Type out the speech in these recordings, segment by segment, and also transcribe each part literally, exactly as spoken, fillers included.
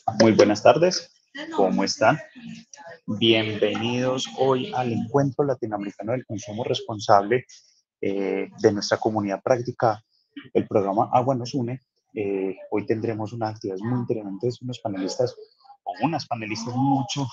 Muy buenas tardes, ¿cómo están? Bienvenidos hoy al Encuentro Latinoamericano del Consumo Responsable eh, de nuestra comunidad práctica, el programa Agua nos une. Eh, hoy tendremos unas actividades muy interesantes, unos panelistas o unas panelistas mucho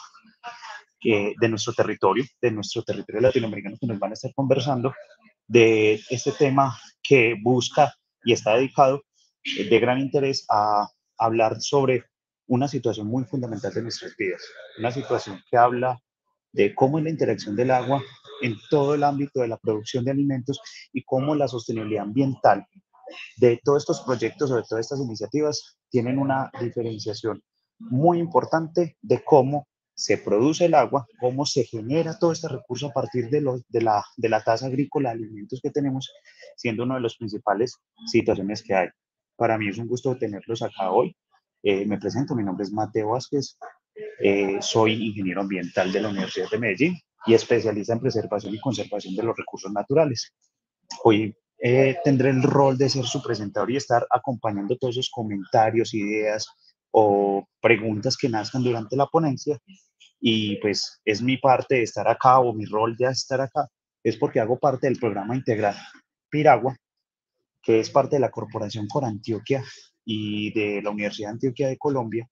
que de nuestro territorio, de nuestro territorio latinoamericano que nos van a estar conversando de este tema que busca y está dedicado eh, de gran interés a hablar sobre una situación muy fundamental de nuestras vidas, una situación que habla de cómo es la interacción del agua en todo el ámbito de la producción de alimentos y cómo la sostenibilidad ambiental de todos estos proyectos o de todas estas iniciativas tienen una diferenciación muy importante de cómo se produce el agua, cómo se genera todo este recurso a partir de, los, de, la, de la tasa agrícola de alimentos que tenemos, siendo una de las principales situaciones que hay. Para mí es un gusto tenerlos acá hoy. Eh, me presento, mi nombre es Mateo Vázquez, eh, soy ingeniero ambiental de la Universidad de Medellín y especialista en preservación y conservación de los recursos naturales. Hoy eh, tendré el rol de ser su presentador y estar acompañando todos esos comentarios, ideas o preguntas que nazcan durante la ponencia. Y pues es mi parte de estar acá o mi rol de estar acá, es porque hago parte del programa integral Piragua, que es parte de la Corporación Corantioquia y de la Universidad de Antioquia de Colombia,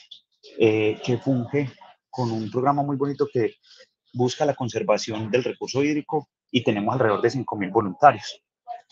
eh, que funge con un programa muy bonito que busca la conservación del recurso hídrico y tenemos alrededor de cinco mil voluntarios.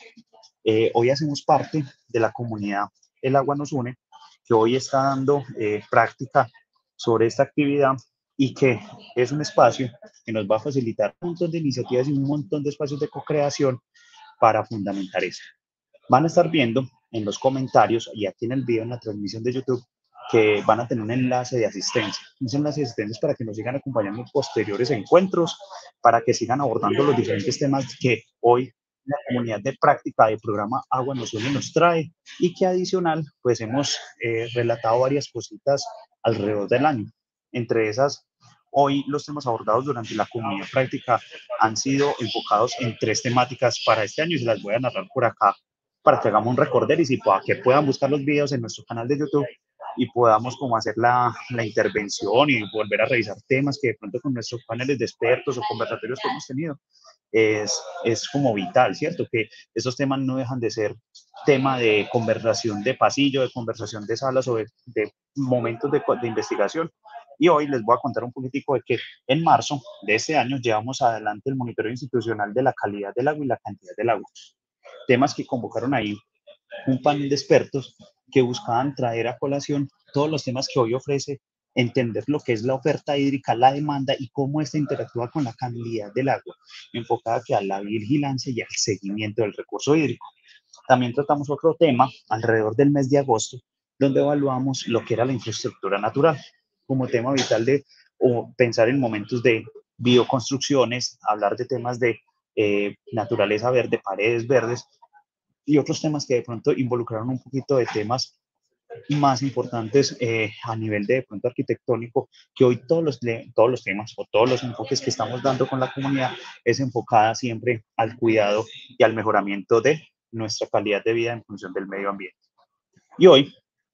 Eh, hoy hacemos parte de la comunidad El Agua nos une, que hoy está dando eh, práctica sobre esta actividad y que es un espacio que nos va a facilitar un montón de iniciativas y un montón de espacios de co-creación para fundamentar esto. Van a estar viendo en los comentarios y aquí en el video, en la transmisión de YouTube, que van a tener un enlace de asistencia. Un enlace de asistencia para que nos sigan acompañando en posteriores encuentros, para que sigan abordando los diferentes temas que hoy la comunidad de práctica del programa Agua nos une nos trae y que adicional, pues hemos eh, relatado varias cositas alrededor del año. Entre esas, hoy los temas abordados durante la comunidad práctica han sido enfocados en tres temáticas para este año y se las voy a narrar por acá para que hagamos un recorder y si para que puedan buscar los videos en nuestro canal de YouTube y podamos como hacer la, la intervención y volver a revisar temas que de pronto con nuestros paneles de expertos o conversatorios que hemos tenido es, es como vital, ¿cierto? Que esos temas no dejan de ser tema de conversación de pasillo, de conversación de salas o de, de momentos de, de investigación. Y hoy les voy a contar un poquitico de que en marzo de este año llevamos adelante el monitoreo institucional de la calidad del agua y la cantidad del agua. Temas que convocaron ahí un panel de expertos que buscaban traer a colación todos los temas que hoy ofrece, entender lo que es la oferta hídrica, la demanda y cómo esta interactúa con la calidad del agua, enfocada que a la vigilancia y al seguimiento del recurso hídrico. También tratamos otro tema alrededor del mes de agosto, donde evaluamos lo que era la infraestructura natural, como tema vital de o pensar en momentos de bioconstrucciones, hablar de temas de eh, naturaleza verde, paredes verdes, y otros temas que de pronto involucraron un poquito de temas más importantes eh, a nivel de, de pronto arquitectónico, que hoy todos los, todos los temas o todos los enfoques que estamos dando con la comunidad es enfocada siempre al cuidado y al mejoramiento de nuestra calidad de vida en función del medio ambiente. Y hoy,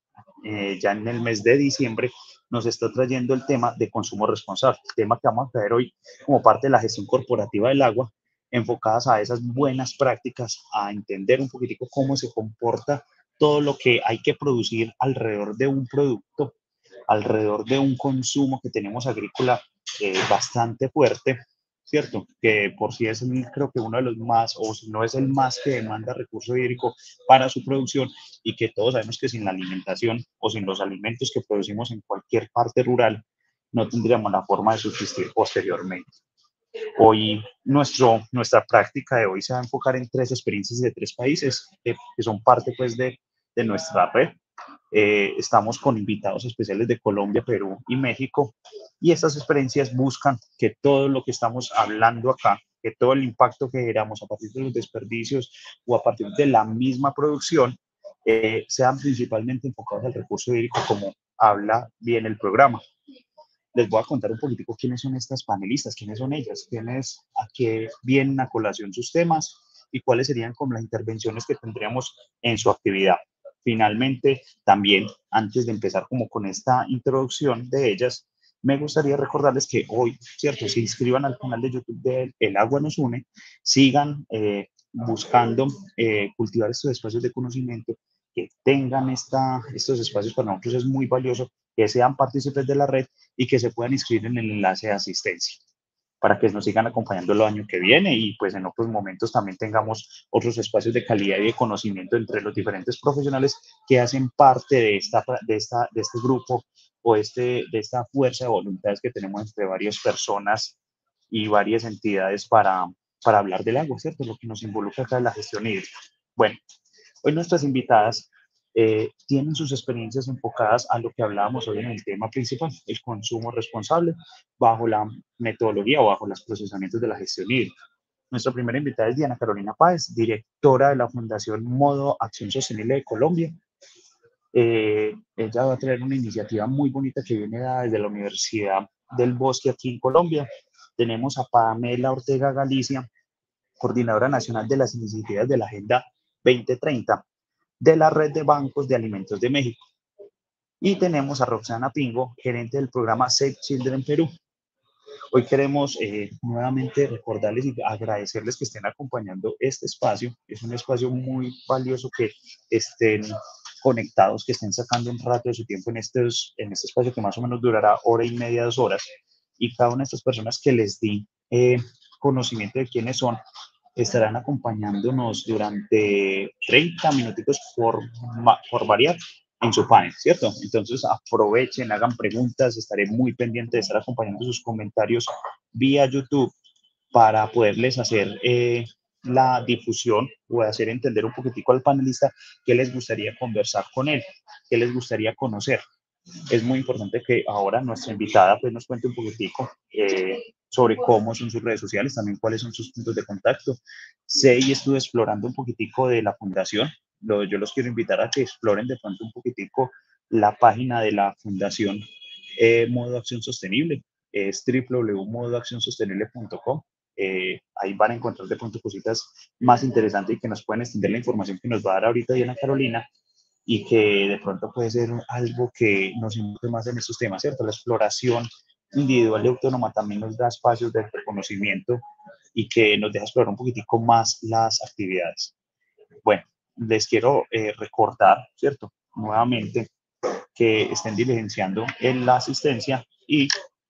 eh, ya en el mes de diciembre, nos está trayendo el tema de consumo responsable, el tema que vamos a ver hoy como parte de la gestión corporativa del agua, enfocadas a esas buenas prácticas, a entender un poquitico cómo se comporta todo lo que hay que producir alrededor de un producto, alrededor de un consumo que tenemos agrícola eh, bastante fuerte, ¿cierto? Que por sí es el, creo que uno de los más, o si no es el más que demanda recurso hídrico para su producción y que todos sabemos que sin la alimentación o sin los alimentos que producimos en cualquier parte rural no tendríamos la forma de subsistir posteriormente. Hoy nuestro, nuestra práctica de hoy se va a enfocar en tres experiencias de tres países eh, que son parte pues de, de nuestra red. Eh, estamos con invitados especiales de Colombia, Perú y México y estas experiencias buscan que todo lo que estamos hablando acá, que todo el impacto que generamos a partir de los desperdicios o a partir de la misma producción eh, sean principalmente enfocados al recurso hídrico como habla bien el programa. Les voy a contar un poquitico quiénes son estas panelistas, quiénes son ellas, quiénes, a qué vienen a colación sus temas y cuáles serían como las intervenciones que tendríamos en su actividad. Finalmente, también, antes de empezar como con esta introducción de ellas, me gustaría recordarles que hoy, ¿cierto? Se inscriban al canal de YouTube de El Agua Nos Une, sigan eh, buscando eh, cultivar estos espacios de conocimiento, que tengan esta, estos espacios para nosotros es muy valioso, que sean partícipes de la red y que se puedan inscribir en el enlace de asistencia para que nos sigan acompañando el año que viene y pues en otros momentos también tengamos otros espacios de calidad y de conocimiento entre los diferentes profesionales que hacen parte de, esta, de, esta, de este grupo o este, de esta fuerza de voluntades que tenemos entre varias personas y varias entidades para, para hablar del agua, ¿cierto? Lo que nos involucra acá es la gestión hídrica. Bueno, hoy nuestras invitadas eh, tienen sus experiencias enfocadas a lo que hablábamos hoy en el tema principal, el consumo responsable, bajo la metodología o bajo los procesamientos de la gestión hídrica. Nuestra primera invitada es Diana Carolina Páez, directora de la Fundación Modo Acción Sostenible de Colombia. Eh, ella va a traer una iniciativa muy bonita que viene dada desde la Universidad del Bosque aquí en Colombia. Tenemos a Pamela Ortega Galicia, coordinadora nacional de las iniciativas de la Agenda veinte treinta de la Red de Bancos de Alimentos de México. Y tenemos a Roxana Pingo, gerente del programa Save Children Perú. Hoy queremos eh, nuevamente recordarles y agradecerles que estén acompañando este espacio. Es un espacio muy valioso que estén conectados, que estén sacando un rato de su tiempo en, estos, en este espacio que más o menos durará hora y media, dos horas. Y cada una de estas personas que les di eh, conocimiento de quiénes son, estarán acompañándonos durante treinta minutos por, por variar en su panel, ¿cierto? Entonces aprovechen, hagan preguntas, estaré muy pendiente de estar acompañando sus comentarios vía YouTube para poderles hacer eh, la difusión o hacer entender un poquitico al panelista qué les gustaría conversar con él, qué les gustaría conocer. Es muy importante que ahora nuestra invitada pues, nos cuente un poquitico eh, sobre cómo son sus redes sociales, también cuáles son sus puntos de contacto. Sé y estuve explorando un poquitico de la fundación. Lo, yo los quiero invitar a que exploren de pronto un poquitico la página de la fundación eh, Modo Acción Sostenible. Es w w w punto modo acción sostenible punto com. Eh, ahí van a encontrar de pronto cositas más interesantes y que nos pueden extender la información que nos va a dar ahorita Diana Carolina, y que de pronto puede ser algo que nos involucre más en estos temas, ¿cierto? La exploración individual y autónoma también nos da espacios de reconocimiento y que nos deja explorar un poquitico más las actividades. Bueno, les quiero eh, recordar, ¿cierto? Nuevamente que estén diligenciando en la asistencia y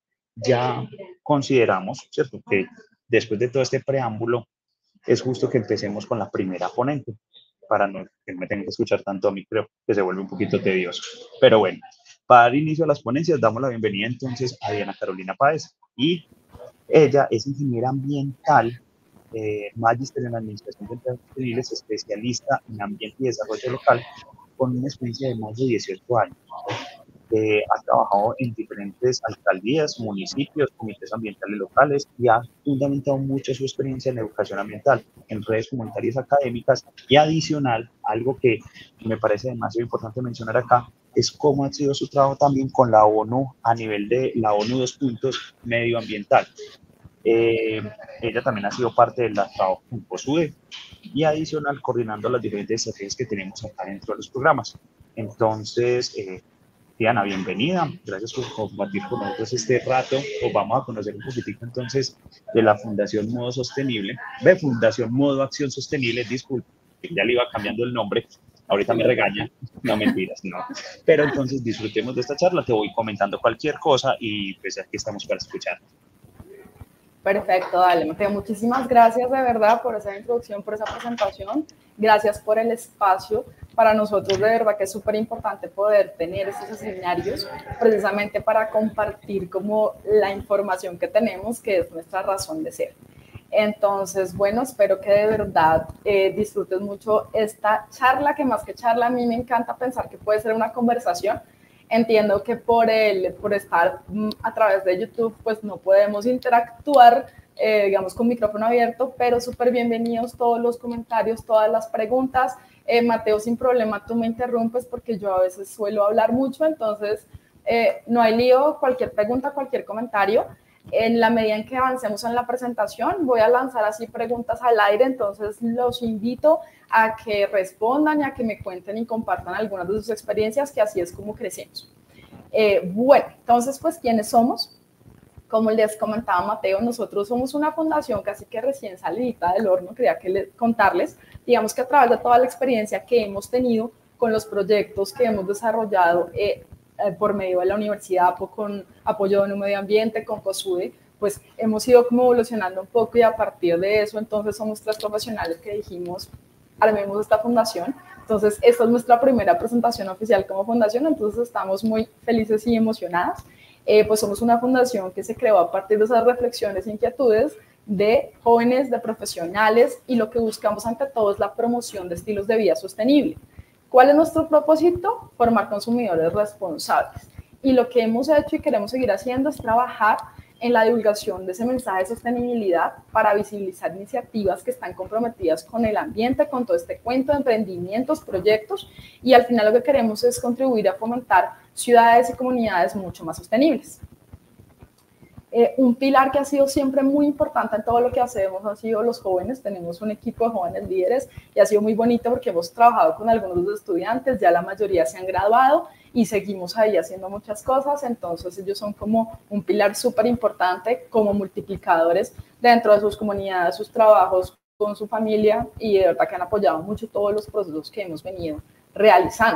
ya consideramos, ¿cierto? Que después de todo este preámbulo es justo que empecemos con la primera ponente, para no que me tenga que escuchar tanto a mí, creo que se vuelve un poquito tedioso. Pero bueno, para dar inicio a las ponencias, damos la bienvenida entonces a Diana Carolina Páez, y ella es ingeniera ambiental, eh, magíster en administración de empresas civiles, especialista en ambiente y desarrollo local, con una experiencia de más de dieciocho años. Eh, ha trabajado en diferentes alcaldías, municipios, comités ambientales locales y ha fundamentado mucho su experiencia en educación ambiental, en redes comunitarias académicas, y adicional, algo que me parece demasiado importante mencionar acá, es cómo ha sido su trabajo también con la ONU a nivel de la ONU dos puntos medioambiental. Eh, ella también ha sido parte del trabajo con COSUDE y adicional coordinando las diferentes estrategias que tenemos acá dentro de los programas. Entonces, eh, Diana, bienvenida. Gracias por compartir con nosotros este rato. Os vamos a conocer un poquitico entonces de la Fundación Modo Sostenible, de Fundación Modo Acción Sostenible, disculpe, ya le iba cambiando el nombre, ahorita me regaña, no mentiras, no. Pero entonces disfrutemos de esta charla, te voy comentando cualquier cosa y pues aquí estamos para escuchar. Perfecto, dale, Mateo. Muchísimas gracias de verdad por esa introducción, por esa presentación. Gracias por el espacio. Para nosotros de verdad que es súper importante poder tener estos escenarios precisamente para compartir como la información que tenemos, que es nuestra razón de ser. Entonces, bueno, espero que de verdad eh, disfrutes mucho esta charla, que más que charla a mí me encanta pensar que puede ser una conversación. Entiendo que por, el, por estar a través de YouTube, pues no podemos interactuar, eh, digamos, con micrófono abierto, pero súper bienvenidos todos los comentarios, todas las preguntas. Eh, Mateo, sin problema, tú me interrumpes porque yo a veces suelo hablar mucho, entonces eh, no hay lío, cualquier pregunta, cualquier comentario. En la medida en que avancemos en la presentación, voy a lanzar así preguntas al aire, entonces los invito a que respondan y a que me cuenten y compartan algunas de sus experiencias, que así es como crecemos. Eh, bueno, entonces, pues, ¿quiénes somos? Como les comentaba Mateo, nosotros somos una fundación casi que recién salidita del horno, quería que les, contarles, digamos que a través de toda la experiencia que hemos tenido con los proyectos que hemos desarrollado eh, eh, por medio de la universidad, con apoyo de un medio ambiente, con COSUDE, pues hemos ido como evolucionando un poco, y a partir de eso, entonces somos tres profesionales que dijimos, armemos esta fundación. Entonces, esta es nuestra primera presentación oficial como fundación, entonces estamos muy felices y emocionadas. Eh, pues somos una fundación que se creó a partir de esas reflexiones e inquietudes de jóvenes, de profesionales, y lo que buscamos ante todo es la promoción de estilos de vida sostenible. ¿Cuál es nuestro propósito? Formar consumidores responsables. Y lo que hemos hecho y queremos seguir haciendo es trabajar en la divulgación de ese mensaje de sostenibilidad para visibilizar iniciativas que están comprometidas con el ambiente, con todo este cuento de emprendimientos, proyectos, y al final lo que queremos es contribuir a fomentar ciudades y comunidades mucho más sostenibles. Eh, un pilar que ha sido siempre muy importante en todo lo que hacemos han sido los jóvenes. Tenemos un equipo de jóvenes líderes y ha sido muy bonito porque hemos trabajado con algunos de los estudiantes, ya la mayoría se han graduado y seguimos ahí haciendo muchas cosas, entonces ellos son como un pilar súper importante como multiplicadores dentro de sus comunidades, sus trabajos con su familia, y de verdad que han apoyado mucho todos los procesos que hemos venido realizando.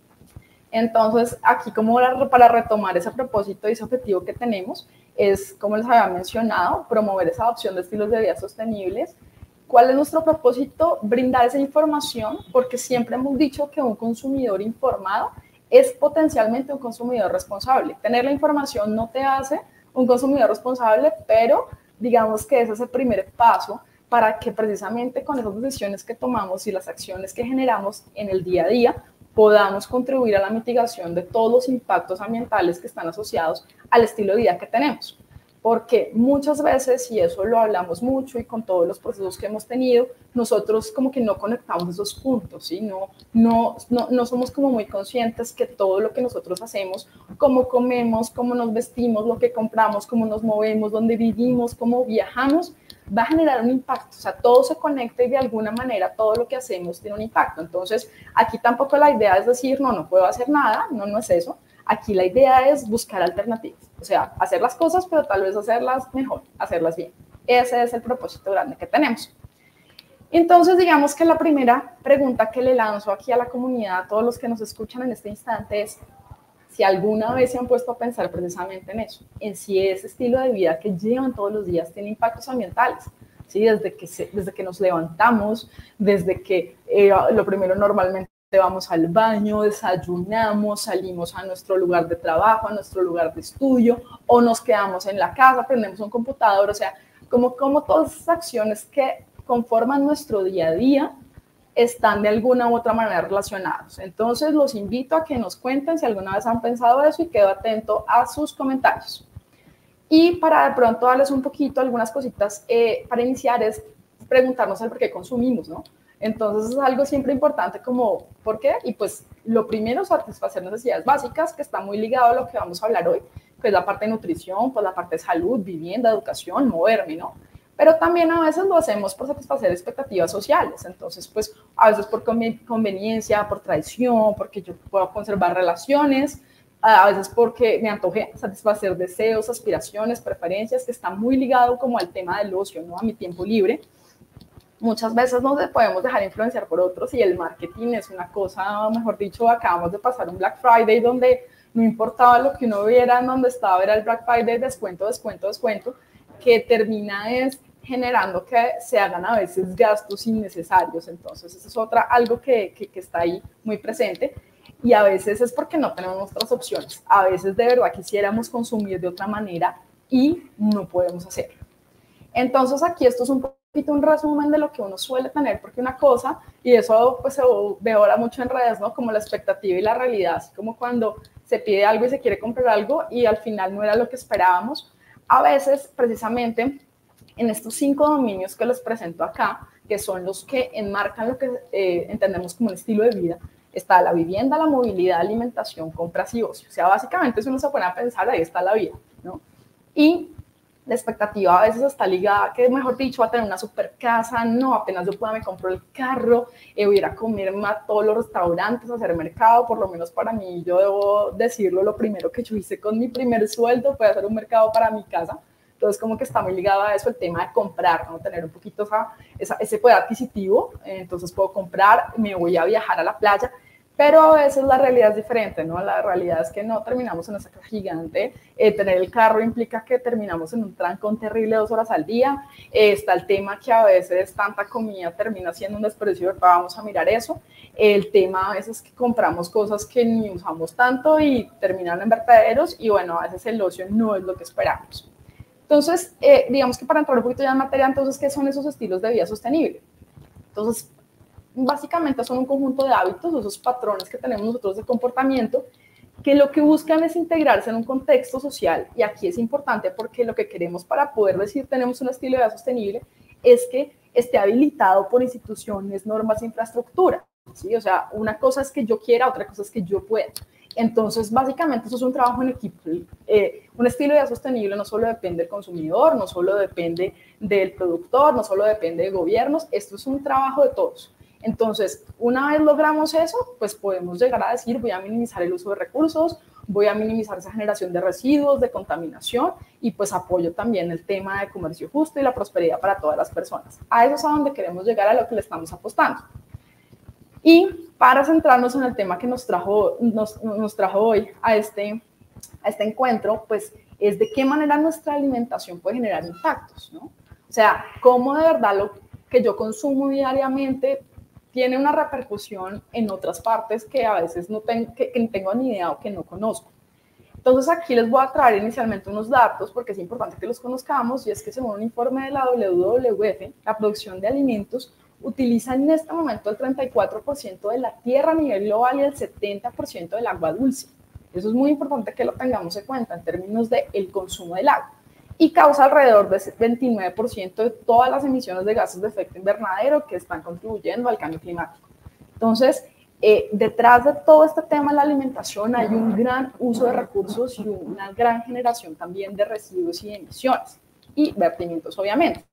Entonces, aquí como para retomar ese propósito y ese objetivo que tenemos, es, como les había mencionado, promover esa adopción de estilos de vida sostenibles. ¿Cuál es nuestro propósito? Brindar esa información, porque siempre hemos dicho que un consumidor informado es potencialmente un consumidor responsable. Tener la información no te hace un consumidor responsable, pero digamos que ese es el primer paso para que precisamente con esas decisiones que tomamos y las acciones que generamos en el día a día podamos contribuir a la mitigación de todos los impactos ambientales que están asociados al estilo de vida que tenemos. Porque muchas veces, y eso lo hablamos mucho y con todos los procesos que hemos tenido, nosotros como que no conectamos esos puntos, ¿sí? No, no, no, no somos como muy conscientes que todo lo que nosotros hacemos, cómo comemos, cómo nos vestimos, lo que compramos, cómo nos movemos, dónde vivimos, cómo viajamos, va a generar un impacto. O sea, todo se conecta y de alguna manera todo lo que hacemos tiene un impacto. Entonces, aquí tampoco la idea es decir, no, no puedo hacer nada, no, no es eso. Aquí la idea es buscar alternativas, o sea, hacer las cosas, pero tal vez hacerlas mejor, hacerlas bien. Ese es el propósito grande que tenemos. Entonces, digamos que la primera pregunta que le lanzo aquí a la comunidad, a todos los que nos escuchan en este instante, es si alguna vez se han puesto a pensar precisamente en eso, en si ese estilo de vida que llevan todos los días tiene impactos ambientales. ¿Sí? Desde que, se, desde que nos levantamos, desde que eh, lo primero normalmente vamos al baño, desayunamos, salimos a nuestro lugar de trabajo, a nuestro lugar de estudio, o nos quedamos en la casa, prendemos un computador, o sea, como, como todas esas acciones que conforman nuestro día a día están de alguna u otra manera relacionados. Entonces, los invito a que nos cuenten si alguna vez han pensado eso y quedo atento a sus comentarios. Y para de pronto darles un poquito algunas cositas eh, para iniciar es preguntarnos el por qué consumimos, ¿no? Entonces es algo siempre importante como, ¿por qué? Y pues lo primero, satisfacer necesidades básicas, que está muy ligado a lo que vamos a hablar hoy, que es la parte de nutrición, pues la parte de salud, vivienda, educación, moverme, ¿no? Pero también a veces lo hacemos por satisfacer expectativas sociales, entonces pues a veces por conveniencia, por tradición, porque yo puedo conservar relaciones, a veces porque me antoje satisfacer deseos, aspiraciones, preferencias, que está muy ligado como al tema del ocio, ¿no? A mi tiempo libre. Muchas veces nos podemos dejar influenciar por otros y el marketing es una cosa, mejor dicho, acabamos de pasar un Black Friday donde no importaba lo que uno viera, en donde estaba, era el Black Friday, descuento, descuento, descuento, que termina es generando que se hagan a veces gastos innecesarios. Entonces, eso es otra, algo que, que, que está ahí muy presente. Y a veces es porque no tenemos otras opciones. A veces de verdad quisiéramos consumir de otra manera y no podemos hacerlo. Entonces aquí esto es un poquito un resumen de lo que uno suele tener, porque una cosa, y eso pues se ve ahora mucho en redes, ¿no? Como la expectativa y la realidad, así como cuando se pide algo y se quiere comprar algo y al final no era lo que esperábamos. A veces precisamente en estos cinco dominios que les presento acá, que son los que enmarcan lo que eh, entendemos como un estilo de vida, está la vivienda, la movilidad, alimentación, compras y ocio. O sea, básicamente si uno se pone a pensar, ahí está la vida, ¿no? Y La expectativa a veces está ligada a que, mejor dicho, va a tener una super casa, no, apenas yo pueda me compro el carro, eh, voy a ir a comerme a todos los restaurantes, a hacer mercado, por lo menos para mí, yo debo decirlo, lo primero que yo hice con mi primer sueldo fue hacer un mercado para mi casa. Entonces, como que está muy ligado a eso el tema de comprar, ¿no? Tener un poquito esa, esa, ese poder adquisitivo, eh, entonces puedo comprar, me voy a viajar a la playa, pero a veces la realidad es diferente, ¿no? La realidad es que no terminamos en esa casa gigante, eh, tener el carro implica que terminamos en un trancón terrible dos horas al día, eh, está el tema que a veces tanta comida termina siendo un desperdicio, vamos a mirar eso, el tema a veces que compramos cosas que ni usamos tanto y terminan en vertederos, y bueno, a veces el ocio no es lo que esperamos. Entonces, eh, digamos que para entrar un poquito ya en materia, entonces, ¿qué son esos estilos de vida sostenible? Entonces, básicamente son un conjunto de hábitos, esos patrones que tenemos nosotros de comportamiento, que lo que buscan es integrarse en un contexto social, y aquí es importante porque lo que queremos para poder decir tenemos un estilo de vida sostenible es que esté habilitado por instituciones, normas e infraestructura, ¿sí? O sea, una cosa es que yo quiera, otra cosa es que yo pueda. Entonces, básicamente, eso es un trabajo en equipo. Eh, un estilo de vida sostenible no solo depende del consumidor, no solo depende del productor, no solo depende de gobiernos, esto es un trabajo de todos. Entonces, una vez logramos eso, pues podemos llegar a decir, voy a minimizar el uso de recursos, voy a minimizar esa generación de residuos, de contaminación, y pues apoyo también el tema de comercio justo y la prosperidad para todas las personas. A eso es a donde queremos llegar, a lo que le estamos apostando. Y para centrarnos en el tema que nos trajo, nos, nos trajo hoy a este, a este encuentro, pues es de qué manera nuestra alimentación puede generar impactos, ¿no? O sea, cómo de verdad lo que yo consumo diariamente tiene una repercusión en otras partes que a veces no tengo, que, que no tengo ni idea o que no conozco. Entonces aquí les voy a traer inicialmente unos datos porque es importante que los conozcamos, y es que según un informe de la W W F, la producción de alimentos utiliza en este momento el treinta y cuatro por ciento de la tierra a nivel global y el setenta por ciento del agua dulce. Eso es muy importante que lo tengamos en cuenta en términos del consumo del agua. Y causa alrededor del veintinueve por ciento de todas las emisiones de gases de efecto invernadero que están contribuyendo al cambio climático. Entonces, eh, detrás de todo este tema de la alimentación hay un gran uso de recursos y una gran generación también de residuos y de emisiones, y vertimientos obviamente.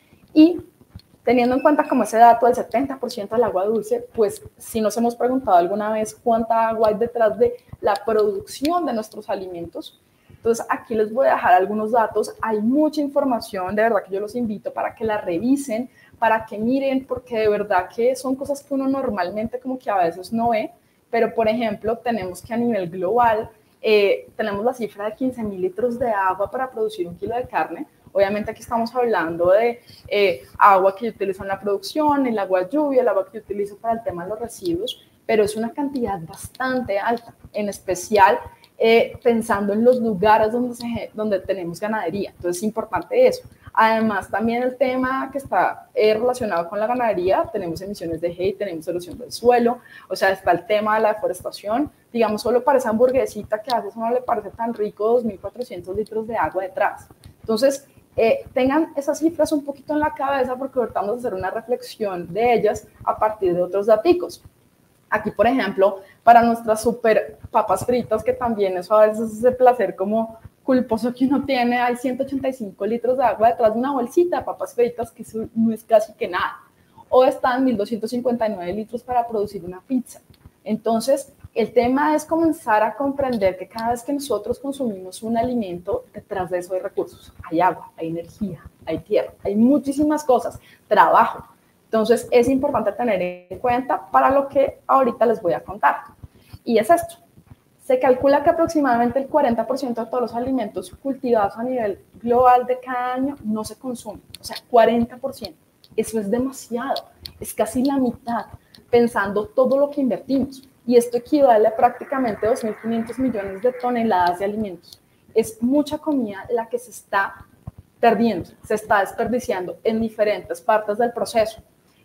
Y teniendo en cuenta como ese dato del setenta por ciento del agua dulce, pues si nos hemos preguntado alguna vez cuánta agua hay detrás de la producción de nuestros alimentos. Entonces aquí les voy a dejar algunos datos, hay mucha información, de verdad que yo los invito para que la revisen, para que miren, porque de verdad que son cosas que uno normalmente como que a veces no ve, pero por ejemplo tenemos que a nivel global eh, tenemos la cifra de quince mil litros de agua para producir un kilo de carne. Obviamente aquí estamos hablando de eh, agua que yo utilizo en la producción, el agua lluvia, el agua que yo utilizo para el tema de los residuos, pero es una cantidad bastante alta, en especial eh, pensando en los lugares donde, se, donde tenemos ganadería. Entonces es importante eso. Además, también el tema que está eh, relacionado con la ganadería, tenemos emisiones de G, tenemos erosión del suelo, o sea, está el tema de la deforestación, digamos, solo para esa hamburguesita que a veces no le parece tan rico, dos mil cuatrocientos litros de agua detrás. Entonces, eh, tengan esas cifras un poquito en la cabeza porque ahorita vamos a hacer una reflexión de ellas a partir de otros daticos. Aquí, por ejemplo, para nuestras super papas fritas, que también eso a veces es el placer como culposo que uno tiene, hay ciento ochenta y cinco litros de agua detrás de una bolsita de papas fritas, que eso no es casi que nada. O están mil doscientos cincuenta y nueve litros para producir una pizza. Entonces, el tema es comenzar a comprender que cada vez que nosotros consumimos un alimento, detrás de eso hay recursos. Hay agua, hay energía, hay tierra, hay muchísimas cosas, trabajo. Entonces, es importante tener en cuenta para lo que ahorita les voy a contar. Y es esto. Se calcula que aproximadamente el cuarenta por ciento de todos los alimentos cultivados a nivel global de cada año no se consumen. O sea, cuarenta por ciento. Eso es demasiado. Es casi la mitad, pensando todo lo que invertimos. Y esto equivale a prácticamente dos mil quinientos millones de toneladas de alimentos. Es mucha comida la que se está perdiendo, se está desperdiciando en diferentes partes del proceso.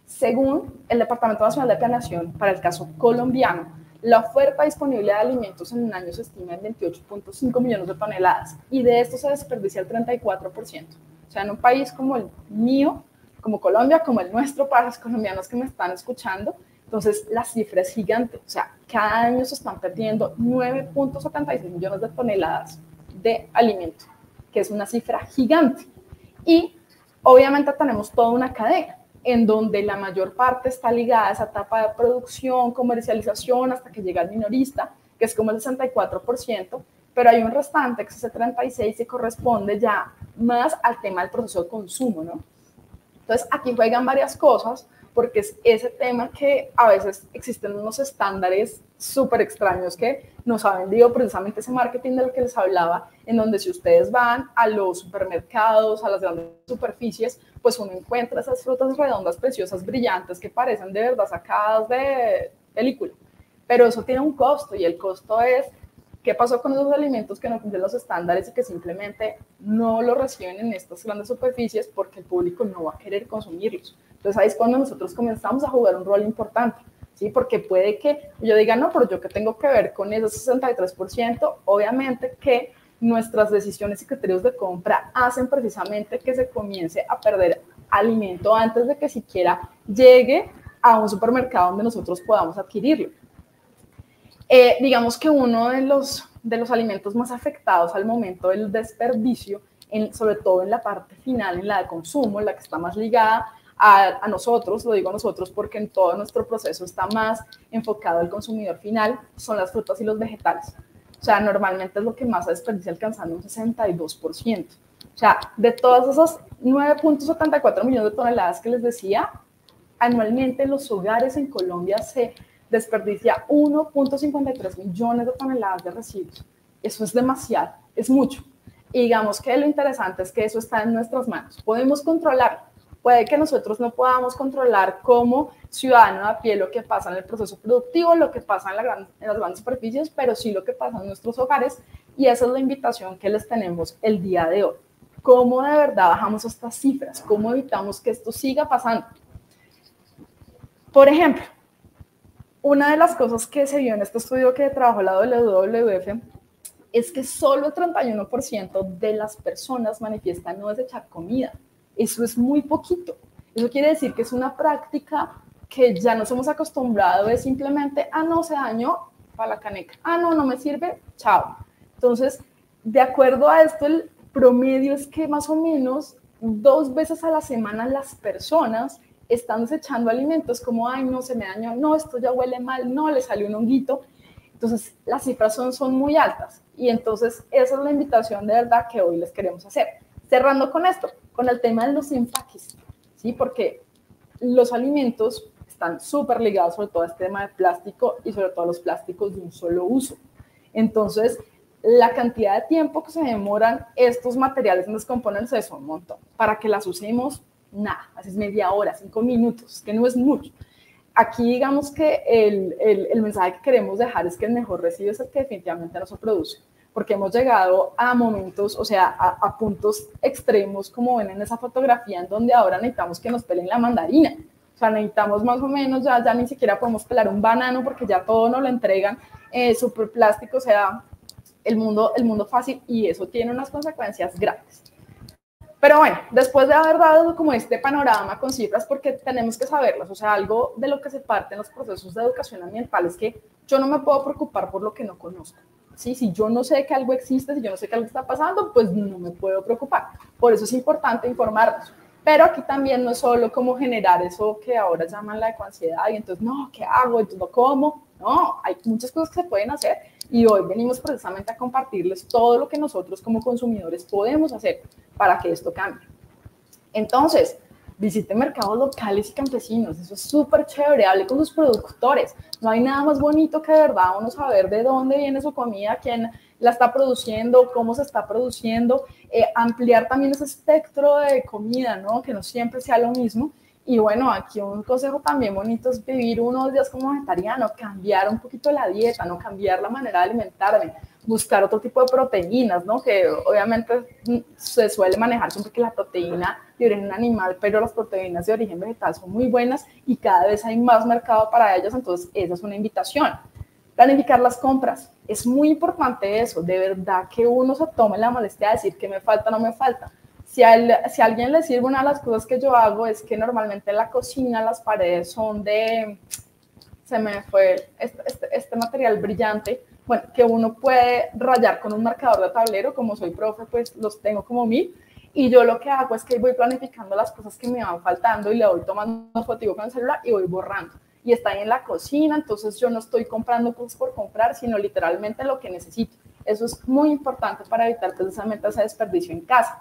Según el Departamento Nacional de Planeación, para el caso colombiano, la oferta disponible de alimentos en un año se estima en veintiocho punto cinco millones de toneladas y de esto se desperdicia el treinta y cuatro por ciento. O sea, en un país como el mío, como Colombia, como el nuestro, para los colombianos que me están escuchando, entonces la cifra es gigante. O sea, cada año se están perdiendo nueve punto setenta y seis millones de toneladas de alimentos. que es una cifra gigante. Y obviamente tenemos toda una cadena en donde la mayor parte está ligada a esa etapa de producción, comercialización, hasta que llega el minorista, que es como el sesenta y cuatro por ciento, pero hay un restante, que es ese treinta y seis por ciento, que corresponde ya más al tema del proceso de consumo, ¿no? Entonces, aquí juegan varias cosas, porque es ese tema que a veces existen unos estándares súper extraños que nos ha vendido precisamente ese marketing del que les hablaba, en donde si ustedes van a los supermercados, a las grandes superficies, pues uno encuentra esas frutas redondas, preciosas, brillantes, que parecen de verdad sacadas de película. Pero eso tiene un costo, y el costo es qué pasó con esos alimentos que no cumplen los estándares y que simplemente no lo reciben en estas grandes superficies porque el público no va a querer consumirlos. Entonces ahí es cuando nosotros comenzamos a jugar un rol importante, ¿sí? Porque puede que yo diga, no, pero yo qué tengo que ver con ese sesenta y tres por ciento, obviamente que nuestras decisiones y criterios de compra hacen precisamente que se comience a perder alimento antes de que siquiera llegue a un supermercado donde nosotros podamos adquirirlo. Eh, digamos que uno de los, de los alimentos más afectados al momento del desperdicio, en, sobre todo en la parte final, en la de consumo, en la que está más ligada a, a nosotros, lo digo nosotros porque en todo nuestro proceso está más enfocado al consumidor final, son las frutas y los vegetales. O sea, normalmente es lo que más se desperdicia, alcanzando un sesenta y dos por ciento. O sea, de todas esas nueve punto setenta y cuatro millones de toneladas que les decía, anualmente en los hogares en Colombia se desperdicia uno punto cincuenta y tres millones de toneladas de residuos. Eso es demasiado, es mucho. Y digamos que lo interesante es que eso está en nuestras manos. Podemos controlarlo. Puede que nosotros no podamos controlar como ciudadano a pie lo que pasa en el proceso productivo, lo que pasa en, la gran, en las grandes superficies, pero sí lo que pasa en nuestros hogares. Y esa es la invitación que les tenemos el día de hoy. ¿Cómo de verdad bajamos estas cifras? ¿Cómo evitamos que esto siga pasando? Por ejemplo, una de las cosas que se vio en este estudio que trabajó la W W F es que solo el treinta y uno por ciento de las personas manifiestan no desechar comida. Eso es muy poquito. Eso quiere decir que es una práctica que ya nos hemos acostumbrado de simplemente, ah, no, se dañó, para la caneca. Ah, no, no me sirve, chao. Entonces, de acuerdo a esto, el promedio es que más o menos dos veces a la semana las personas están desechando alimentos como, ay, no, se me dañó, no, esto ya huele mal, no, le salió un honguito. Entonces, las cifras son, son muy altas. Y entonces, esa es la invitación de verdad que hoy les queremos hacer. Cerrando con esto, con el tema de los empaques, ¿sí? Porque los alimentos están súper ligados sobre todo a este tema de plástico y sobre todo a los plásticos de un solo uso. Entonces, la cantidad de tiempo que se demoran estos materiales en descomponerse es un montón. Para que las usemos, nada, así es media hora, cinco minutos, que no es mucho. Aquí digamos que el, el, el mensaje que queremos dejar es que el mejor residuo es el que definitivamente no se produce, porque hemos llegado a momentos, o sea, a, a puntos extremos, como ven en esa fotografía, en donde ahora necesitamos que nos pelen la mandarina. O sea, necesitamos más o menos, ya, ya ni siquiera podemos pelar un banano porque ya todo nos lo entregan eh, súper plástico, o sea, el mundo, el mundo fácil, y eso tiene unas consecuencias graves. Pero bueno, después de haber dado como este panorama con cifras, porque tenemos que saberlas, o sea, algo de lo que se parte en los procesos de educación ambiental es que yo no me puedo preocupar por lo que no conozco. ¿Sí? Si yo no sé que algo existe, si yo no sé que algo está pasando, pues no me puedo preocupar. Por eso es importante informarnos. Pero aquí también no es solo como generar eso que ahora llaman la ecoansiedad y entonces, no, ¿qué hago? Entonces, ¿no cómo? No, hay muchas cosas que se pueden hacer y hoy venimos precisamente a compartirles todo lo que nosotros como consumidores podemos hacer para que esto cambie. Entonces, visite mercados locales y campesinos, eso es súper chévere, hable con sus productores. No hay nada más bonito que de verdad uno saber de dónde viene su comida, quién la está produciendo, cómo se está produciendo, eh, ampliar también ese espectro de comida, ¿no? Que no siempre sea lo mismo. Y bueno, aquí un consejo también bonito es vivir unos días como vegetariano, cambiar un poquito la dieta, no cambiar la manera de alimentarme, buscar otro tipo de proteínas, ¿no? Que obviamente se suele manejar siempre que la proteína de origen animal, pero las proteínas de origen vegetal son muy buenas y cada vez hay más mercado para ellas, entonces esa es una invitación. Planificar las compras, es muy importante eso, de verdad que uno se tome la molestia de decir qué me falta, no me falta. Si a, él, si a alguien le sirve, una de las cosas que yo hago es que normalmente en la cocina las paredes son de, se me fue este, este, este material brillante, bueno, que uno puede rayar con un marcador de tablero, como soy profe, pues los tengo como mil, y yo lo que hago es que voy planificando las cosas que me van faltando y le voy tomando fotico con el celular y voy borrando. Y está ahí en la cocina, entonces yo no estoy comprando cosas por comprar, sino literalmente lo que necesito. Eso es muy importante para evitar precisamente ese desperdicio en casa.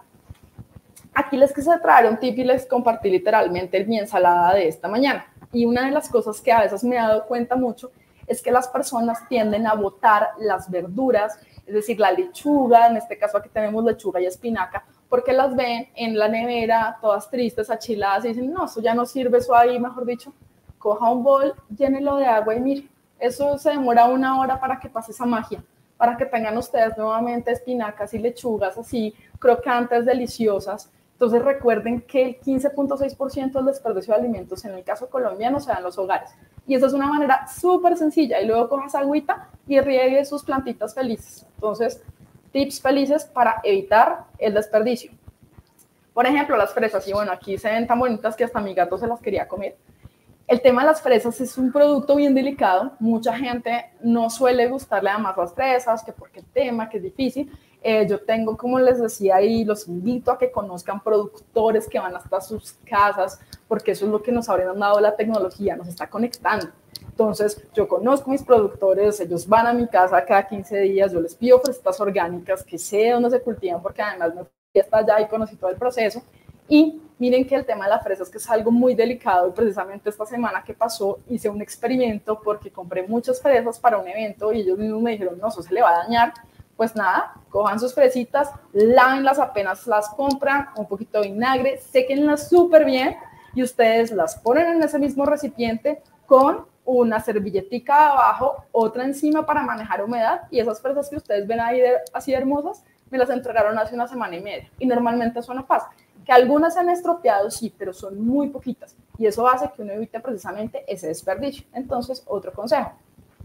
Aquí les quise traer un tip y les compartí literalmente mi ensalada de esta mañana. Y una de las cosas que a veces me he dado cuenta mucho es que las personas tienden a botar las verduras, es decir, la lechuga, en este caso aquí tenemos lechuga y espinaca, porque las ven en la nevera todas tristes, achiladas y dicen, no, eso ya no sirve, eso ahí, mejor dicho, coja un bol, llénelo de agua y mire, eso se demora una hora para que pase esa magia, para que tengan ustedes nuevamente espinacas y lechugas así, crocantes, deliciosas. Entonces recuerden que el quince punto seis por ciento del desperdicio de alimentos en el caso colombiano se da en los hogares. Y esa es una manera súper sencilla. Y luego cojas agüita y riegue sus plantitas felices. Entonces, tips felices para evitar el desperdicio. Por ejemplo, las fresas. Y bueno, aquí se ven tan bonitas que hasta mi gato se las quería comer. El tema de las fresas es un producto bien delicado. Mucha gente no suele gustarle además las fresas, que porque el tema, que es difícil. Eh, yo tengo, como les decía, y los invito a que conozcan productores que van hasta sus casas, porque eso es lo que nos habrían dado la tecnología, nos está conectando. Entonces, yo conozco mis productores, ellos van a mi casa cada quince días, yo les pido fresas orgánicas, que sé dónde se cultivan, porque además me fui hasta allá y conocí todo el proceso. Y miren que el tema de la fresa es que es algo muy delicado, y precisamente esta semana que pasó hice un experimento porque compré muchas fresas para un evento y ellos mismos me dijeron, no, eso se le va a dañar. Pues nada, cojan sus fresitas, lávenlas apenas las compran, un poquito de vinagre, séquenlas súper bien y ustedes las ponen en ese mismo recipiente con una servilletica abajo, otra encima para manejar humedad, y esas fresas que ustedes ven ahí de, así de hermosas, me las entregaron hace una semana y media y normalmente eso no pasa. Que algunas se han estropeado, sí, pero son muy poquitas y eso hace que uno evite precisamente ese desperdicio. Entonces, otro consejo.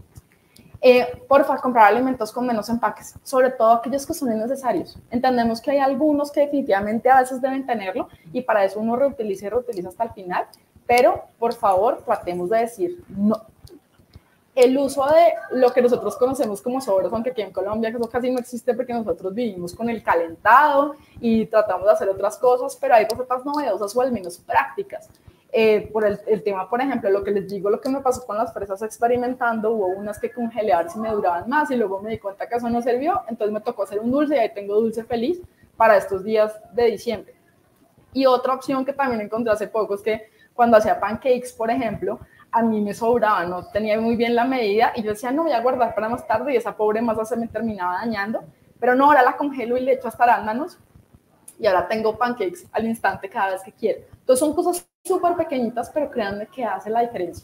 Eh, porfa, comprar alimentos con menos empaques, sobre todo aquellos que son innecesarios. Entendemos que hay algunos que definitivamente a veces deben tenerlo y para eso uno reutiliza y reutiliza hasta el final, pero por favor tratemos de decir no. El uso de lo que nosotros conocemos como sobres, aunque aquí en Colombia eso casi no existe porque nosotros vivimos con el calentado y tratamos de hacer otras cosas, pero hay recetas novedosas o al menos prácticas. Eh, por el, el tema, por ejemplo, lo que les digo, lo que me pasó con las fresas experimentando, hubo unas que congelé a ver si me duraban más y luego me di cuenta que eso no sirvió, entonces me tocó hacer un dulce y ahí tengo dulce feliz para estos días de diciembre. Y otra opción que también encontré hace poco es que cuando hacía pancakes, por ejemplo, a mí me sobraba, no tenía muy bien la medida y yo decía, no, voy a guardar para más tarde y esa pobre masa se me terminaba dañando, pero no, ahora la congelo y le echo hasta arándanos y ahora tengo pancakes al instante cada vez que quiero. Entonces son cosas súper pequeñitas, pero créanme que hace la diferencia.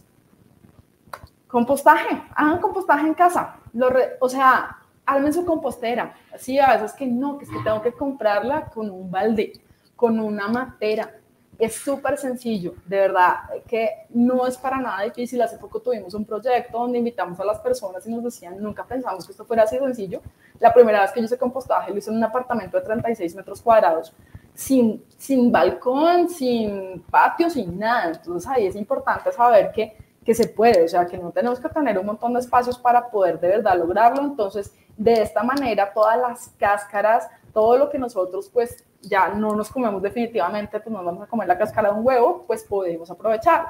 Compostaje, hagan compostaje en casa, Lo re, o sea, armen su compostera, así a veces que no, que es que tengo que comprarla con un balde, con una matera. Es súper sencillo, de verdad, que no es para nada difícil. Hace poco tuvimos un proyecto donde invitamos a las personas y nos decían, nunca pensamos que esto fuera así sencillo. La primera vez que yo hice compostaje lo hice en un apartamento de treinta y seis metros cuadrados, sin, sin balcón, sin patio, sin nada. Entonces ahí es importante saber que, que se puede, o sea, que no tenemos que tener un montón de espacios para poder de verdad lograrlo. Entonces, de esta manera, todas las cáscaras, todo lo que nosotros pues ya no nos comemos definitivamente, pues nos vamos a comer la cáscara de un huevo, pues podemos aprovechar.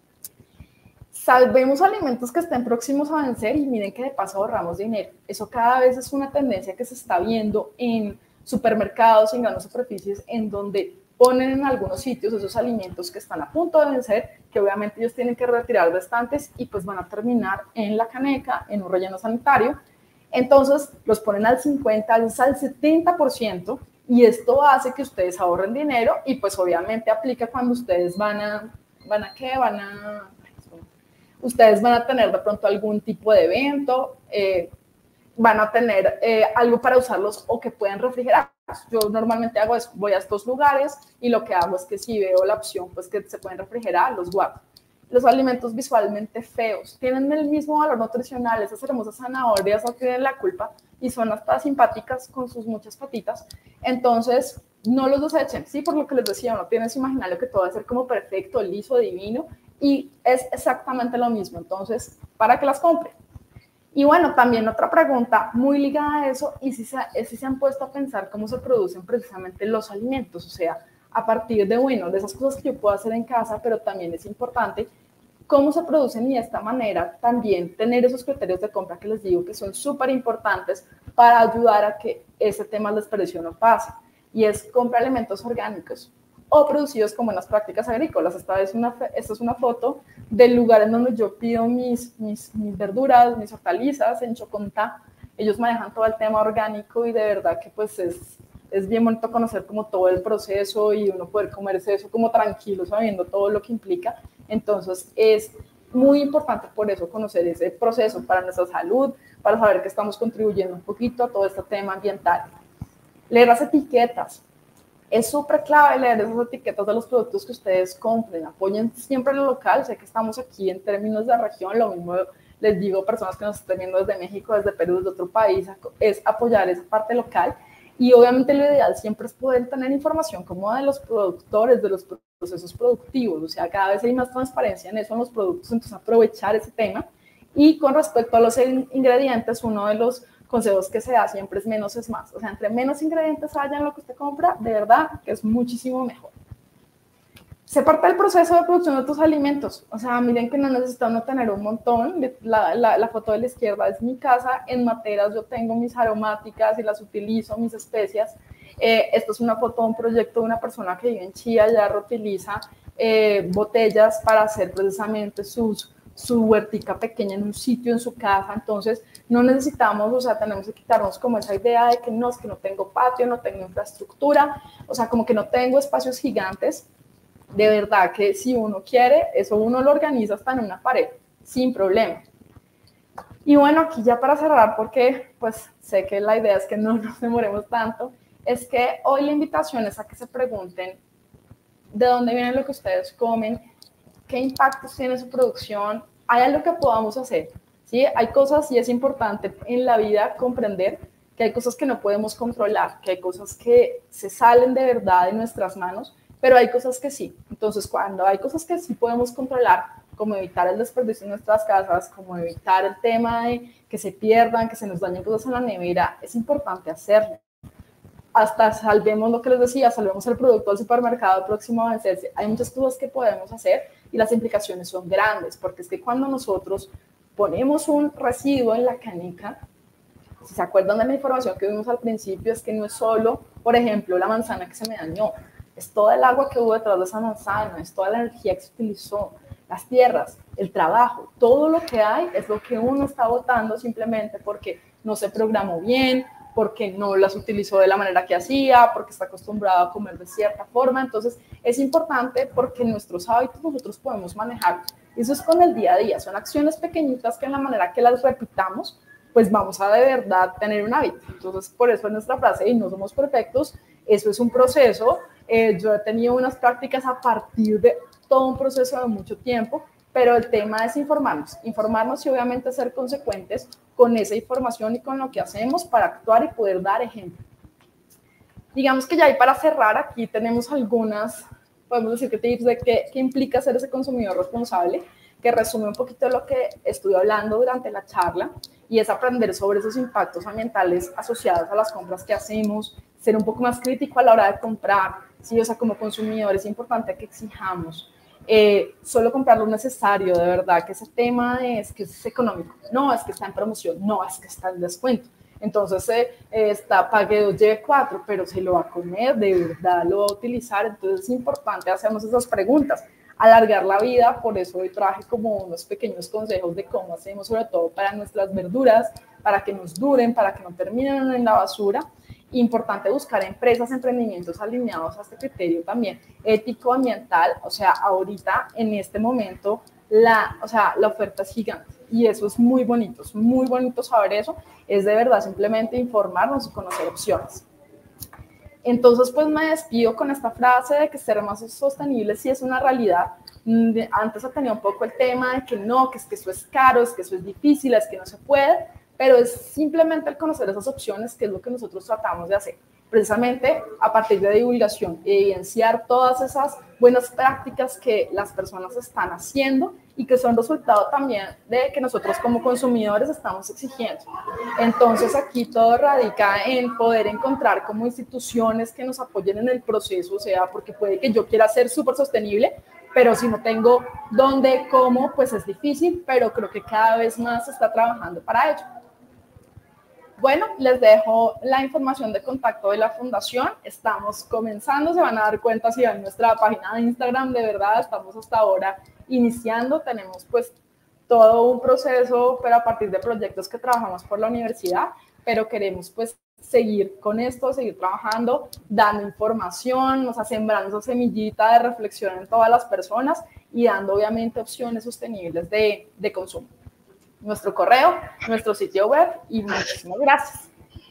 Salvemos alimentos que estén próximos a vencer y miren que de paso ahorramos dinero. Eso cada vez es una tendencia que se está viendo en supermercados, en grandes superficies, en donde ponen en algunos sitios esos alimentos que están a punto de vencer, que obviamente ellos tienen que retirar de estantes y pues van a terminar en la caneca, en un relleno sanitario. Entonces los ponen al cincuenta, al setenta por ciento y esto hace que ustedes ahorren dinero y pues obviamente aplica cuando ustedes van a, ¿van a qué? Van a, ustedes van a tener de pronto algún tipo de evento, eh, van a tener eh, algo para usarlos o que puedan refrigerar. Yo normalmente hago eso, voy a estos lugares y lo que hago es que si veo la opción pues que se pueden refrigerar, los guardo. Los alimentos visualmente feos tienen el mismo valor nutricional, esas hermosas zanahorias no tienen la culpa y son hasta simpáticas con sus muchas patitas, entonces no los desechen, sí, por lo que les decía, no tienes que imaginar que todo va a ser como perfecto, liso, divino, y es exactamente lo mismo, entonces, para que las compren. Y bueno, también otra pregunta muy ligada a eso, y si se, si se han puesto a pensar cómo se producen precisamente los alimentos, o sea, a partir de, bueno, de esas cosas que yo puedo hacer en casa, pero también es importante cómo se producen y de esta manera también tener esos criterios de compra que les digo que son súper importantes para ayudar a que ese tema del desperdicio no pase. Y es comprar alimentos orgánicos o producidos con buenas prácticas agrícolas. Esta, es una, esta es una foto del lugar en donde yo pido mis, mis, mis verduras, mis hortalizas, en Chocontá. Ellos manejan todo el tema orgánico y de verdad que pues es, es bien bonito conocer como todo el proceso y uno poder comerse eso como tranquilo, sabiendo todo lo que implica. Entonces es muy importante por eso conocer ese proceso para nuestra salud, para saber que estamos contribuyendo un poquito a todo este tema ambiental. Leer las etiquetas. Es súper clave leer esas etiquetas de los productos que ustedes compren. Apoyen siempre lo local. Sé que estamos aquí en términos de región. Lo mismo les digo a personas que nos estén viendo desde México, desde Perú, desde otro país, es apoyar esa parte local. Y obviamente lo ideal siempre es poder tener información como de los productores, de los procesos productivos. O sea, cada vez hay más transparencia en eso, en los productos, entonces aprovechar ese tema. Y con respecto a los ingredientes, uno de los consejos que se da siempre es menos es más. O sea, entre menos ingredientes haya en lo que usted compra, de verdad que es muchísimo mejor. Se parte del proceso de producción de tus alimentos. O sea, miren que no necesita uno tener un montón. La, la, la foto de la izquierda es mi casa. En materas yo tengo mis aromáticas y las utilizo, mis especias. Eh, esta es una foto de un proyecto de una persona que vive en Chía, ya reutiliza eh, botellas para hacer precisamente sus, su huertica pequeña en un sitio en su casa. Entonces, no necesitamos, o sea, tenemos que quitarnos como esa idea de que no, es que no tengo patio, no tengo infraestructura, o sea, como que no tengo espacios gigantes. De verdad que si uno quiere, eso uno lo organiza hasta en una pared, sin problema. Y bueno, aquí ya para cerrar, porque pues sé que la idea es que no nos demoremos tanto, es que hoy la invitación es a que se pregunten de dónde viene lo que ustedes comen, qué impactos tiene su producción, hay algo que podamos hacer, ¿sí? Hay cosas, y es importante en la vida comprender que hay cosas que no podemos controlar, que hay cosas que se salen de verdad de nuestras manos, pero hay cosas que sí. Entonces, cuando hay cosas que sí podemos controlar, como evitar el desperdicio en nuestras casas, como evitar el tema de que se pierdan, que se nos dañen cosas en la nevera, es importante hacerlo. Hasta salvemos lo que les decía, salvemos el producto del supermercado próximo a vencerse. Hay muchas cosas que podemos hacer y las implicaciones son grandes, porque es que cuando nosotros ponemos un residuo en la canica, si se acuerdan de la información que vimos al principio, es que no es solo, por ejemplo, la manzana que se me dañó, es toda el agua que hubo detrás de esa manzana, es toda la energía que se utilizó, las tierras, el trabajo, todo lo que hay es lo que uno está botando simplemente porque no se programó bien, porque no las utilizó de la manera que hacía, porque está acostumbrado a comer de cierta forma. Entonces es importante porque nuestros hábitos nosotros podemos manejar. Eso es con el día a día, son acciones pequeñitas que en la manera que las repitamos, pues vamos a de verdad tener un hábito. Entonces por eso es nuestra frase, y no somos perfectos, eso es un proceso. Eh, yo he tenido unas prácticas a partir de todo un proceso de mucho tiempo, pero el tema es informarnos, informarnos y obviamente ser consecuentes con esa información y con lo que hacemos para actuar y poder dar ejemplo. Digamos que ya ahí para cerrar, aquí tenemos algunas, podemos decir que tips de qué, qué implica ser ese consumidor responsable, que resume un poquito lo que estuve hablando durante la charla, y es aprender sobre esos impactos ambientales asociados a las compras que hacemos, ser un poco más crítico a la hora de comprar, ¿sí? O sea, como consumidor es importante que exijamos eh, solo comprar lo necesario, de verdad, que ese tema es que es económico, no, es que está en promoción, no, es que está en descuento. Entonces eh, está, pague dos, lleve cuatro, pero se lo va a comer, de verdad lo va a utilizar. Entonces es importante hacernos esas preguntas, alargar la vida. Por eso hoy traje como unos pequeños consejos de cómo hacemos, sobre todo para nuestras verduras, para que nos duren, para que no terminen en la basura. Importante buscar empresas, emprendimientos alineados a este criterio también ético, ambiental. O sea, ahorita en este momento la, o sea, la oferta es gigante y eso es muy bonito, es muy bonito saber eso. Es de verdad simplemente informarnos y conocer opciones. Entonces, pues me despido con esta frase de que ser más sostenible sí es una realidad. Antes tenía un poco el tema de que no, que es que eso es caro, es que eso es difícil, es que no se puede, pero es simplemente el conocer esas opciones, que es lo que nosotros tratamos de hacer, precisamente a partir de divulgación, evidenciar todas esas buenas prácticas que las personas están haciendo y que son resultado también de que nosotros como consumidores estamos exigiendo. Entonces aquí todo radica en poder encontrar como instituciones que nos apoyen en el proceso, o sea, porque puede que yo quiera ser súper sostenible, pero si no tengo dónde, cómo, pues es difícil, pero creo que cada vez más se está trabajando para ello. Bueno, les dejo la información de contacto de la fundación. Estamos comenzando, se van a dar cuenta si ven nuestra página de Instagram, de verdad, estamos hasta ahora iniciando, tenemos pues todo un proceso, pero a partir de proyectos que trabajamos por la universidad, pero queremos pues seguir con esto, seguir trabajando, dando información, o sea, sembrando esa semillita de reflexión en todas las personas y dando obviamente opciones sostenibles de, de consumo. Nuestro correo, nuestro sitio web y muchísimas gracias.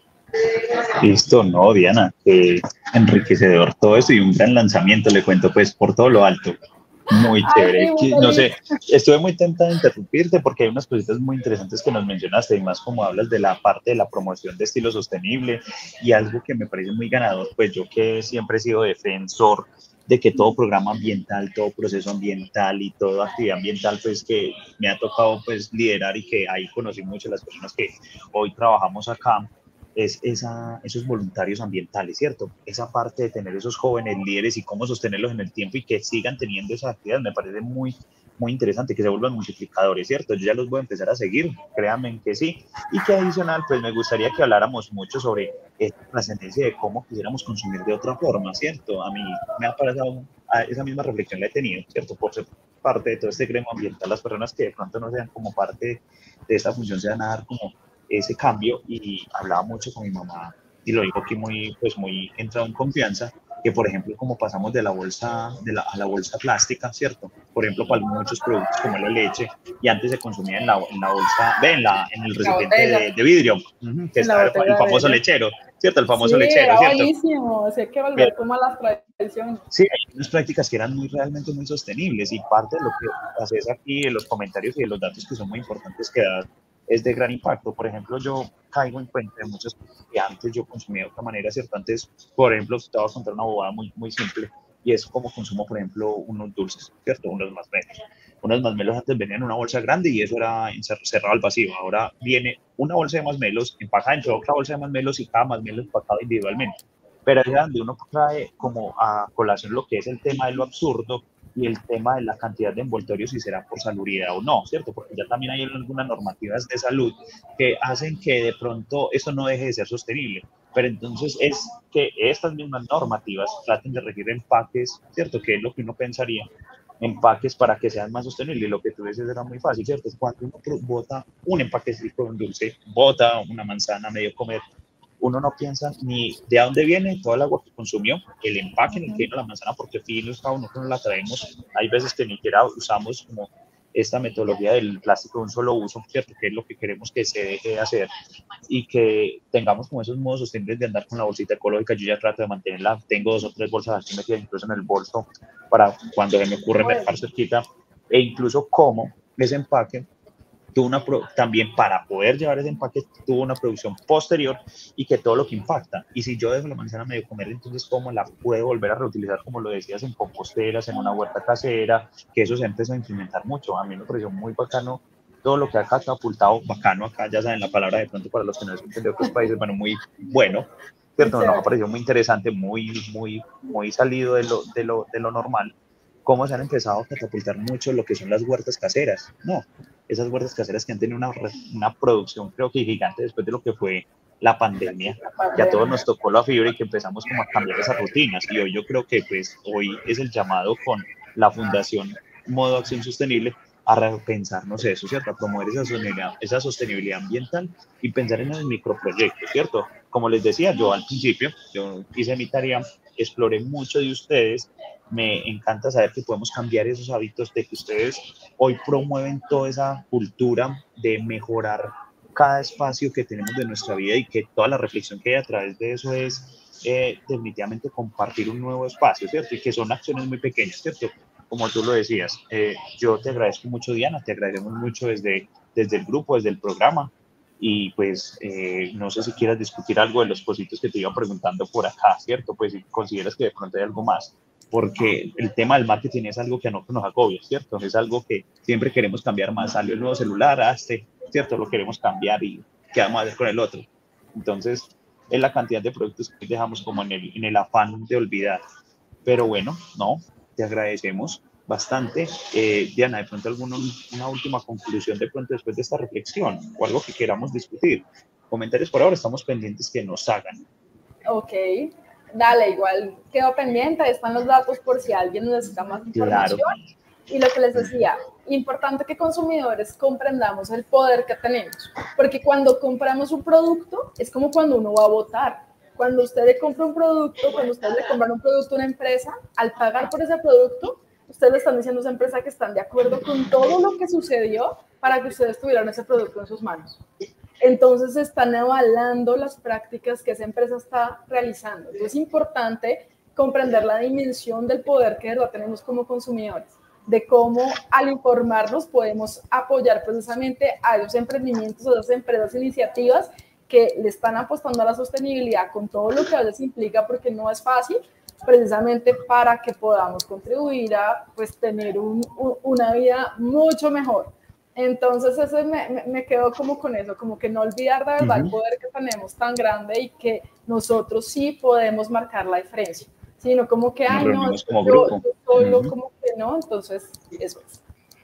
Listo, no, Diana, eh, enriquecedor todo eso y un gran lanzamiento, le cuento pues por todo lo alto. Muy chévere. Ay, sí, No sé, estuve muy tentada de interrumpirte porque hay unas cositas muy interesantes que nos mencionaste y más como hablas de la parte de la promoción de estilo sostenible y algo que me parece muy ganador, pues yo que siempre he sido defensor de que todo programa ambiental, todo proceso ambiental y toda actividad ambiental, pues que me ha tocado pues liderar y que ahí conocí mucho las personas que hoy trabajamos acá, es esa, esos voluntarios ambientales, ¿cierto? Esa parte de tener esos jóvenes líderes y cómo sostenerlos en el tiempo y que sigan teniendo esa actividad, me parece muy, muy interesante, que se vuelvan multiplicadores, ¿cierto? Yo ya los voy a empezar a seguir, créanme que sí. Y que adicional, pues me gustaría que habláramos mucho sobre esta trascendencia de cómo quisiéramos consumir de otra forma, ¿cierto? A mí me ha parecido, esa misma reflexión la he tenido, ¿cierto? Por ser parte de todo este gremio ambiental, las personas que de pronto no sean como parte de esta función se van a dar como ese cambio y hablaba mucho con mi mamá y lo digo aquí muy, pues muy entrado en confianza, que por ejemplo como pasamos de la bolsa de la, a la bolsa plástica, ¿cierto? Por ejemplo, para muchos productos como la leche y antes se consumía en la, en la bolsa, ve, en, la, en el recipiente de, de vidrio, uh-huh, que está el, el famoso lechero, ¿cierto? El famoso sí, lechero, era ¿cierto? Buenísimo, o sea, hay que volver como a las tradiciones. Sí, hay unas prácticas que eran muy realmente muy sostenibles y parte de lo que haces aquí en los comentarios y de los datos que son muy importantes que das es de gran impacto. Por ejemplo, yo caigo en cuenta de muchas cosas que antes yo consumía de otra manera, ¿cierto? Antes, por ejemplo, te voy a contar una bobada muy, muy simple y es como consumo, por ejemplo, unos dulces, ¿cierto? Unos masmelos. Unos masmelos antes venían en una bolsa grande y eso era cerrado al vacío. Ahora viene una bolsa de masmelos, empacada dentro de otra bolsa de masmelos y cada masmelo empacado individualmente. Pero es donde uno trae como a colación lo que es el tema de lo absurdo y el tema de la cantidad de envoltorios, si será por salubridad o no, ¿cierto? Porque ya también hay algunas normativas de salud que hacen que de pronto esto no deje de ser sostenible. Pero entonces es que estas mismas normativas traten de regir empaques, ¿cierto? Que es lo que uno pensaría, empaques para que sean más sostenibles. Y lo que tú dices era muy fácil, ¿cierto? Cuando uno bota un empaquecito de un dulce, bota una manzana medio comer, uno no piensa ni de dónde viene todo el agua que consumió, el empaque en el que vino la manzana, porque finos cada uno que nos la traemos. Hay veces que ni siquiera usamos como esta metodología del plástico de un solo uso, ¿cierto? Que es lo que queremos que se deje de hacer y que tengamos como esos modos sostenibles de andar con la bolsita ecológica. Yo ya trato de mantenerla, tengo dos o tres bolsas así metidas incluso en el bolso para cuando se me ocurre mercar cerquita, e incluso como ese empaque tuvo una pro, también para poder llevar ese empaque tuvo una producción posterior y que todo lo que impacta. Y si yo dejo la manzana medio comer, entonces cómo la puedo volver a reutilizar, como lo decías, en composteras, en una huerta casera, que eso se empezó a implementar mucho. A mí me pareció muy bacano todo lo que ha catapultado, bacano acá, ya saben la palabra de pronto para los que no escuchan de otros países, bueno, muy bueno, ¿cierto? Nos ha parecido muy interesante, muy, muy, muy salido de lo, de lo, de lo normal, cómo se han empezado a catapultar mucho lo que son las huertas caseras, ¿no? Esas huertas caseras que han tenido una, una producción creo que gigante después de lo que fue la pandemia, que a todos nos tocó la fibra y que empezamos como a cambiar esas rutinas. Y hoy yo creo que pues hoy es el llamado con la Fundación Modo Acción Sostenible a repensarnos eso, ¿cierto? A promover esa sostenibilidad, esa sostenibilidad ambiental y pensar en el microproyecto, ¿cierto? Como les decía yo al principio, yo hice mi tarea, exploré mucho de ustedes, me encanta saber que podemos cambiar esos hábitos, de que ustedes hoy promueven toda esa cultura de mejorar cada espacio que tenemos de nuestra vida y que toda la reflexión que hay a través de eso es eh, definitivamente compartir un nuevo espacio, ¿cierto? Y que son acciones muy pequeñas, ¿cierto? Como tú lo decías, eh, yo te agradezco mucho, Diana, te agradecemos mucho desde, desde el grupo, desde el programa, y pues eh, no sé si quieras discutir algo de los cositos que te iba preguntando por acá, ¿cierto? Pues si consideras que de pronto hay algo más. porque el tema del marketing es algo que a nosotros nos agobia, ¿cierto? Es algo que siempre queremos cambiar más. Salió el nuevo celular, ah, este, ¿cierto? Lo queremos cambiar y ¿qué vamos a hacer con el otro? Entonces, es la cantidad de productos que dejamos como en el, en el afán de olvidar. Pero bueno, no, te agradecemos bastante. Eh, Diana, de pronto alguna una última conclusión de pronto después de esta reflexión o algo que queramos discutir. Comentarios por ahora, estamos pendientes que nos hagan. Ok, dale, igual quedo pendiente, ahí están los datos por si alguien necesita más información. Claro. Y lo que les decía, importante que consumidores comprendamos el poder que tenemos, porque cuando compramos un producto es como cuando uno va a votar. Cuando usted le compra un producto, cuando usted le compra un producto a una empresa, al pagar por ese producto, ustedes le están diciendo a esa empresa que están de acuerdo con todo lo que sucedió para que ustedes tuvieran ese producto en sus manos. Entonces están avalando las prácticas que esa empresa está realizando. Entonces es importante comprender la dimensión del poder que de verdad tenemos como consumidores, de cómo al informarnos podemos apoyar precisamente a esos emprendimientos, a esas empresas, iniciativas que le están apostando a la sostenibilidad con todo lo que a veces implica, porque no es fácil, precisamente para que podamos contribuir a pues, tener un, un, una vida mucho mejor. Entonces, eso me, me quedo como con eso, como que no olvidar de verdad uh-huh. el poder que tenemos tan grande y que nosotros sí podemos marcar la diferencia, sino como que, ay, no, como yo, grupo. yo solo uh-huh. como que no, entonces eso es.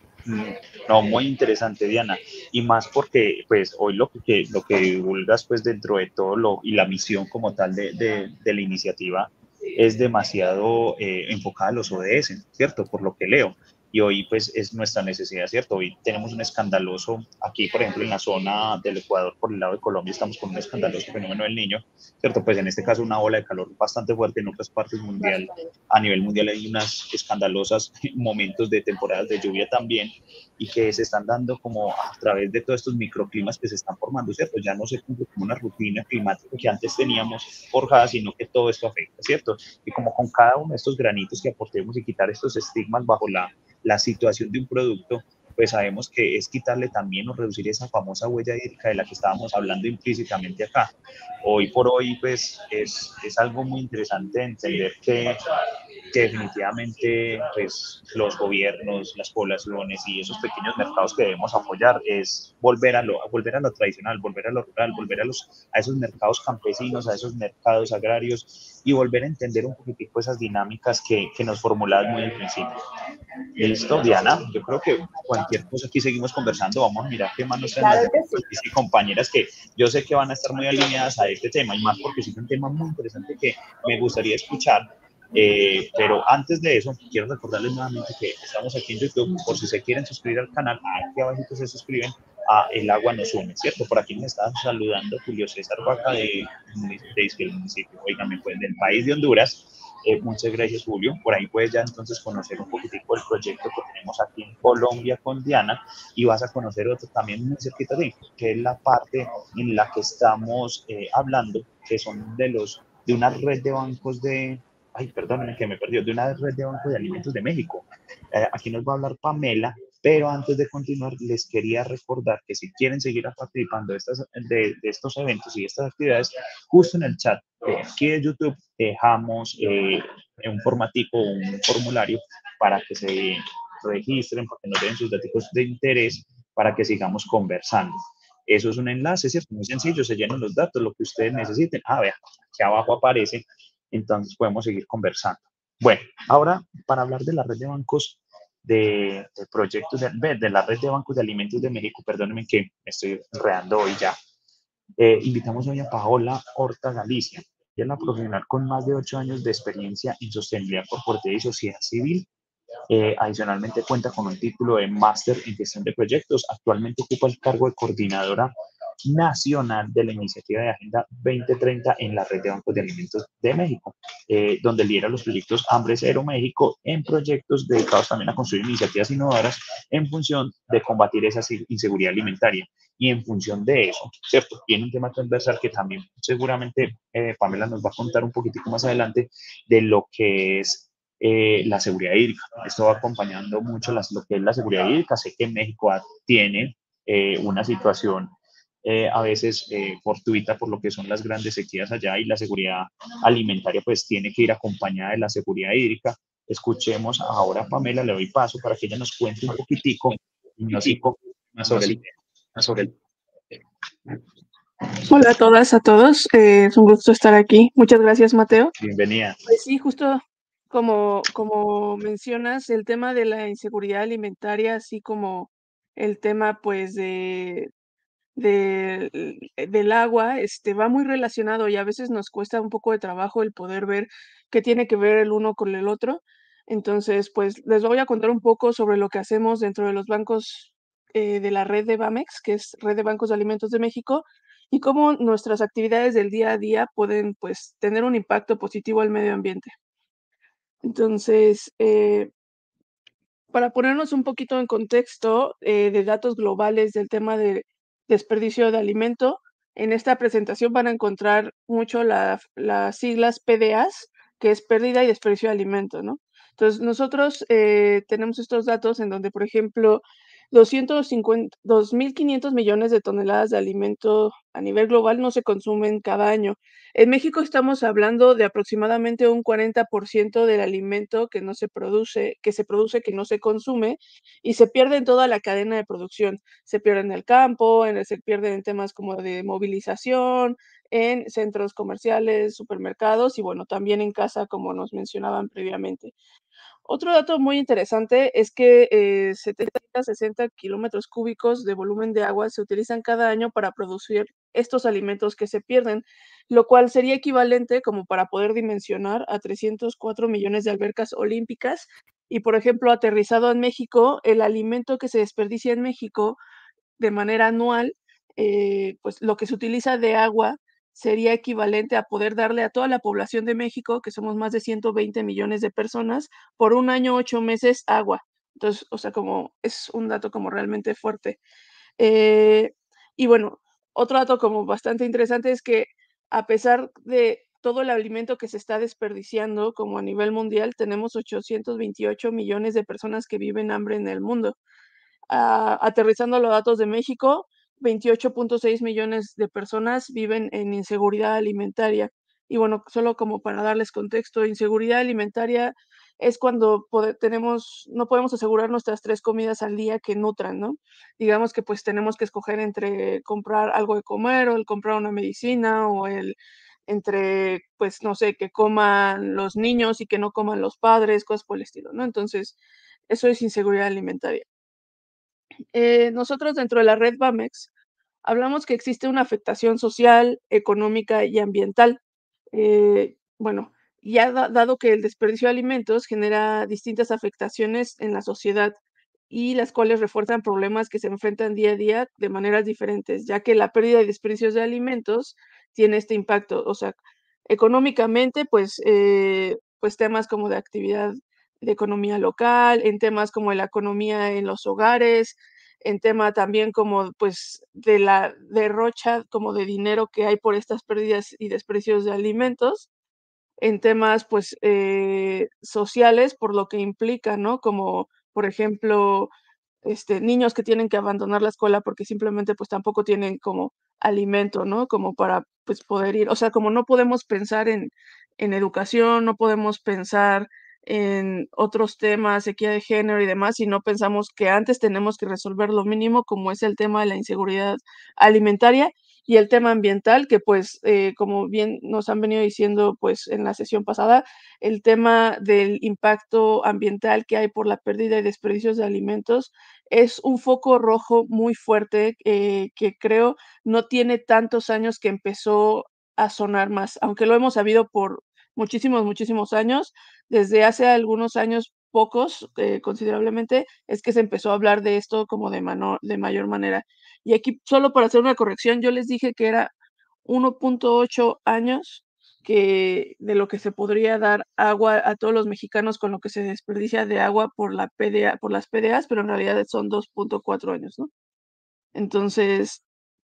No, muy interesante, Diana, y más porque pues hoy lo que, lo que divulgas pues dentro de todo lo y la misión como tal de, de, de la iniciativa es demasiado eh, enfocada a los O D S, ¿cierto? Por lo que leo. Y hoy pues es nuestra necesidad, ¿cierto? Hoy tenemos un escandaloso, aquí por ejemplo en la zona del Ecuador, por el lado de Colombia, estamos con un escandaloso fenómeno del Niño, ¿cierto? Pues en este caso una ola de calor bastante fuerte en otras partes mundial, a nivel mundial hay unas escandalosas momentos de temporadas de lluvia también, y que se están dando como a través de todos estos microclimas que se están formando, ¿cierto? Ya no se cumple como una rutina climática que antes teníamos forjada, sino que todo esto afecta, ¿cierto? Y como con cada uno de estos granitos que aportemos y quitar estos estigmas bajo la la situación de un producto, pues sabemos que es quitarle también o reducir esa famosa huella hídrica de la que estábamos hablando implícitamente acá. Hoy por hoy, pues es, es algo muy interesante entender que, que definitivamente pues, los gobiernos, las poblaciones y esos pequeños mercados que debemos apoyar es volver a lo, volver a lo tradicional, volver a lo rural, volver a, los, a esos mercados campesinos, a esos mercados agrarios y volver a entender un poquitico esas dinámicas que, que nos formulabas muy al principio. Listo, Diana, yo creo que cualquier cosa aquí seguimos conversando, vamos a mirar qué más nos traen claro las sí. compañeras que yo sé que van a estar muy alineadas a este tema y más porque es un tema muy interesante que me gustaría escuchar, eh, pero antes de eso quiero recordarles nuevamente que estamos aquí en YouTube, por si se quieren suscribir al canal, aquí abajito se suscriben a El Agua Nos Une, ¿cierto? Por aquí nos está saludando Julio César Vaca de, de, de el municipio, oígame, pues del país de Honduras. Eh, muchas gracias, Julio. Por ahí puedes ya entonces conocer un poquitico el proyecto que tenemos aquí en Colombia con Diana y vas a conocer otro también muy cerquita de ti, que es la parte en la que estamos eh, hablando, que son de los de una red de bancos de, ay, perdónenme que me perdió, de una red de bancos de alimentos de México. Eh, aquí nos va a hablar Pamela, pero antes de continuar les quería recordar que si quieren seguir participando de, estas, de, de estos eventos y estas actividades, justo en el chat de aquí de YouTube dejamos eh, un formatico, un formulario para que se registren, para que nos den sus datos de interés, para que sigamos conversando. Eso es un enlace, ¿cierto? Muy sencillo, se llenan los datos, lo que ustedes necesiten. Ah, vea, aquí abajo aparece, entonces podemos seguir conversando. Bueno, ahora para hablar de la red de bancos de, de proyectos, de, de la red de bancos de alimentos de México, perdónenme que me estoy enredando hoy ya. Eh, invitamos hoy a Paola Horta Galicia. Ella es una profesional con más de ocho años de experiencia en sostenibilidad corporativa y sociedad civil. Eh, adicionalmente cuenta con un título de máster en gestión de proyectos. Actualmente ocupa el cargo de coordinadora nacional de la iniciativa de Agenda veinte treinta en la red de bancos de alimentos de México, eh, donde lidera los proyectos Hambre Cero México en proyectos dedicados también a construir iniciativas innovadoras en función de combatir esa inseguridad alimentaria. Y en función de eso, ¿cierto? Tiene un tema transversal que también seguramente eh, Pamela nos va a contar un poquitico más adelante de lo que es eh, la seguridad hídrica. Esto va acompañando mucho las, lo que es la seguridad hídrica. Sé que México tiene eh, una situación eh, a veces eh, fortuita por lo que son las grandes sequías allá y la seguridad alimentaria pues tiene que ir acompañada de la seguridad hídrica. Escuchemos ahora a Pamela, le doy paso para que ella nos cuente un poquitico y nos informe más sobre el tema. Sobre el... Hola a todas, a todos. Eh, es un gusto estar aquí. Muchas gracias, Mateo. Bienvenida. Pues sí, justo como, como mencionas, el tema de la inseguridad alimentaria, así como el tema pues de, de- del agua, este, va muy relacionado y a veces nos cuesta un poco de trabajo el poder ver qué tiene que ver el uno con el otro. Entonces, pues les voy a contar un poco sobre lo que hacemos dentro de los bancos eh, de la red de Bamex, que es Red de Bancos de Alimentos de México, y cómo nuestras actividades del día a día pueden, pues, tener un impacto positivo al medio ambiente. Entonces, eh, para ponernos un poquito en contexto eh, de datos globales del tema de desperdicio de alimento, en esta presentación van a encontrar mucho la- las siglas P D As, que es pérdida y desperdicio de alimento, ¿no? Entonces, nosotros eh, tenemos estos datos en donde, por ejemplo, doscientos cincuenta, dos mil quinientos millones de toneladas de alimento a nivel global no se consumen cada año. En México estamos hablando de aproximadamente un cuarenta por ciento del alimento que no se produce, que se produce, que no se consume, y se pierde en toda la cadena de producción. Se pierde en el campo, en el- se pierde en temas como de movilización, en centros comerciales, supermercados y bueno, también en casa, como nos mencionaban previamente. Otro dato muy interesante es que eh, setenta a sesenta kilómetros cúbicos de volumen de agua se utilizan cada año para producir estos alimentos que se pierden, lo cual sería equivalente como para poder dimensionar a trescientos cuatro millones de albercas olímpicas. Y por ejemplo, aterrizado en México, el alimento que se desperdicia en México de manera anual, eh, pues lo que se utiliza de agua sería equivalente a poder darle a toda la población de México, que somos más de ciento veinte millones de personas, por un año, ocho meses, agua. Entonces, o sea, como es un dato como realmente fuerte. Eh, y bueno, otro dato como bastante interesante es que a pesar de todo el alimento que se está desperdiciando, como a nivel mundial, tenemos ochocientos veintiocho millones de personas que viven hambre en el mundo. Ah, aterrizando los datos de México, veintiocho punto seis millones de personas viven en inseguridad alimentaria. Y bueno, solo como para darles contexto, inseguridad alimentaria es cuando pode- tenemos, no podemos asegurar nuestras tres comidas al día que nutran, ¿no? Digamos que pues tenemos que escoger entre comprar algo de comer o el comprar una medicina o el entre, pues no sé, que coman los niños y que no coman los padres, cosas por el estilo, ¿no? Entonces, eso es inseguridad alimentaria. Eh, nosotros dentro de la red Bamex hablamos que existe una afectación social, económica y ambiental. Eh, bueno, ya da- dado que el desperdicio de alimentos genera distintas afectaciones en la sociedad y las cuales refuerzan problemas que se enfrentan día a día de maneras diferentes, ya que la pérdida y desperdicios de alimentos tiene este impacto. O sea, económicamente, pues, eh, pues temas como de actividad de economía local, en temas como la economía en los hogares, en tema también como, pues, de la derrocha como de dinero que hay por estas pérdidas y desprecios de alimentos, en temas, pues, eh, sociales, por lo que implica, ¿no? Como, por ejemplo, este, niños que tienen que abandonar la escuela porque simplemente, pues, tampoco tienen como alimento, ¿no? Como para, pues, poder ir. O sea, como no podemos pensar en en educación, no podemos pensar en otros temas, equidad de género y demás, si no pensamos que antes tenemos que resolver lo mínimo, como es el tema de la inseguridad alimentaria y el tema ambiental, que, pues, eh, como bien nos han venido diciendo, pues, en la sesión pasada, el tema del impacto ambiental que hay por la pérdida y desperdicios de alimentos es un foco rojo muy fuerte, eh, que creo no tiene tantos años que empezó a sonar más, aunque lo hemos sabido por muchísimos, muchísimos años. Desde hace algunos años, pocos, eh, considerablemente, es que se empezó a hablar de esto como de mano de mayor manera. Y aquí, solo para hacer una corrección, yo les dije que era uno punto ocho años que de lo que se podría dar agua a todos los mexicanos con lo que se desperdicia de agua por la P D A por las P D As, pero en realidad son dos punto cuatro años, ¿no? Entonces,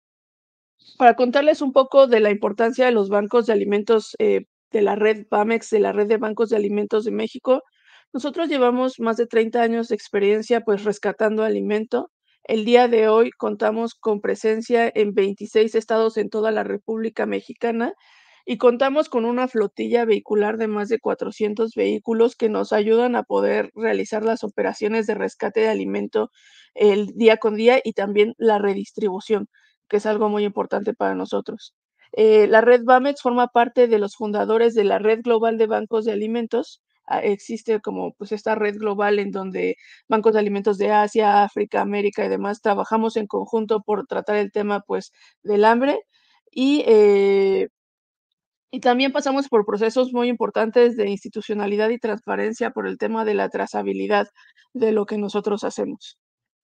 para contarles un poco de la importancia de los bancos de alimentos, eh, de la red Bamex, de la red de bancos de alimentos de México, nosotros llevamos más de treinta años de experiencia, pues, rescatando alimento El día de hoy contamos con presencia en veintiséis estados en toda la República Mexicana y contamos con una flotilla vehicular de más de cuatrocientos vehículos que nos ayudan a poder realizar las operaciones de rescate de alimento el día con día y también la redistribución, que es algo muy importante para nosotros. Eh, la red Bamex forma parte de los fundadores de la Red Global de Bancos de Alimentos. Ah, existe como pues esta red global en donde bancos de alimentos de Asia, África, América y demás trabajamos en conjunto por tratar el tema pues del hambre y, eh, y también pasamos por procesos muy importantes de institucionalidad y transparencia por el tema de la trazabilidad de lo que nosotros hacemos.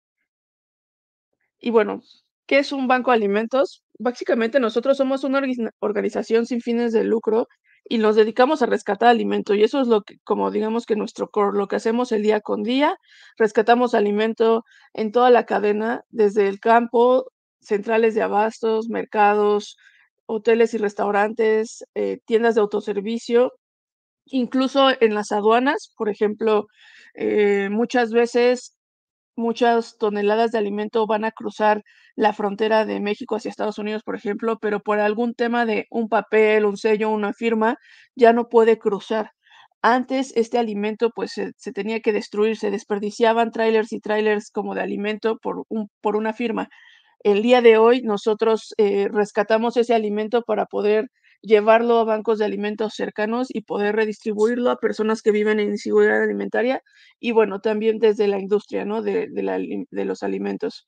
Y bueno, ¿qué es un banco de alimentos? Básicamente nosotros somos una orgis- organización sin fines de lucro y nos dedicamos a rescatar alimento y eso es lo que, como digamos que nuestro core, lo que hacemos el día con día, rescatamos alimento en toda la cadena, desde el campo, centrales de abastos, mercados, hoteles y restaurantes, eh, tiendas de autoservicio, incluso en las aduanas, por ejemplo, eh, muchas veces muchas toneladas de alimento van a cruzar la frontera de México hacia Estados Unidos, por ejemplo, pero por algún tema de un papel, un sello, una firma, ya no puede cruzar. Antes este alimento pues se, se tenía que destruir, se desperdiciaban trailers y trailers como de alimento por, un, por una firma. El día de hoy nosotros eh, rescatamos ese alimento para poder llevarlo a bancos de alimentos cercanos y poder redistribuirlo a personas que viven en inseguridad alimentaria y bueno, también desde la industria, ¿no? De, de la alim- de los alimentos.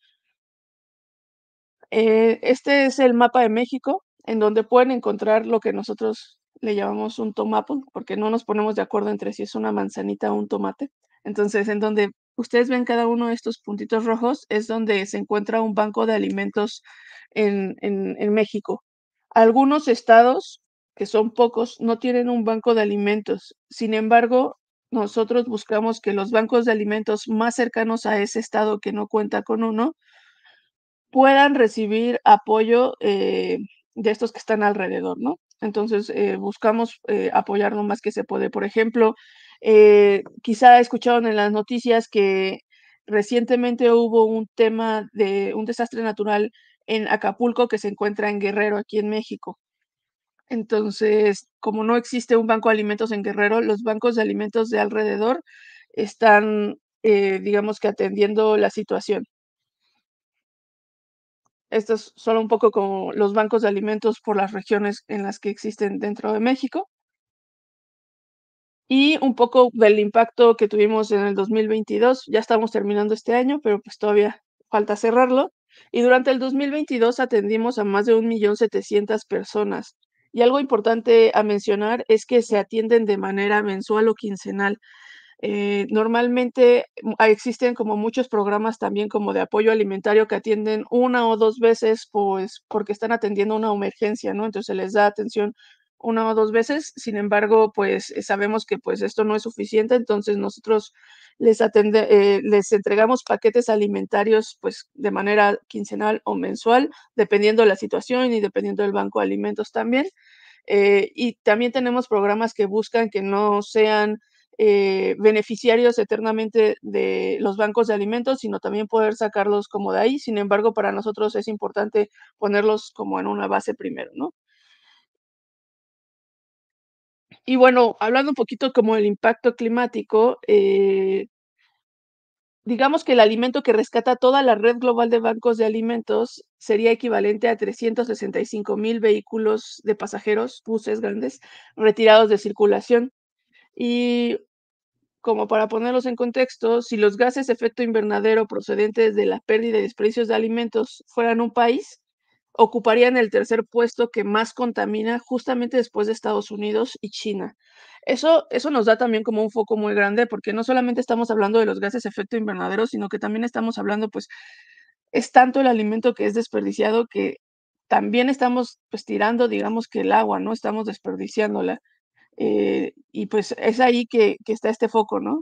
Eh, este es el mapa de México, en donde pueden encontrar lo que nosotros le llamamos un tomapo, porque no nos ponemos de acuerdo entre si es una manzanita o un tomate. Entonces, en donde ustedes ven cada uno de estos puntitos rojos, es donde se encuentra un banco de alimentos en, en, en México. Algunos estados, que son pocos, no tienen un banco de alimentos. Sin embargo, nosotros buscamos que los bancos de alimentos más cercanos a ese estado que no cuenta con uno, puedan recibir apoyo, eh, de estos que están alrededor, ¿no? Entonces, eh, buscamos, eh, apoyar lo más que se puede. Por ejemplo, eh, quizá escucharon en las noticias que recientemente hubo un tema de un desastre natural en Acapulco, que se encuentra en Guerrero, aquí en México. Entonces, como no existe un banco de alimentos en Guerrero, los bancos de alimentos de alrededor están, eh, digamos que atendiendo la situación. Esto es solo un poco como los bancos de alimentos por las regiones en las que existen dentro de México y un poco del impacto que tuvimos en el dos mil veintidós. Ya estamos terminando este año, pero pues todavía falta cerrarlo. Y durante el dos mil veintidós atendimos a más de un millón setecientas personas. Y algo importante a mencionar es que se atienden de manera mensual o quincenal. Eh, normalmente mm, ah, existen como muchos programas también como de apoyo alimentario que atienden una o dos veces, pues, porque están atendiendo una emergencia, ¿no? Entonces, se les da atención una o dos veces. Sin embargo, pues, eh, sabemos que, pues, esto no es suficiente, entonces nosotros les atende eh, les entregamos paquetes alimentarios, pues, de manera quincenal o mensual, dependiendo de la situación y dependiendo del banco de alimentos también. Eh, y también tenemos programas que buscan que no sean eh, beneficiarios eternamente de los bancos de alimentos, sino también poder sacarlos como de ahí. Sin embargo, para nosotros es importante ponerlos como en una base primero, ¿no? Y bueno, hablando un poquito como del impacto climático, eh, digamos que el alimento que rescata toda la red global de bancos de alimentos sería equivalente a trescientos sesenta y cinco mil vehículos de pasajeros, buses grandes, retirados de circulación. Y como para ponerlos en contexto, si los gases de efecto invernadero procedentes de la pérdida y desperdicios de alimentos fueran un país, ocuparían el tercer puesto que más contamina justamente después de Estados Unidos y China. Eso, eso nos da también como un foco muy grande porque no solamente estamos hablando de los gases de efecto invernadero, sino que también estamos hablando, pues, es tanto el alimento que es desperdiciado que también estamos, pues, tirando, digamos que el agua, ¿no? Estamos desperdiciándola. Eh, y pues es ahí que, que está este foco, ¿no?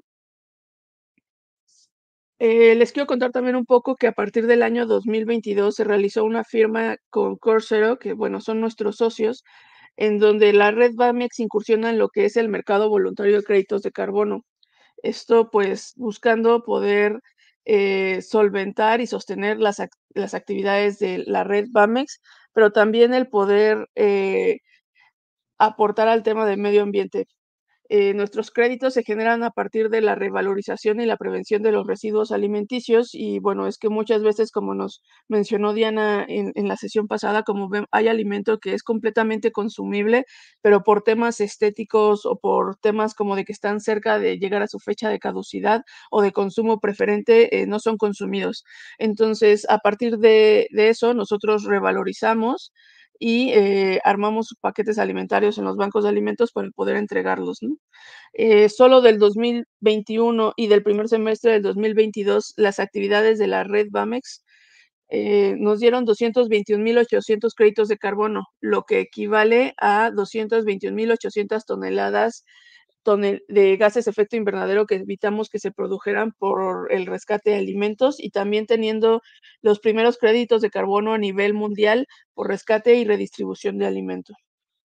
Eh, les quiero contar también un poco que a partir del año dos mil veintidós se realizó una firma con Coursera, que bueno, son nuestros socios, en donde la red Bamex incursiona en lo que es el mercado voluntario de créditos de carbono. Esto pues buscando poder eh, solventar y sostener las, ac las actividades de la red Bamex, pero también el poder eh, aportar al tema del medio ambiente. Eh, nuestros créditos se generan a partir de la revalorización y la prevención de los residuos alimenticios y bueno, es que muchas veces, como nos mencionó Diana en, en la sesión pasada, como ven, hay alimento que es completamente consumible, pero por temas estéticos o por temas como de que están cerca de llegar a su fecha de caducidad o de consumo preferente, eh, no son consumidos. Entonces, a partir de, de eso, nosotros revalorizamos y eh, armamos paquetes alimentarios en los bancos de alimentos para poder entregarlos, ¿no? Eh, solo del dos mil veintiuno y del primer semestre del dos mil veintidós, las actividades de la red Bamex eh, nos dieron doscientos veintiún mil ochocientos créditos de carbono, lo que equivale a doscientos veintiún mil ochocientas toneladas tonel de gases de efecto invernadero que evitamos que se produjeran por el rescate de alimentos y también teniendo los primeros créditos de carbono a nivel mundial por rescate y redistribución de alimentos.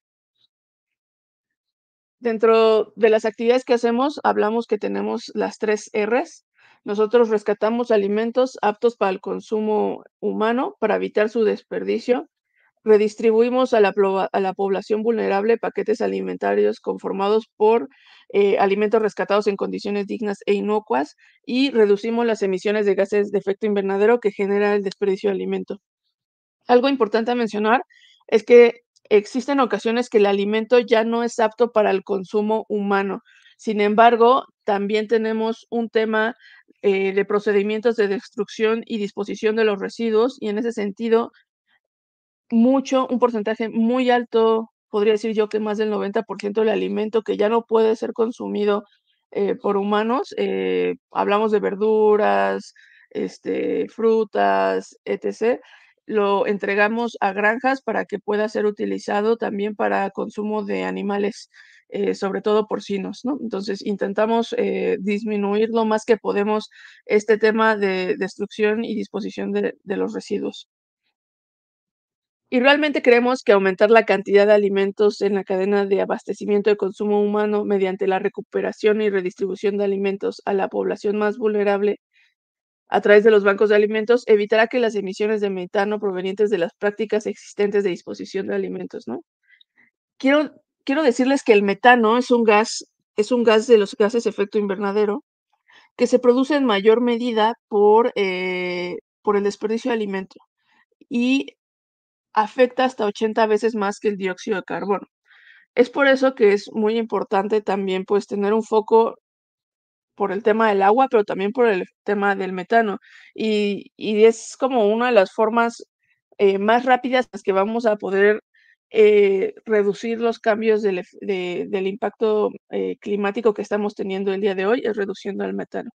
Dentro de las actividades que hacemos, hablamos que tenemos las tres Rs. Nosotros rescatamos alimentos aptos para el consumo humano para evitar su desperdicio. Redistribuimos a la, a la población vulnerable paquetes alimentarios conformados por eh, alimentos rescatados en condiciones dignas e inocuas y reducimos las emisiones de gases de efecto invernadero que genera el desperdicio de alimento. Algo importante a mencionar es que existen ocasiones que el alimento ya no es apto para el consumo humano. Sin embargo, también tenemos un tema eh, de procedimientos de destrucción y disposición de los residuos y en ese sentido mucho, un porcentaje muy alto, podría decir yo que más del noventa por ciento del alimento que ya no puede ser consumido eh, por humanos, eh, hablamos de verduras, este, frutas, etcétera, lo entregamos a granjas para que pueda ser utilizado también para consumo de animales, eh, sobre todo porcinos, ¿no? Entonces intentamos eh, disminuir lo más que podemos este tema de destrucción y disposición de, de los residuos. Y realmente creemos que aumentar la cantidad de alimentos en la cadena de abastecimiento de consumo humano mediante la recuperación y redistribución de alimentos a la población más vulnerable a través de los bancos de alimentos evitará que las emisiones de metano provenientes de las prácticas existentes de disposición de alimentos, ¿no? Quiero, quiero decirles que el metano es un gas, es un gas de los gases de efecto invernadero que se produce en mayor medida por, eh, por el desperdicio de alimento. Y afecta hasta ochenta veces más que el dióxido de carbono. Es por eso que es muy importante también, pues, tener un foco por el tema del agua, pero también por el tema del metano. Y, y es como una de las formas eh, más rápidas en las que vamos a poder eh, reducir los cambios del, ef- de- del impacto eh, climático que estamos teniendo el día de hoy, es reduciendo el metano.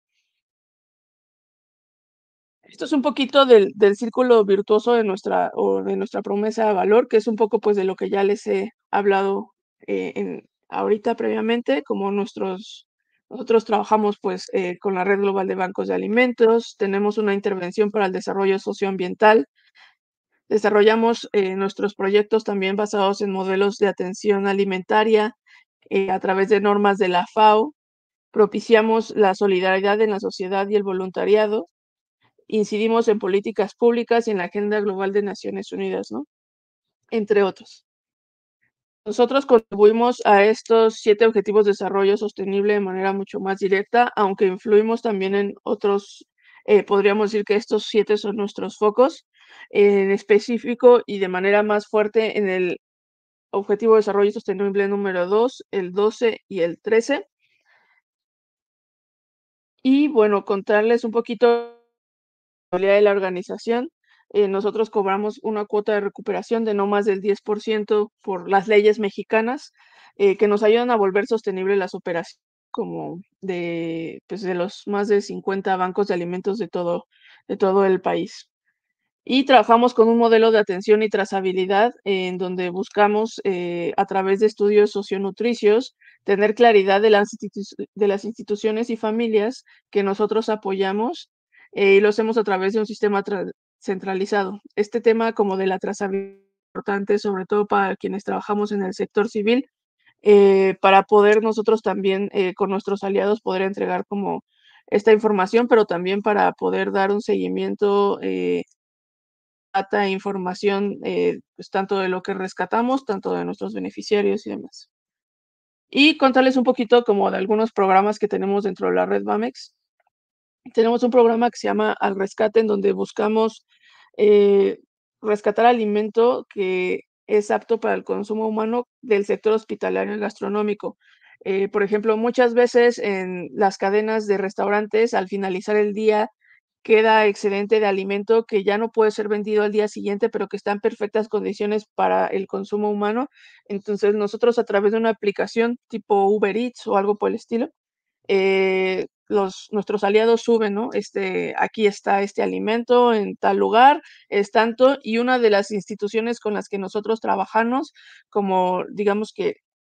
Esto es un poquito del, del círculo virtuoso de nuestra, o de nuestra promesa de valor, que es un poco pues de lo que ya les he hablado eh, en, ahorita previamente, como nuestros, nosotros trabajamos pues eh, con la Red Global de Bancos de Alimentos, tenemos una intervención para el desarrollo socioambiental, desarrollamos eh, nuestros proyectos también basados en modelos de atención alimentaria eh, a través de normas de la FAO, propiciamos la solidaridad en la sociedad y el voluntariado, incidimos en políticas públicas y en la Agenda Global de Naciones Unidas, ¿no? Entre otros. Nosotros contribuimos a estos siete objetivos de desarrollo sostenible de manera mucho más directa, aunque influimos también en otros, eh, podríamos decir que estos siete son nuestros focos, en específico y de manera más fuerte en el Objetivo de Desarrollo Sostenible número dos, el doce y el trece. Y bueno, contarles un poquito de la organización, eh, nosotros cobramos una cuota de recuperación de no más del diez por ciento por las leyes mexicanas eh, que nos ayudan a volver sostenibles las operaciones como de, pues, de los más de cincuenta bancos de alimentos de todo, de todo el país. Y trabajamos con un modelo de atención y trazabilidad en donde buscamos, eh, a través de estudios socionutricios, tener claridad de las, institu- de las instituciones y familias que nosotros apoyamos eh, y lo hacemos a través de un sistema tra- centralizado. Este tema como de la trazabilidad es importante, sobre todo para quienes trabajamos en el sector civil, eh, para poder nosotros también eh, con nuestros aliados poder entregar como esta información, pero también para poder dar un seguimiento, eh, data e información, eh, pues tanto de lo que rescatamos, tanto de nuestros beneficiarios y demás. Y contarles un poquito como de algunos programas que tenemos dentro de la red Bamex. Tenemos un programa que se llama Al Rescate, en donde buscamos eh, rescatar alimento que es apto para el consumo humano del sector hospitalario y gastronómico. Eh, por ejemplo, muchas veces en las cadenas de restaurantes, al finalizar el día, queda excedente de alimento que ya no puede ser vendido al día siguiente, pero que está en perfectas condiciones para el consumo humano. Entonces, nosotros a través de una aplicación tipo Uber Eats o algo por el estilo, eh, los, nuestros aliados suben, ¿no? Este, aquí está este alimento en tal lugar, es tanto, y una de las instituciones con las que nosotros trabajamos, como digamos que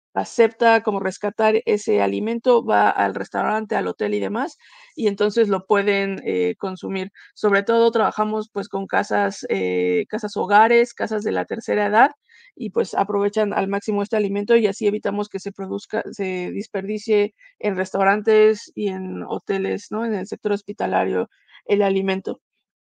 acepta como rescatar ese alimento, va al restaurante, al hotel y demás, y entonces lo pueden eh, consumir. Sobre todo trabajamos pues con casas, eh, casas hogares, casas de la tercera edad, y pues aprovechan al máximo este alimento y así evitamos que se produzca, se desperdicie en restaurantes y en hoteles, ¿no? En el sector hospitalario el alimento.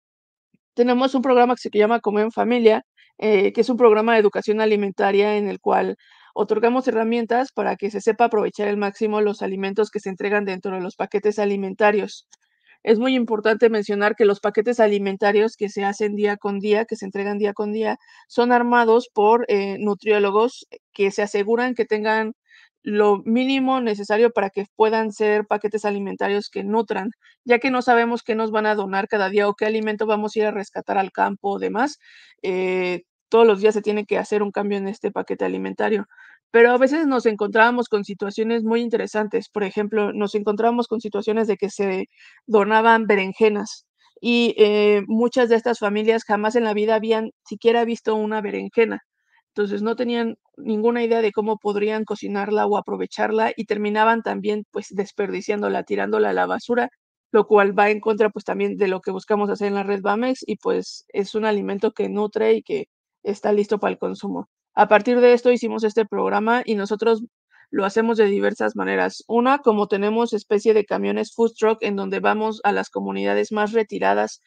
Tenemos un programa que se llama Comer en Familia, eh, que es un programa de educación alimentaria en el cual otorgamos herramientas para que se sepa aprovechar al máximo los alimentos que se entregan dentro de los paquetes alimentarios. Es muy importante mencionar que los paquetes alimentarios que se hacen día con día, que se entregan día con día, son armados por eh, nutriólogos que se aseguran que tengan lo mínimo necesario para que puedan ser paquetes alimentarios que nutran, ya que no sabemos qué nos van a donar cada día o qué alimento vamos a ir a rescatar al campo o demás. eh, todos los días se tiene que hacer un cambio en este paquete alimentario. Pero a veces nos encontrábamos con situaciones muy interesantes. Por ejemplo, nos encontrábamos con situaciones de que se donaban berenjenas y eh, muchas de estas familias jamás en la vida habían siquiera visto una berenjena. Entonces no tenían ninguna idea de cómo podrían cocinarla o aprovecharla y terminaban también pues desperdiciándola, tirándola a la basura, lo cual va en contra pues también de lo que buscamos hacer en la red Bamex y pues es un alimento que nutre y que está listo para el consumo. A partir de esto hicimos este programa y nosotros lo hacemos de diversas maneras. Una, como tenemos especie de camiones food truck en donde vamos a las comunidades más retiradas,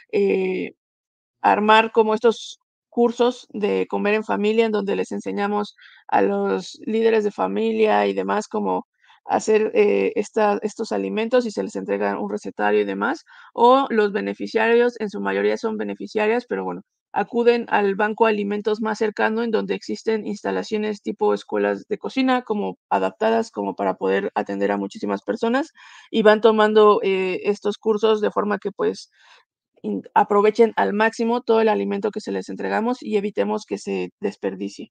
eh, armar como estos cursos de comer en familia, en donde les enseñamos a los líderes de familia y demás cómo hacer eh, esta- estos alimentos y se les entrega un recetario y demás. O los beneficiarios, en su mayoría son beneficiarias, pero bueno, acuden al banco de alimentos más cercano en donde existen instalaciones tipo escuelas de cocina, como adaptadas como para poder atender a muchísimas personas y van tomando eh, estos cursos de forma que pues in- aprovechen al máximo todo el alimento que se les entregamos y evitemos que se desperdicie.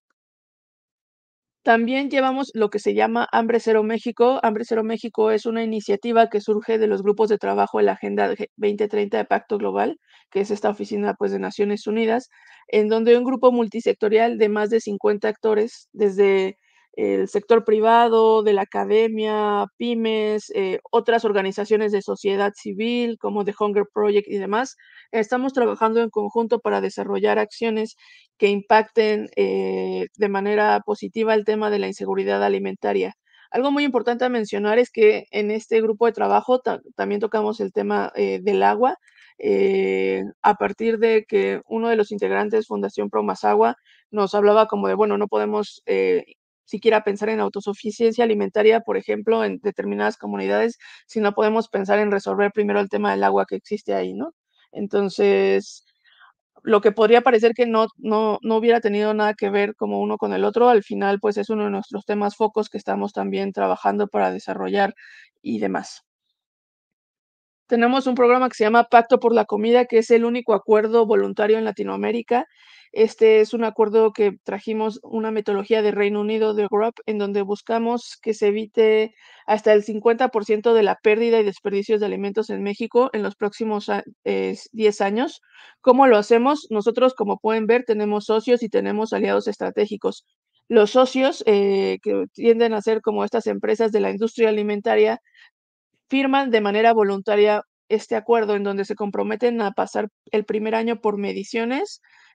También llevamos lo que se llama Hambre Cero México. Hambre Cero México es una iniciativa que surge de los grupos de trabajo de la Agenda G- veinte treinta de Pacto Global, que es esta oficina pues, de Naciones Unidas, en donde un grupo multisectorial de más de cincuenta actores, desde el sector privado, de la academia, pymes, eh, otras organizaciones de sociedad civil como The Hunger Project y demás, estamos trabajando en conjunto para desarrollar acciones que impacten eh, de manera positiva el tema de la inseguridad alimentaria. Algo muy importante a mencionar es que en este grupo de trabajo ta- también tocamos el tema eh, del agua, eh, a partir de que uno de los integrantes, Fundación Pro Más Agua, nos hablaba como de, bueno, no podemos eh, siquiera pensar en autosuficiencia alimentaria, por ejemplo, en determinadas comunidades, si no podemos pensar en resolver primero el tema del agua que existe ahí, ¿no? Entonces, lo que podría parecer que no, no, no hubiera tenido nada que ver como uno con el otro, al final pues es uno de nuestros temas focos que estamos también trabajando para desarrollar y demás. Tenemos un programa que se llama Pacto por la Comida, que es el único acuerdo voluntario en Latinoamérica. Este es un acuerdo que trajimos una metodología de Reino Unido, de GROP, en donde buscamos que se evite hasta el cincuenta por ciento de la pérdida y desperdicios de alimentos en México en los próximos a- eh, diez años. ¿Cómo lo hacemos? Nosotros, como pueden ver, tenemos socios y tenemos aliados estratégicos. Los socios, eh, que tienden a ser como estas empresas de la industria alimentaria, firman de manera voluntaria este acuerdo en donde se comprometen a pasar el primer año por mediciones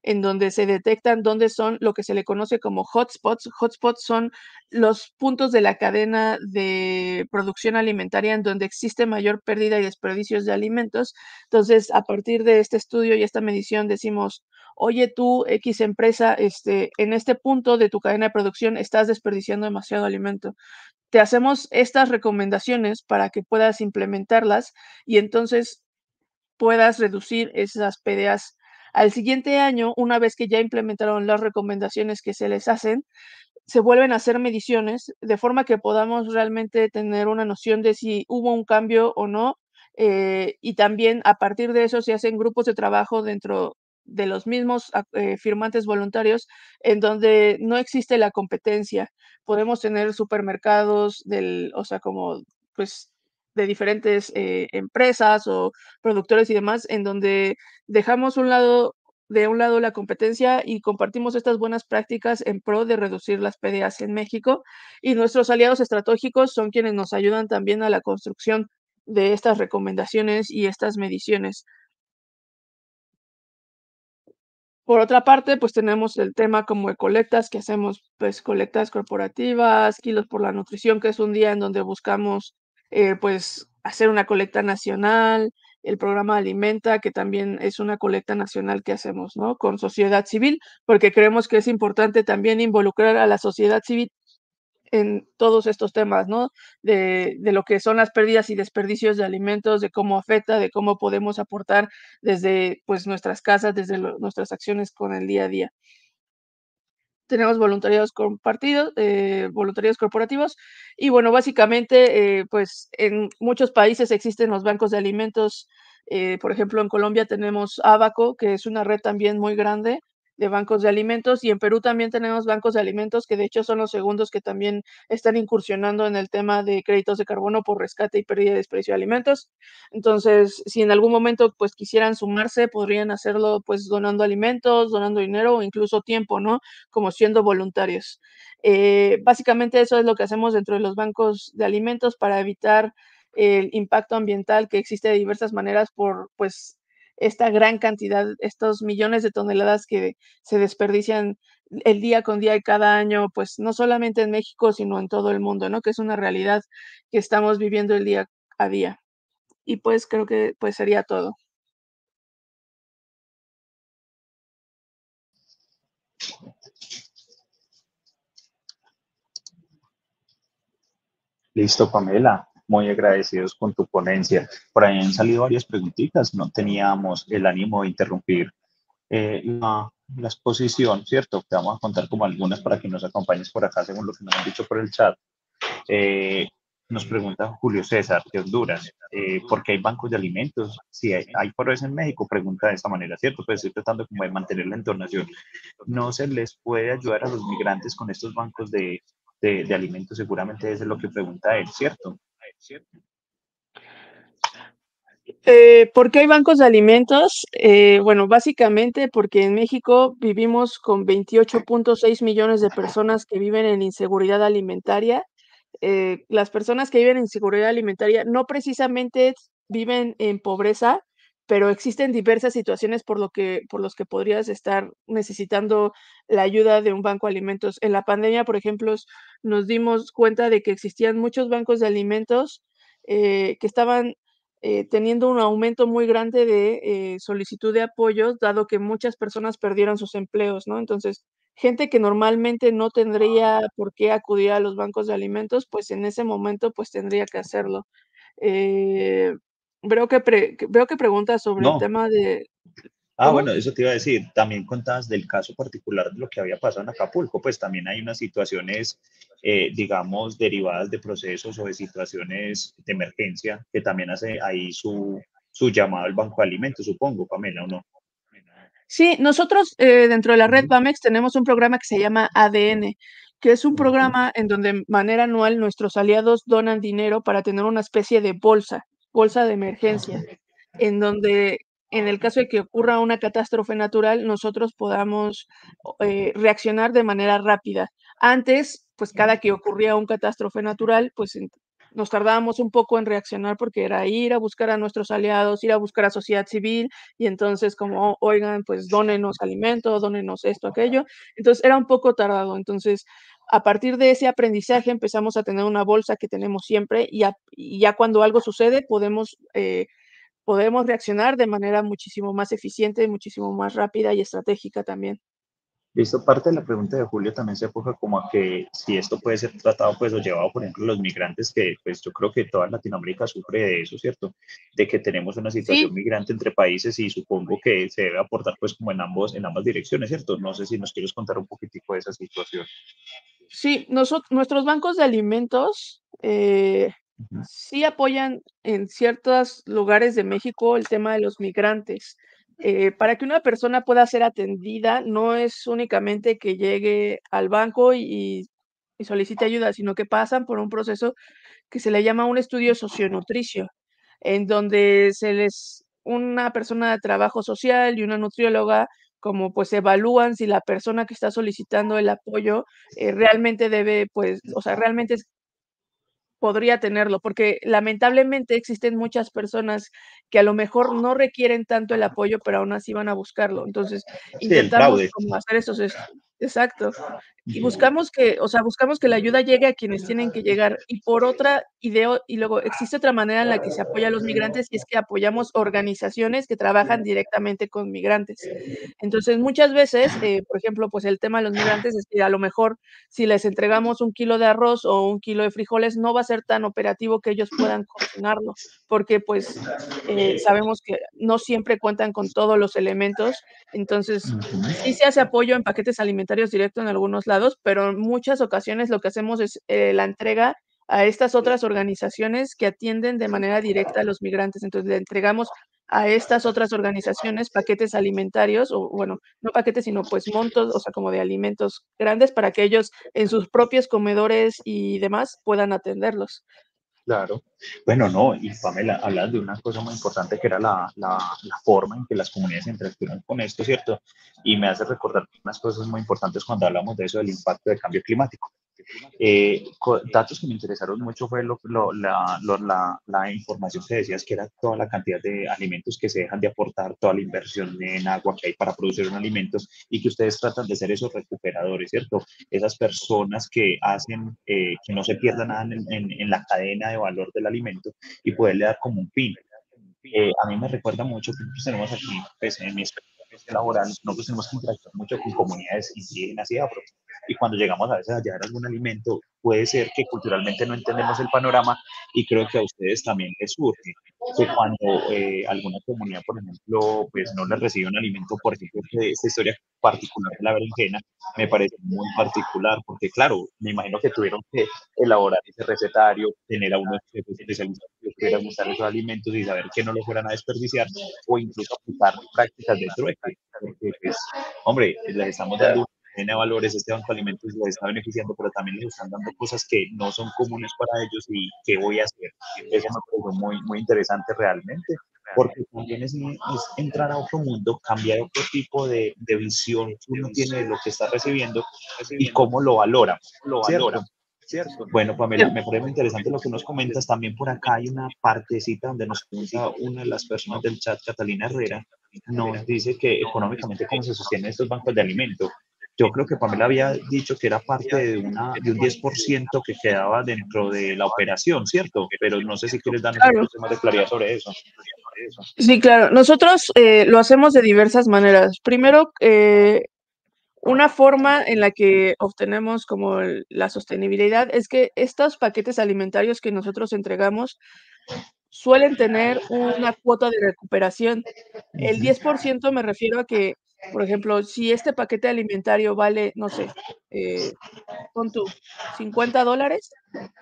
en donde se detectan dónde son lo que se le conoce como hotspots. Hotspots son los puntos de la cadena de producción alimentaria en donde existe mayor pérdida y desperdicios de alimentos. Entonces, a partir de este estudio y esta medición decimos, oye, tú, X empresa, este, en este punto de tu cadena de producción estás desperdiciando demasiado alimento. Te hacemos estas recomendaciones para que puedas implementarlas y entonces puedas reducir esas P D As. Al siguiente año, una vez que ya implementaron las recomendaciones que se les hacen, se vuelven a hacer mediciones de forma que podamos realmente tener una noción de si hubo un cambio o no. Eh, y también a partir de eso se hacen grupos de trabajo dentro de los mismos ac- eh, firmantes voluntarios en donde no existe la competencia. Podemos tener supermercados del, o sea, como pues de diferentes eh, empresas o productores y demás, en donde dejamos un lado de un lado la competencia y compartimos estas buenas prácticas en pro de reducir las P D As en México. Y nuestros aliados estratégicos son quienes nos ayudan también a la construcción de estas recomendaciones y estas mediciones. Por otra parte, pues tenemos el tema como de colectas, que hacemos pues colectas corporativas, Kilos por la Nutrición, que es un día en donde buscamos eh, pues hacer una colecta nacional, el programa Alimenta, que también es una colecta nacional que hacemos, ¿no? Con sociedad civil, porque creemos que es importante también involucrar a la sociedad civil en todos estos temas, ¿no? De, de lo que son las pérdidas y desperdicios de alimentos, de cómo afecta, de cómo podemos aportar desde pues nuestras casas, desde lo- nuestras acciones con el día a día. Tenemos voluntariados compartidos, eh, voluntariados corporativos y bueno, básicamente, eh, pues en muchos países existen los bancos de alimentos. Eh, por ejemplo, en Colombia tenemos Abaco, que es una red también muy grande de bancos de alimentos, y en Perú también tenemos bancos de alimentos, que de hecho son los segundos que también están incursionando en el tema de créditos de carbono por rescate y pérdida de desperdicio de alimentos. Entonces, si en algún momento pues quisieran sumarse, podrían hacerlo pues donando alimentos, donando dinero o incluso tiempo, ¿no? Como siendo voluntarios. Eh, básicamente eso es lo que hacemos dentro de los bancos de alimentos para evitar el impacto ambiental que existe de diversas maneras por pues esta gran cantidad, estos millones de toneladas que se desperdician el día con día y cada año, pues no solamente en México, sino en todo el mundo, ¿no? Que es una realidad que estamos viviendo el día a día. Y pues creo que pues sería todo. Listo, Pamela. Muy agradecidos con tu ponencia. Por ahí han salido varias preguntitas. No teníamos el ánimo de interrumpir eh, la, la exposición, ¿cierto? Te vamos a contar como algunas para que nos acompañes por acá, según lo que nos han dicho por el chat. Eh, Nos pregunta Julio César de Honduras, eh, ¿por qué hay bancos de alimentos? Si hay, hay por eso en México, pregunta de esta manera, ¿cierto? Pues estoy tratando como de mantener la entonación. ¿No se les puede ayudar a los migrantes con estos bancos de, de, de alimentos? Seguramente eso es lo que pregunta él, ¿cierto? Eh, ¿por qué hay bancos de alimentos? Eh, bueno, básicamente porque en México vivimos con veintiocho punto seis millones de personas que viven en inseguridad alimentaria. Eh, las personas que viven en inseguridad alimentaria no precisamente viven en pobreza, pero existen diversas situaciones por lo que, por los que podrías estar necesitando la ayuda de un banco de alimentos. En la pandemia, por ejemplo, s- nos dimos cuenta de que existían muchos bancos de alimentos eh, que estaban eh, teniendo un aumento muy grande de eh, solicitud de apoyos, dado que muchas personas perdieron sus empleos, ¿no? Entonces, gente que normalmente no tendría por qué acudir a los bancos de alimentos, pues en ese momento pues tendría que hacerlo. Eh, veo que pre- que- veo que preguntas sobre el No. tema de Ah, ¿cómo? bueno, eso te iba a decir. También contabas del caso particular de lo que había pasado en Acapulco. Pues también hay unas situaciones, eh, digamos, derivadas de procesos o de situaciones de emergencia que también hace ahí su, su llamado al Banco de Alimentos, supongo, Pamela, ¿o no? Sí, nosotros eh, dentro de la red Ujú, Bamex tenemos un programa que se llama A D N, que es un ujú. programa en donde de manera anual nuestros aliados donan dinero para tener una especie de bolsa, bolsa de emergencia, en donde en el caso de que ocurra una catástrofe natural, nosotros podamos eh, reaccionar de manera rápida. Antes, pues cada que ocurría un catástrofe natural, pues nos tardábamos un poco en reaccionar porque era ir a buscar a nuestros aliados, ir a buscar a sociedad civil y entonces como, oigan, pues dónenos alimento, dónenos esto, aquello. Entonces era un poco tardado. Entonces, a partir de ese aprendizaje empezamos a tener una bolsa que tenemos siempre y ya, y ya cuando algo sucede podemos, eh, podemos reaccionar de manera muchísimo más eficiente, muchísimo más rápida y estratégica también. Listo, parte de la pregunta de Julio también se enfoca como a que si esto puede ser tratado pues o llevado, por ejemplo, los migrantes, que pues yo creo que toda Latinoamérica sufre de eso, ¿cierto? De que tenemos una situación Sí, migrante entre países y supongo que se debe aportar pues como en ambos, en ambas direcciones, ¿cierto? No sé si nos quieres contar un poquitico de esa situación. sí, noso- nuestros bancos de alimentos eh, Ujú. sí apoyan en ciertos lugares de México el tema de los migrantes. Eh, para que una persona pueda ser atendida, no es únicamente que llegue al banco y, y solicite ayuda, sino que pasan por un proceso que se le llama un estudio socionutricio, en donde se les, una persona de trabajo social y una nutrióloga, como pues evalúan si la persona que está solicitando el apoyo eh, realmente debe, pues, o sea, realmente es- podría tenerlo, porque lamentablemente existen muchas personas que a lo mejor no requieren tanto el apoyo, pero aún así van a buscarlo. Entonces, Sí, el intentamos fraude. como hacer esos, es- exacto. Y Ujú. buscamos que, o sea, buscamos que la ayuda llegue a quienes tienen que llegar. Y por otra idea, y luego existe otra manera en la que se apoya a los migrantes y es que apoyamos organizaciones que trabajan directamente con migrantes. Entonces, muchas veces, eh, por ejemplo, pues el tema de los migrantes es que a lo mejor si les entregamos un kilo de arroz o un kilo de frijoles, no va a ser tan operativo que ellos puedan cocinarlo, porque pues eh, sabemos que no siempre cuentan con todos los elementos. Entonces, sí se hace apoyo en paquetes alimentarios directo en algunos lados, pero en muchas ocasiones lo que hacemos es eh, la entrega a estas otras organizaciones que atienden de manera directa a los migrantes. Entonces, le entregamos a estas otras organizaciones paquetes alimentarios, o bueno, no paquetes, sino pues montos, o sea, como de alimentos grandes para que ellos en sus propios comedores y demás puedan atenderlos. Claro. Bueno, no, y Pamela, hablas de una cosa muy importante que era la, la, la forma en que las comunidades interactúan con esto, ¿cierto? Y me hace recordar unas cosas muy importantes cuando hablamos de eso, del impacto del cambio climático. Eh, co- datos que me interesaron mucho fue lo, lo- la, lo- la- la información que decías, que era toda la cantidad de alimentos que se dejan de aportar, toda la inversión en agua que hay para producir un alimentos y que ustedes tratan de ser esos recuperadores, ¿cierto? Esas personas que hacen eh, que no se pierda nada en, en- en la cadena de valor del alimento y poderle dar como un fin. Eh, a mí me recuerda mucho que nosotros tenemos aquí, pues, en mi experiencia laboral, nosotros tenemos que interactuar mucho con comunidades indígenas y afro. Y cuando llegamos a veces a llevar algún alimento, puede ser que culturalmente no entendemos el panorama y creo que a ustedes también les surge que cuando eh, alguna comunidad, por ejemplo, pues no les recibe un alimento, por ejemplo, que esta historia particular de la berenjena me parece muy particular, porque claro, me imagino que tuvieron que elaborar ese recetario, tener a unos chefs especializados que les pudieran gustar esos alimentos y saber que no los fueran a desperdiciar o incluso aplicar prácticas de trueque, porque pues, hombre, les estamos dando una cadena de valores, este banco de alimentos les está beneficiando, pero también les están dando cosas que no son comunes para ellos y qué voy a hacer. Eso me pareció muy, muy interesante realmente, porque también es, es entrar a otro mundo, cambiar otro tipo de, de visión que uno tiene de lo que está recibiendo y cómo lo valora, ¿cierto? Bueno, Pamela, Sí. me parece muy interesante lo que nos comentas. También por acá hay una partecita donde nos comenta una de las personas del chat, Catalina Herrera, nos dice que económicamente cómo se sostienen estos bancos de alimentos. Yo creo que Pamela había dicho que era parte de, una, de un diez por ciento que quedaba dentro de la operación, ¿cierto? Pero no sé si quieres darnos un Claro, poquito más de claridad sobre eso. sí, claro. Nosotros eh, lo hacemos de diversas maneras. Primero, eh, una forma en la que obtenemos como el- la sostenibilidad es que estos paquetes alimentarios que nosotros entregamos suelen tener una cuota de recuperación. El Ujú, diez por ciento me refiero a que, por ejemplo, si este paquete alimentario vale, no sé, eh, pon tú cincuenta dólares,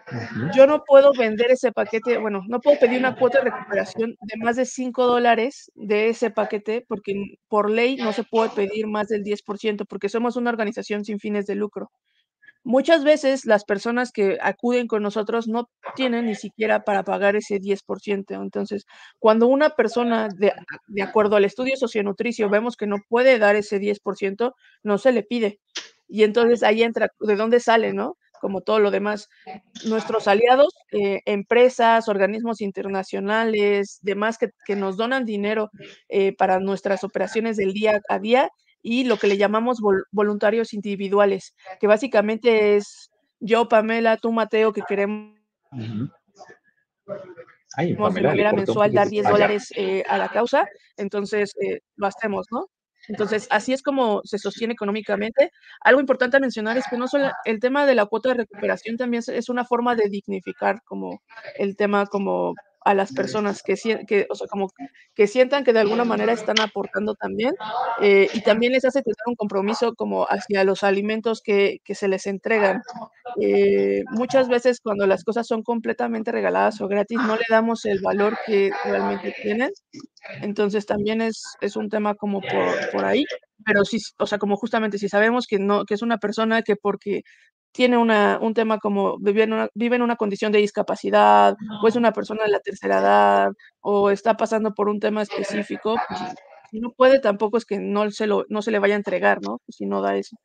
yo ujú. no puedo vender ese paquete, bueno, no puedo pedir una cuota de recuperación de más de cinco dólares de ese paquete, porque n- por ley no se puede pedir más del diez por ciento, porque somos una organización sin fines de lucro. Muchas veces las personas que acuden con nosotros no tienen ni siquiera para pagar ese diez por ciento. Entonces, cuando una persona, de, de acuerdo al estudio socionutricio, vemos que no puede dar ese diez por ciento, no se le pide. Y entonces ahí entra, ¿de dónde sale, no? como todo lo demás. Nuestros aliados, eh, empresas, organismos internacionales, demás que, que nos donan dinero eh, para nuestras operaciones del día a día y lo que le llamamos vol- voluntarios individuales, que básicamente es yo, Pamela, tú, Mateo, que queremos Ujú. Ay, de Pamela, le manera cortó un mensual dar poquito diez allá. dólares eh, a la causa, entonces eh, lo hacemos, ¿no? Entonces, así es como se sostiene económicamente. Algo importante a mencionar es que no solo el tema de la cuota de recuperación también es, es una forma de dignificar como el tema como a las personas que, sien- que, o sea, como que sientan que de alguna manera están aportando también eh, y también les hace tener un compromiso como hacia los alimentos que, que se les entregan. Eh, muchas veces cuando las cosas son completamente regaladas o gratis, no le damos el valor que realmente tienen. Entonces también es, es un tema como por, por ahí. Pero sí, o sea, como justamente si sabemos que no, que es una persona que porque tiene una, un tema como vive en una, vive en una condición de discapacidad, o es una persona de la tercera edad, o está pasando por un tema específico, pues si, si no puede, tampoco es que no se lo, no se le vaya a entregar, ¿no? Pues si no da eso.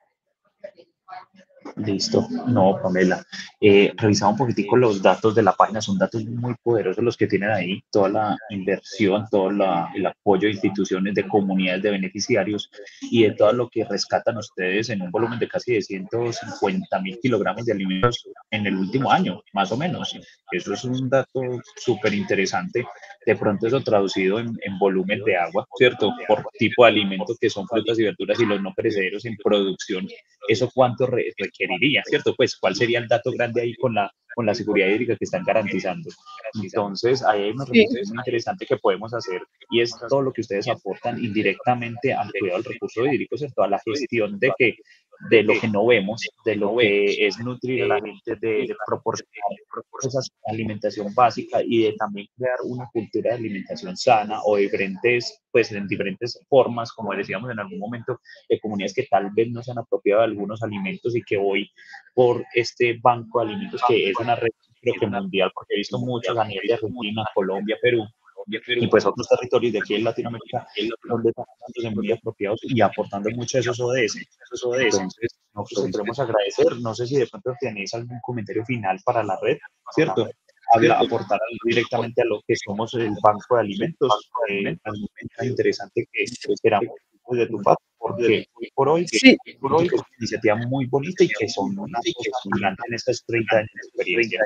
Listo. No, Pamela. Eh, revisaba un poquitico los datos de la página, son datos muy poderosos los que tienen ahí, toda la inversión, todo la- el apoyo de instituciones, de comunidades de beneficiarios y de todo lo que rescatan ustedes en un volumen de casi de ciento cincuenta mil kilogramos de alimentos en el último año, más o menos. Eso es un dato súper interesante. De pronto eso traducido en, en volumen de agua, ¿cierto? Por tipo de alimento que son frutas y verduras y los no perecederos en producción, ¿eso cuánto re requeriría, cierto? Pues, ¿cuál sería el dato grande ahí con la, con la seguridad hídrica que están garantizando? Entonces, ahí hay una Sí. reflexión muy interesante que podemos hacer y es todo lo que ustedes aportan indirectamente al cuidado del recurso hídrico, ¿cierto? A la gestión de que de lo que no vemos, de lo que es nutrir a la gente, de proporcionar esa alimentación básica y de también crear una cultura de alimentación sana o diferentes, pues en diferentes formas, como decíamos en algún momento, de comunidades que tal vez no se han apropiado de algunos alimentos y que hoy por este banco de alimentos que es una red creo que mundial, porque he visto muchos a nivel de Argentina, Colombia, Perú y pues otros territorios de aquí en Latinoamérica donde están dándose muy apropiados y aportando mucho a esos O D S. Entonces, nosotros queremos agradecer, no sé si de pronto tenéis algún comentario final para la red, ¿cierto? Habla, aportar directamente a lo que somos el banco de alimentos. Eh, algo muy interesante que esperamos de tu parte, porque hoy por hoy Sí, siento que es una iniciativa muy bonita y que son una cosa gigante en estos treinta años de experiencia.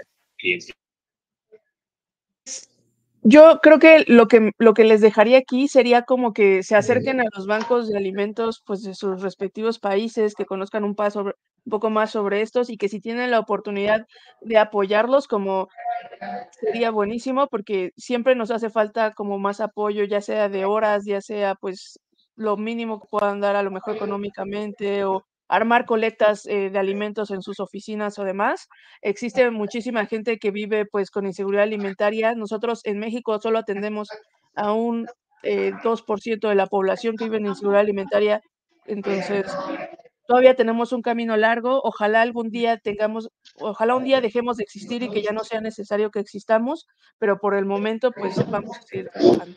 yo creo que lo que lo que les dejaría aquí sería como que se acerquen a los bancos de alimentos, pues, de sus respectivos países, que conozcan un paso un poco más sobre estos, y que si tienen la oportunidad de apoyarlos, como sería buenísimo, porque siempre nos hace falta como más apoyo, ya sea de horas, ya sea, pues, lo mínimo que puedan dar, a lo mejor económicamente, o armar colectas, eh, de alimentos en sus oficinas o demás. Existe muchísima gente que vive, pues, con inseguridad alimentaria. Nosotros en México solo atendemos a un, eh, dos por ciento de la población que vive en inseguridad alimentaria. Entonces, todavía tenemos un camino largo. Ojalá algún día tengamos ojalá un día dejemos de existir y que ya no sea necesario que existamos, pero por el momento, pues, vamos a seguir trabajando.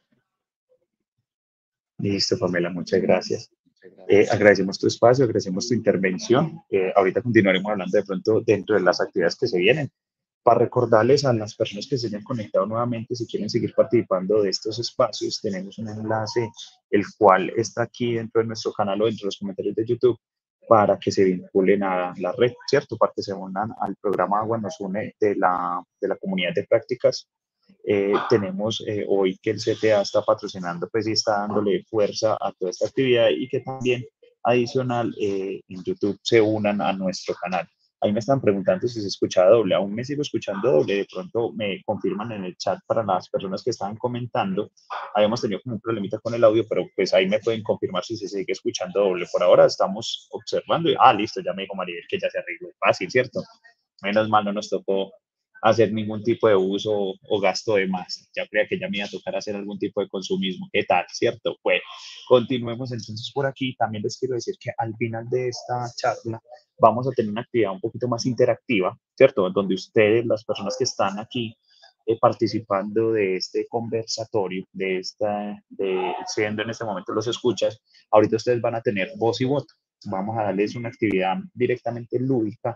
Listo, Pamela, muchas gracias. Eh, agradecemos tu espacio, agradecemos tu intervención. Eh, ahorita continuaremos hablando de pronto dentro de las actividades que se vienen. Para recordarles a las personas que se hayan conectado nuevamente, si quieren seguir participando de estos espacios, tenemos un enlace, el cual está aquí dentro de nuestro canal o dentro de los comentarios de YouTube, para que se vinculen a la red, ¿cierto? Para que se unan al programa Agua nos une de la, de la comunidad de prácticas. Eh, tenemos eh, hoy que el C T A está patrocinando, pues y está dándole fuerza a toda esta actividad y que también adicional eh, en YouTube se unan a nuestro canal. Ahí me están preguntando si se escucha doble. Aún me sigo escuchando doble. De pronto me confirman en el chat para las personas que estaban comentando. Habíamos tenido como un problemita con el audio, pero pues ahí me pueden confirmar si se sigue escuchando doble. Por ahora estamos observando. Y, ah, listo, ya me dijo Maribel que ya se arregló. Fácil, ¿cierto? Menos mal no nos tocó hacer ningún tipo de uso o, o gasto de más. Ya creía que ya me iba a tocar hacer algún tipo de consumismo. ¿Qué tal? ¿Cierto? Bueno, continuemos entonces por aquí. También les quiero decir que al final de esta charla vamos a tener una actividad un poquito más interactiva, ¿cierto? Donde ustedes, las personas que están aquí eh, participando de este conversatorio, de esta, de siendo en este momento los escuchas, ahorita ustedes van a tener voz y voto. Vamos a darles una actividad directamente lúdica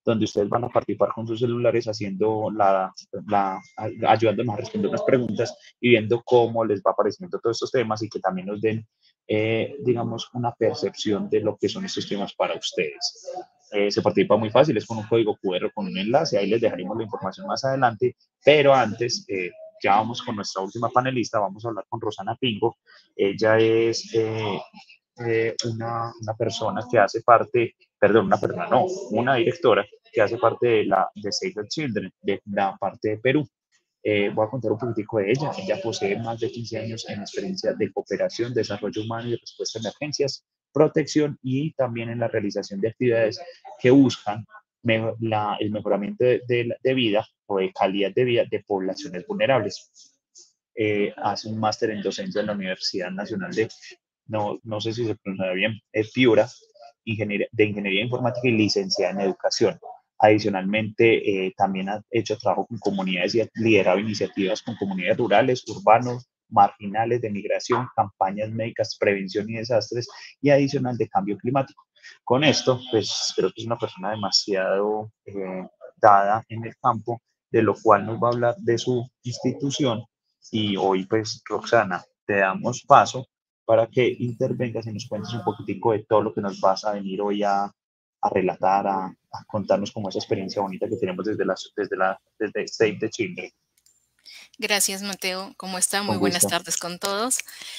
donde ustedes van a participar con sus celulares haciendo la, la ayudándonos a responder unas preguntas y viendo cómo les va apareciendo todos estos temas y que también nos den, eh, digamos, una percepción de lo que son estos temas para ustedes. Eh, se participa muy fácil, es con un código cu erre, con un enlace, ahí les dejaremos la información más adelante, pero antes, eh, ya vamos con nuestra última panelista, vamos a hablar con Rosana Pingo. Ella es eh, eh, una, una persona que hace parte, perdón, una persona, no, una directora que hace parte de, la, de Save the Children, de la parte de Perú. Eh, voy a contar un poquitico de ella. Ella posee más de quince años en experiencia de cooperación, desarrollo humano y respuesta a emergencias, protección y también en la realización de actividades que buscan mejor, la, el mejoramiento de, de, de vida o de calidad de vida de poblaciones vulnerables. Eh, hace un máster en docencia en la Universidad Nacional de, no, no sé si se pronuncia bien, eh, Piura, ingeniería, de Ingeniería Informática y licenciada en Educación. Adicionalmente, eh, también ha hecho trabajo con comunidades y ha liderado iniciativas con comunidades rurales, urbanos, marginales, de migración, campañas médicas, prevención y desastres y adicional de cambio climático. Con esto, pues creo que es una persona demasiado eh, dada en el campo, de lo cual nos va a hablar de su institución. Y hoy, pues, Roxana, te damos paso para que intervengas y nos cuentes un poquitico de todo lo que nos vas a venir hoy a, a relatar, a, a, contarnos como esa experiencia bonita que tenemos desde, la, desde, la, desde Save the Children. Gracias, Mateo. ¿Cómo está? Muy Con buenas gusto. tardes con todos.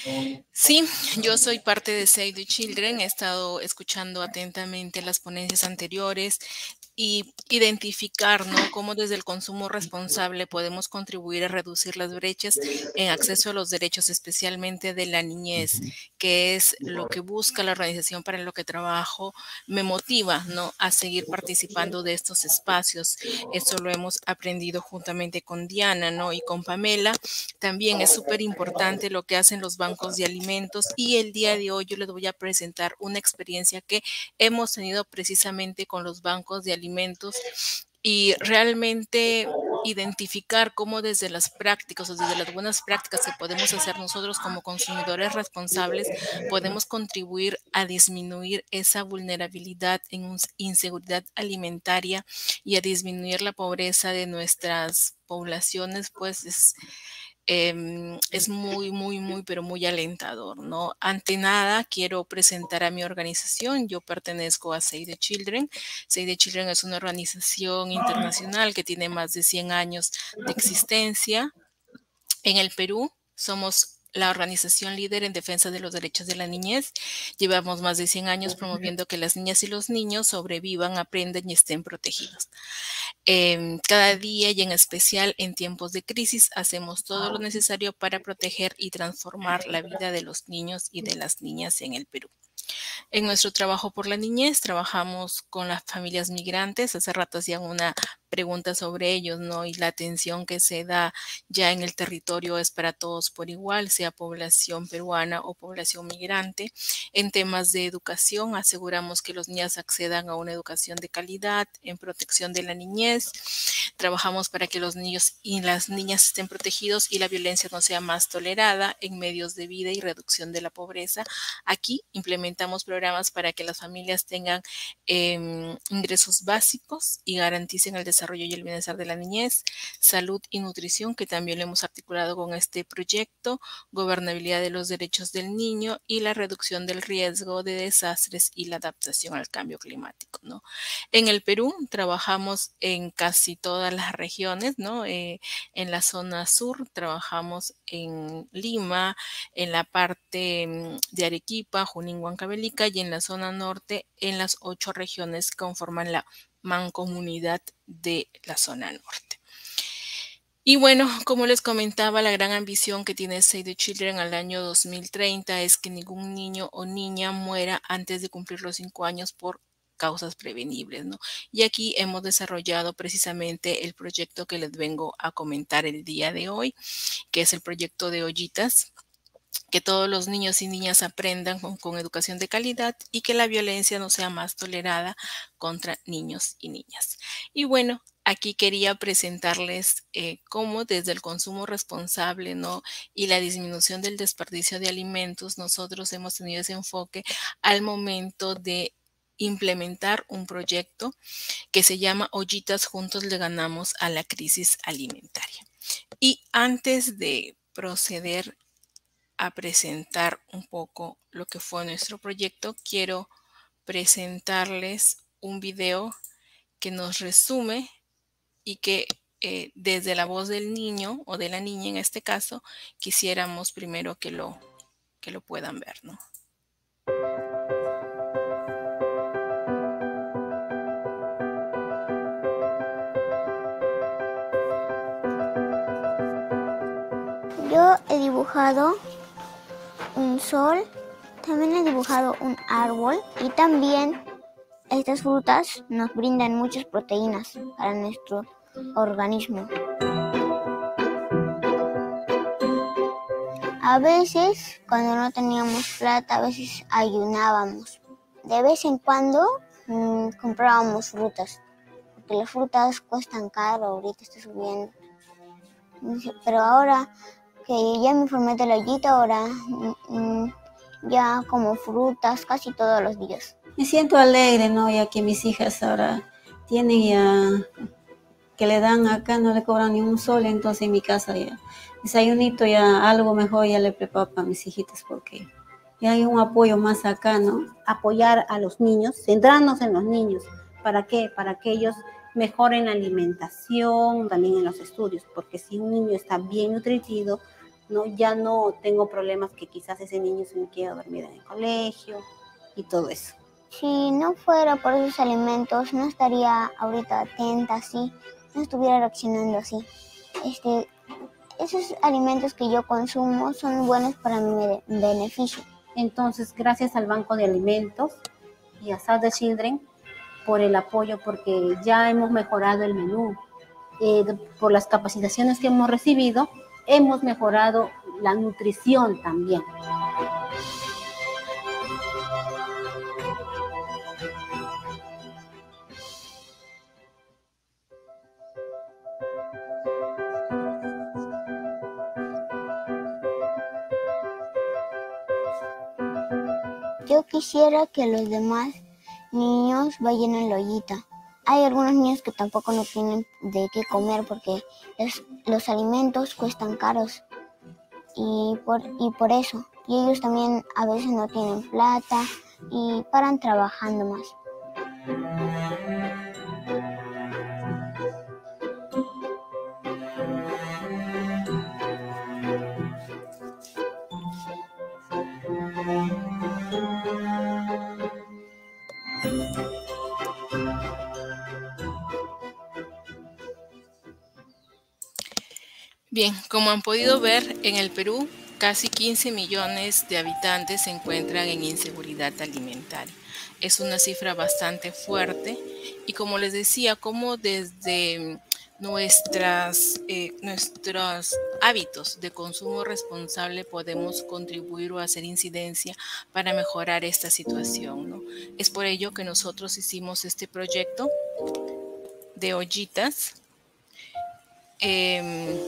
Sí, yo soy parte de Save the Children. He estado escuchando atentamente las ponencias anteriores y identificar, ¿no?, cómo desde el consumo responsable podemos contribuir a reducir las brechas en acceso a los derechos, especialmente de la niñez, que es lo que busca la organización para lo que trabajo. Me motiva, ¿no?, a seguir participando de estos espacios. Esto lo hemos aprendido juntamente con Diana, ¿no?, y con Pamela. También es súper importante lo que hacen los bancos de alimentos, y el día de hoy yo les voy a presentar una experiencia que hemos tenido precisamente con los bancos de alimentos y realmente identificar cómo desde las prácticas o desde las buenas prácticas que podemos hacer nosotros como consumidores responsables podemos contribuir a disminuir esa vulnerabilidad en inseguridad alimentaria y a disminuir la pobreza de nuestras poblaciones. Pues es Eh, es muy, muy, muy, pero muy alentador, ¿no? Ante nada, quiero presentar a mi organización. Yo pertenezco a Save the Children. Save the Children es una organización internacional que tiene más de cien años de existencia. En el Perú somos la organización líder en defensa de los derechos de la niñez. Llevamos más de cien años promoviendo que las niñas y los niños sobrevivan, aprendan y estén protegidos. Eh, cada día y en especial en tiempos de crisis hacemos todo lo necesario para proteger y transformar la vida de los niños y de las niñas en el Perú. En nuestro trabajo por la niñez trabajamos con las familias migrantes. Hace rato hacían una pregunta sobre ellos, ¿no? Y la atención que se da ya en el territorio es para todos por igual, sea población peruana o población migrante. En temas de educación, aseguramos que los niños accedan a una educación de calidad, en protección de la niñez. Trabajamos para que los niños y las niñas estén protegidos y la violencia no sea más tolerada, en medios de vida y reducción de la pobreza. Aquí implementamos programas para que las familias tengan eh, ingresos básicos y garanticen el desarrollo y el bienestar de la niñez, salud y nutrición, que también lo hemos articulado con este proyecto, gobernabilidad de los derechos del niño y la reducción del riesgo de desastres y la adaptación al cambio climático, ¿no? En el Perú trabajamos en casi todas las regiones, ¿no? Eh, en la zona sur trabajamos en Lima, en la parte de Arequipa, Junín, Huancavelica, y en la zona norte en las ocho regiones que conforman la mancomunidad de la zona norte. Y bueno, como les comentaba, la gran ambición que tiene Save the Children al año dos mil treinta es que ningún niño o niña muera antes de cumplir los cinco años por causas prevenibles, ¿no? Y aquí hemos desarrollado precisamente el proyecto que les vengo a comentar el día de hoy, que es el proyecto de Ollitas, que todos los niños y niñas aprendan con, con educación de calidad y que la violencia no sea más tolerada contra niños y niñas. Y bueno, aquí quería presentarles eh, cómo desde el consumo responsable, ¿no?, y la disminución del desperdicio de alimentos, nosotros hemos tenido ese enfoque al momento de implementar un proyecto que se llama Ollitas Juntos le ganamos a la crisis alimentaria. Y antes de proceder a presentar un poco lo que fue nuestro proyecto, quiero presentarles un video que nos resume y que eh, desde la voz del niño o de la niña en este caso, quisiéramos primero que lo, que lo puedan ver, ¿no? Yo he dibujado un sol, también he dibujado un árbol y también estas frutas nos brindan muchas proteínas para nuestro organismo. A veces, cuando no teníamos plata, a veces ayunábamos. De vez en cuando mmm, comprábamos frutas, porque las frutas cuestan caro, ahorita está subiendo. Pero ahora que ya me formé de la ollita, ahora mmm, ya como frutas casi todos los días. Me siento alegre, ¿no? Ya que mis hijas ahora tienen ya, que le dan acá, no le cobran ni un sol, entonces en mi casa ya, desayunito ya, algo mejor ya le preparo para mis hijitas, porque ya hay un apoyo más acá, ¿no? Apoyar a los niños, centrarnos en los niños. ¿Para qué? Para que ellos mejoren la alimentación, también en los estudios, porque si un niño está bien nutritivo, ¿no? Ya no tengo problemas que quizás ese niño se me quede dormido en el colegio y todo eso. Si no fuera por esos alimentos, no estaría ahorita atenta así, no estuviera reaccionando así. Este, esos alimentos que yo consumo son buenos para mi beneficio. Entonces, gracias al Banco de Alimentos y a Save the Children por el apoyo, porque ya hemos mejorado el menú. Eh, por las capacitaciones que hemos recibido, hemos mejorado la nutrición también. Yo quisiera que los demás niños vayan a la ollita. Hay algunos niños que tampoco no tienen de qué comer porque los, los alimentos cuestan caros y por, y por eso. Y ellos también a veces no tienen plata y paran trabajando más. Bien, como han podido ver, en el Perú casi quince millones de habitantes se encuentran en inseguridad alimentaria. Es una cifra bastante fuerte y como les decía, como desde nuestras, eh, nuestros hábitos de consumo responsable podemos contribuir o hacer incidencia para mejorar esta situación, ¿no? Es por ello que nosotros hicimos este proyecto de ollitas eh,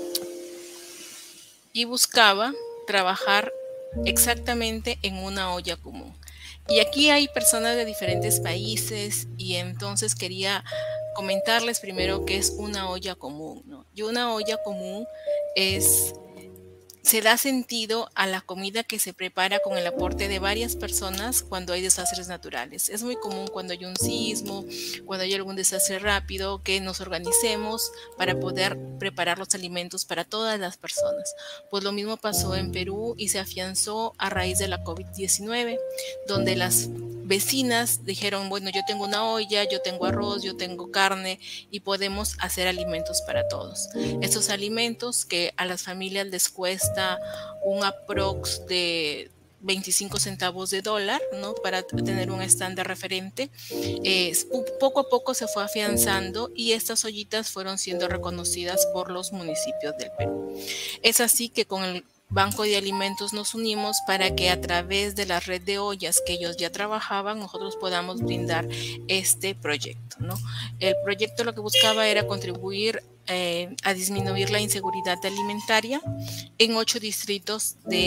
y buscaba trabajar exactamente en una olla común. Y aquí hay personas de diferentes países y entonces quería comentarles primero qué es una olla común, ¿no? Y una olla común es, se da sentido a la comida que se prepara con el aporte de varias personas cuando hay desastres naturales. Es muy común cuando hay un sismo, cuando hay algún desastre rápido, que nos organicemos para poder preparar los alimentos para todas las personas. Pues lo mismo pasó en Perú y se afianzó a raíz de la COVID diecinueve, donde las vecinas dijeron, bueno, yo tengo una olla, yo tengo arroz, yo tengo carne y podemos hacer alimentos para todos. Estos alimentos que a las familias les cuesta un aprox de veinticinco centavos de dólar, ¿no? Para tener un estándar referente. Eh, poco a poco se fue afianzando y estas ollitas fueron siendo reconocidas por los municipios del Perú. Es así que con el Banco de Alimentos nos unimos para que a través de la red de ollas que ellos ya trabajaban, nosotros podamos brindar este proyecto, ¿no? El proyecto lo que buscaba era contribuir eh, a disminuir la inseguridad alimentaria en ocho distritos de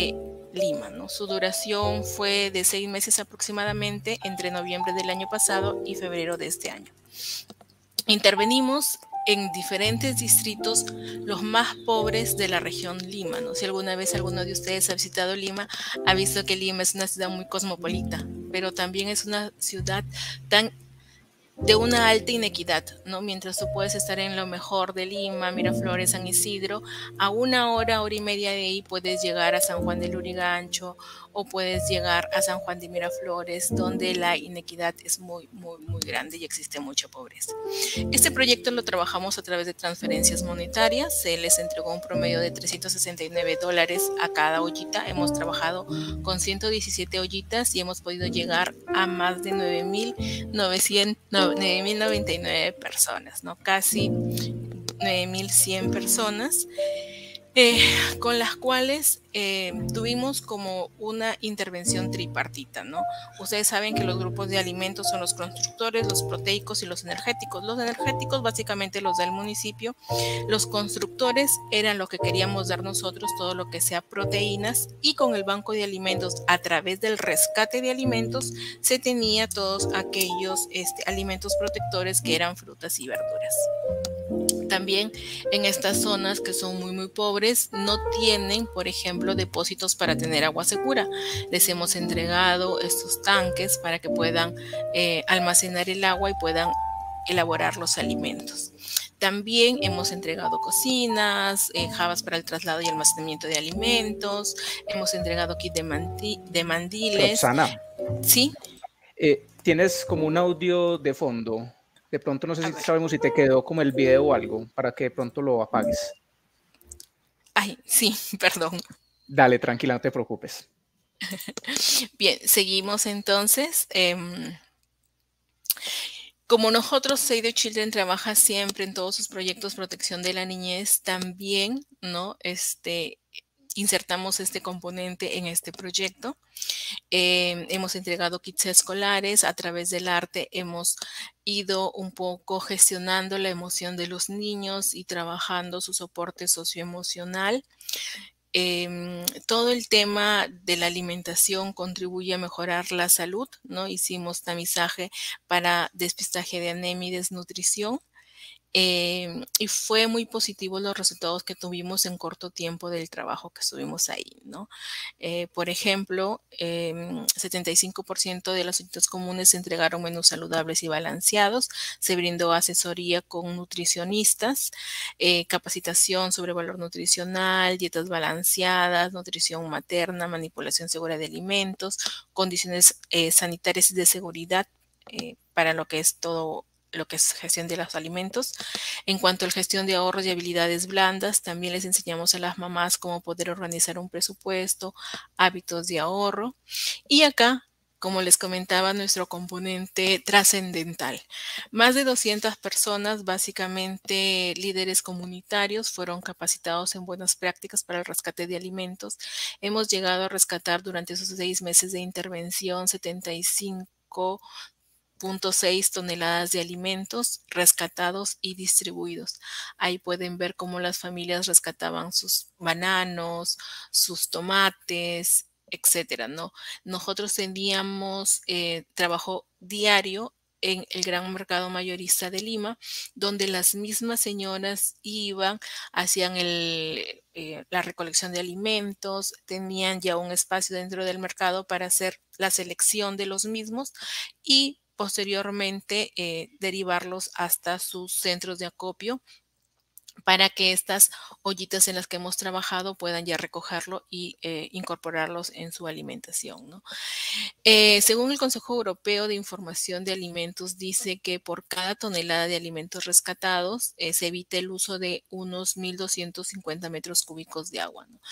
Lima, ¿no? Su duración fue de seis meses aproximadamente entre noviembre del año pasado y febrero de este año. Intervenimos en diferentes distritos, los más pobres de la región Lima, ¿no? Si alguna vez alguno de ustedes ha visitado Lima, ha visto que Lima es una ciudad muy cosmopolita, pero también es una ciudad tan de una alta inequidad, ¿no? Mientras tú puedes estar en lo mejor de Lima, Miraflores, San Isidro, a una hora, hora y media de ahí puedes llegar a San Juan del Lurigancho o puedes llegar a San Juan de Miraflores, donde la inequidad es muy, muy, muy grande y existe mucha pobreza. Este proyecto lo trabajamos a través de transferencias monetarias. Se les entregó un promedio de trescientos sesenta y nueve dólares a cada ollita. Hemos trabajado con ciento diecisiete ollitas y hemos podido llegar a más de nueve mil noventa y nueve personas, ¿no? Casi nueve mil cien personas. Eh, con las cuales eh, tuvimos como una intervención tripartita, ¿no? Ustedes saben que los grupos de alimentos son los constructores, los proteicos y los energéticos. Los energéticos básicamente los da el municipio. Los constructores eran lo que queríamos dar nosotros, todo lo que sea proteínas, y con el banco de alimentos, a través del rescate de alimentos, se tenía todos aquellos este, alimentos protectores que eran frutas y verduras. También en estas zonas que son muy muy pobres no tienen, por ejemplo, depósitos para tener agua segura. Les hemos entregado estos tanques para que puedan eh, almacenar el agua y puedan elaborar los alimentos. También hemos entregado cocinas, eh, jabas para el traslado y almacenamiento de alimentos. Hemos entregado kit de, mandi de mandiles. Roxana. Sí. Eh, Tienes como un audio de fondo. De pronto no sé si sabemos si te quedó como el video o algo, para que de pronto lo apagues. Ay, sí, perdón. Dale, tranquila, no te preocupes. Bien, seguimos entonces. Eh, como nosotros, Save the Children trabaja siempre en todos sus proyectos de protección de la niñez, también, ¿no? Este, insertamos este componente en este proyecto. Eh, hemos entregado kits escolares. A través del arte hemos ido un poco gestionando la emoción de los niños y trabajando su soporte socioemocional. Eh, todo el tema de la alimentación contribuye a mejorar la salud, ¿no? Hicimos tamizaje para despistaje de anemia y desnutrición. Eh, y fue muy positivo los resultados que tuvimos en corto tiempo del trabajo que estuvimos ahí, ¿no? Eh, por ejemplo, eh, setenta y cinco por ciento de las ollitas comunes se entregaron menús saludables y balanceados, se brindó asesoría con nutricionistas, eh, capacitación sobre valor nutricional, dietas balanceadas, nutrición materna, manipulación segura de alimentos, condiciones eh, sanitarias y de seguridad eh, para lo que es todo lo que es gestión de los alimentos. En cuanto a la gestión de ahorros y habilidades blandas, también les enseñamos a las mamás cómo poder organizar un presupuesto, hábitos de ahorro. Y acá, como les comentaba, nuestro componente trascendental. Más de doscientas personas, básicamente líderes comunitarios, fueron capacitados en buenas prácticas para el rescate de alimentos. Hemos llegado a rescatar durante esos seis meses de intervención setenta y cinco punto seis toneladas de alimentos rescatados y distribuidos. Ahí pueden ver cómo las familias rescataban sus bananos, sus tomates, etcétera, ¿no? Nosotros teníamos eh, trabajo diario en el gran mercado mayorista de Lima, donde las mismas señoras iban, hacían el, eh, la recolección de alimentos, tenían ya un espacio dentro del mercado para hacer la selección de los mismos y posteriormente eh, derivarlos hasta sus centros de acopio para que estas ollitas en las que hemos trabajado puedan ya recogerlo y eh, incorporarlos en su alimentación, ¿no? Eh, según el Consejo Europeo de Información de Alimentos, dice que por cada tonelada de alimentos rescatados eh, se evita el uso de unos mil doscientos cincuenta metros cúbicos de agua, ¿no?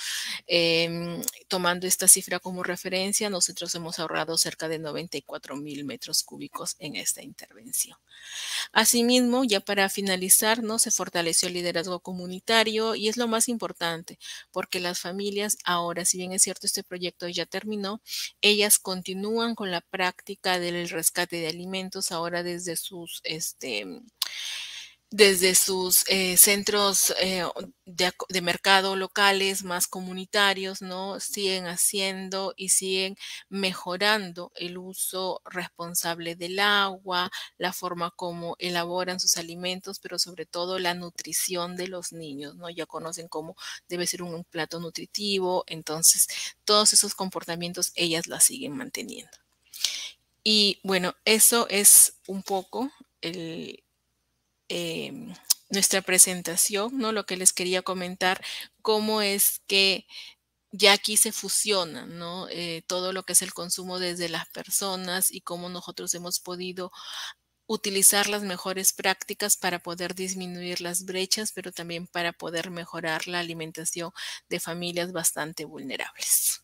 Eh, tomando esta cifra como referencia, nosotros hemos ahorrado cerca de noventa y cuatro mil metros cúbicos en esta intervención. Asimismo, ya para finalizar, ¿no? Se fortaleció el liderazgo comunitario y es lo más importante porque las familias ahora, si bien es cierto este proyecto ya terminó, ellas continúan con la práctica del rescate de alimentos ahora desde sus, este, desde sus eh, centros eh, de, de mercado locales más comunitarios, ¿no? Siguen haciendo y siguen mejorando el uso responsable del agua, la forma como elaboran sus alimentos, pero sobre todo la nutrición de los niños, ¿no? Ya conocen cómo debe ser un, un plato nutritivo, entonces todos esos comportamientos ellas las siguen manteniendo. Y bueno, eso es un poco el, eh, nuestra presentación, ¿no? Lo que les quería comentar, cómo es que ya aquí se fusiona, ¿no? Eh, todo lo que es el consumo desde las personas y cómo nosotros hemos podido utilizar las mejores prácticas para poder disminuir las brechas, pero también para poder mejorar la alimentación de familias bastante vulnerables.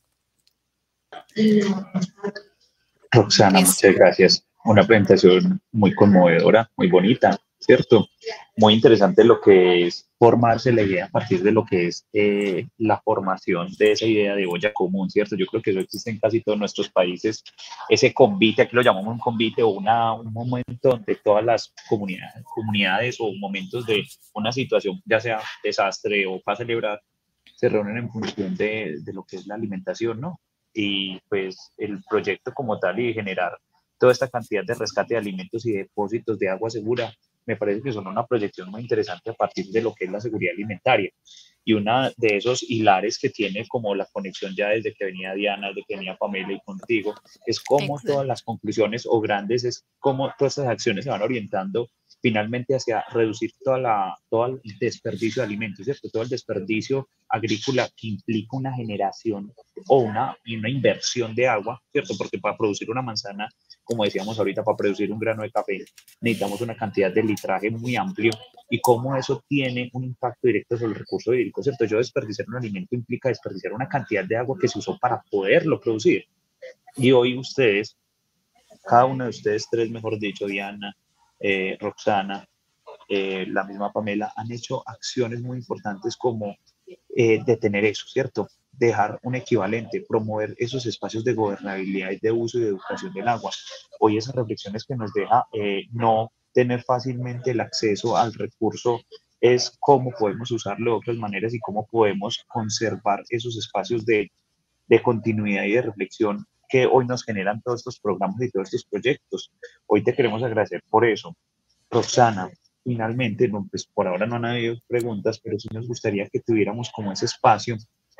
Roxana, Es- muchas gracias. Una presentación muy conmovedora, muy bonita, ¿cierto? Muy interesante lo que es formarse la idea a partir de lo que es eh, la formación de esa idea de olla común, ¿cierto? Yo creo que eso existe en casi todos nuestros países, ese convite, aquí lo llamamos un convite o una, un momento donde todas las comunidades, comunidades o momentos de una situación, ya sea desastre o para celebrar, se reúnen en función de, de lo que es la alimentación, ¿no? Y pues el proyecto como tal y generar toda esta cantidad de rescate de alimentos y depósitos de agua segura, me parece que son una proyección muy interesante a partir de lo que es la seguridad alimentaria. Y una de esos hilares que tiene como la conexión ya desde que venía Diana, desde que venía Pamela y contigo, es cómo Exacto. todas las conclusiones o grandes, es cómo todas estas acciones se van orientando finalmente hacia reducir toda la, todo el desperdicio de alimentos, ¿cierto? Todo el desperdicio agrícola que implica una generación o una, una inversión de agua, ¿cierto? Porque para producir una manzana, como decíamos ahorita, para producir un grano de café, necesitamos una cantidad de litraje muy amplio y cómo eso tiene un impacto directo sobre el recurso hídrico, ¿cierto? Yo desperdiciar un alimento implica desperdiciar una cantidad de agua que se usó para poderlo producir. Y hoy ustedes, cada uno de ustedes tres, mejor dicho, Diana, eh, Roxana, eh, la misma Pamela, han hecho acciones muy importantes como eh, detener eso, ¿cierto? Dejar un equivalente, promover esos espacios de gobernabilidad y de uso y de educación del agua. Hoy esas reflexiones que nos deja eh, no tener fácilmente el acceso al recurso es cómo podemos usarlo de otras maneras y cómo podemos conservar esos espacios de, de continuidad y de reflexión que hoy nos generan todos estos programas y todos estos proyectos. Hoy te queremos agradecer por eso. Roxana, finalmente, no, pues por ahora no han habido preguntas, pero sí nos gustaría que tuviéramos como ese espacio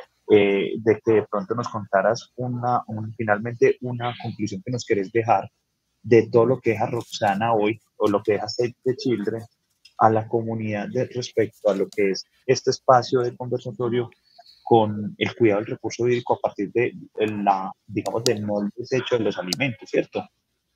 eh, de que de pronto nos contaras una, un, finalmente una conclusión que nos querés dejar de todo lo que deja Roxana hoy o lo que deja Save the Children a la comunidad de, respecto a lo que es este espacio de conversatorio con el cuidado del recurso hídrico a partir de la, digamos, del no desecho de los alimentos, ¿cierto?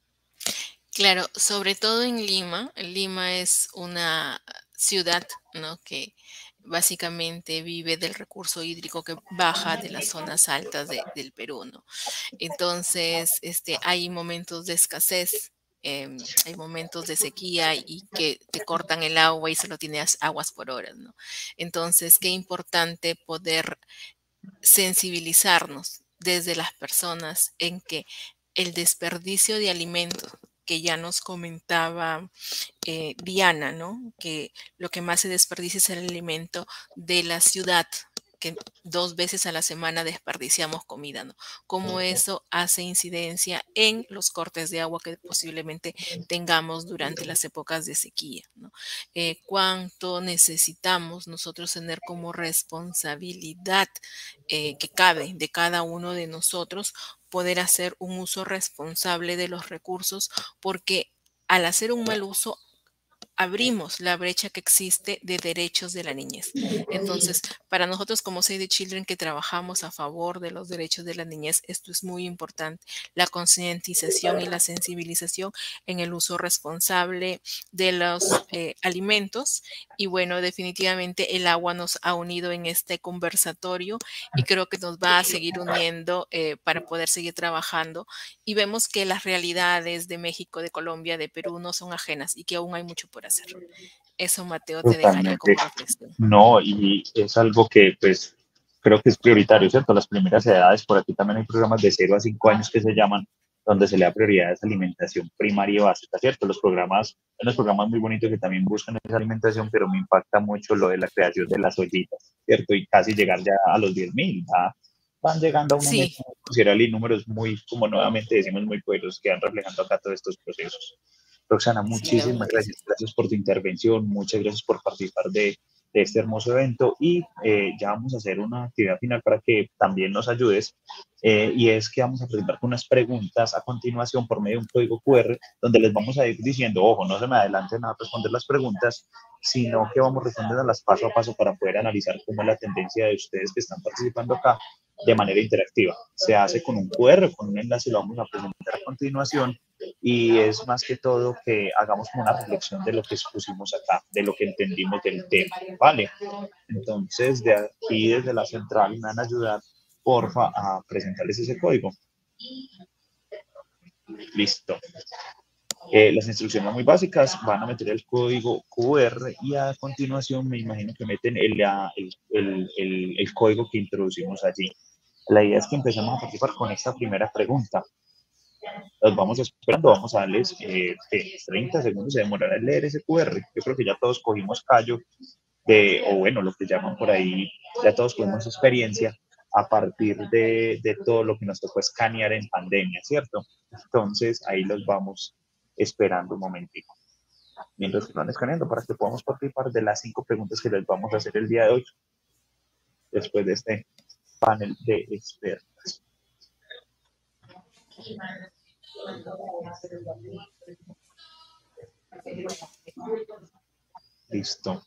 Claro, sobre todo en Lima. Lima es una ciudad, ¿no? Que básicamente vive del recurso hídrico que baja de las zonas altas de- del Perú, ¿no? Entonces, este, hay momentos de escasez, em, hay momentos de sequía y que te cortan el agua y solo tienes aguas por horas, ¿no? Entonces, qué importante poder sensibilizarnos desde las personas en que el desperdicio de alimentos que ya nos comentaba eh, Diana, ¿no? Que lo que más se desperdicia es el alimento de la ciudad, que dos veces a la semana desperdiciamos comida, ¿no? Cómo eso hace incidencia en los cortes de agua que posiblemente tengamos durante las épocas de sequía, ¿no? Eh, cuánto necesitamos nosotros tener como responsabilidad eh, que cabe de cada uno de nosotros poder hacer un uso responsable de los recursos, porque al hacer un mal uso abrimos la brecha que existe de derechos de la niñez. Entonces, para nosotros como Save the Children que trabajamos a favor de los derechos de la niñez, esto es muy importante, la concientización y la sensibilización en el uso responsable de los eh, alimentos. Y bueno, definitivamente el agua nos ha unido en este conversatorio y creo que nos va a seguir uniendo eh, para poder seguir trabajando. Y vemos que las realidades de México, de Colombia, de Perú no son ajenas y que aún hay mucho por hacer. Eso, Mateo, te dejaría Totalmente. como reflexión. No, y es algo que pues creo que es prioritario, ¿cierto? Las primeras edades, por aquí también hay programas de cero a cinco años que se llaman, donde se le da prioridad a esa alimentación primaria y básica, ¿cierto? Los programas, hay unos programas muy bonitos que también buscan esa alimentación, pero me impacta mucho lo de la creación de las ollitas, ¿cierto? Y casi llegar ya a los diez mil, ¿ah? Van llegando a una Sí. meta considerable y números muy, como nuevamente decimos, muy poderosos que van reflejando acá todos estos procesos. Roxana, Sí, la muchísimas verdad que gracias. sí. Gracias por tu intervención, muchas gracias por participar de, de este hermoso evento y eh, ya vamos a hacer una actividad final para que también nos ayudes eh, y es que vamos a presentar unas preguntas a continuación por medio de un código cu erre donde les vamos a ir diciendo, ojo, no se me adelanten a responder las preguntas, sino que vamos respondiéndolas paso a paso para poder analizar cómo es la tendencia de ustedes que están participando acá de manera interactiva. Se hace con un cu erre, con un enlace, lo vamos a presentar a continuación y es más que todo que hagamos como una reflexión de lo que expusimos acá, de lo que entendimos del tema, ¿vale? Entonces, de aquí desde la central me van a ayudar, porfa, a presentarles ese código. Listo. Eh, las instrucciones son muy básicas, van a meter el código cu erre y a continuación me imagino que meten el, el, el, el, el código que introducimos allí. La idea es que empecemos a participar con esta primera pregunta. Los vamos esperando, vamos a darles eh, treinta segundos, se demorará en leer ese cu erre. Yo creo que ya todos cogimos callo, de, o bueno, lo que llaman por ahí, ya todos cogimos experiencia a partir de, de todo lo que nos tocó escanear en pandemia, ¿cierto? Entonces, ahí los vamos esperando un momentito. Mientras que van escaneando para que podamos participar de las cinco preguntas que les vamos a hacer el día de hoy, después de este panel de expertos. Listo.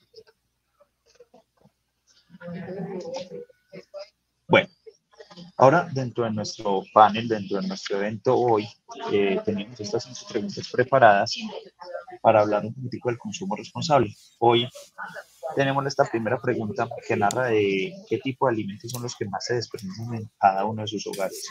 Bueno, ahora dentro de nuestro panel, dentro de nuestro evento hoy, eh, tenemos estas cinco preguntas preparadas para hablar un poquitico del consumo responsable. Hoy tenemos esta primera pregunta que narra de qué tipo de alimentos son los que más se desperdician en cada uno de sus hogares,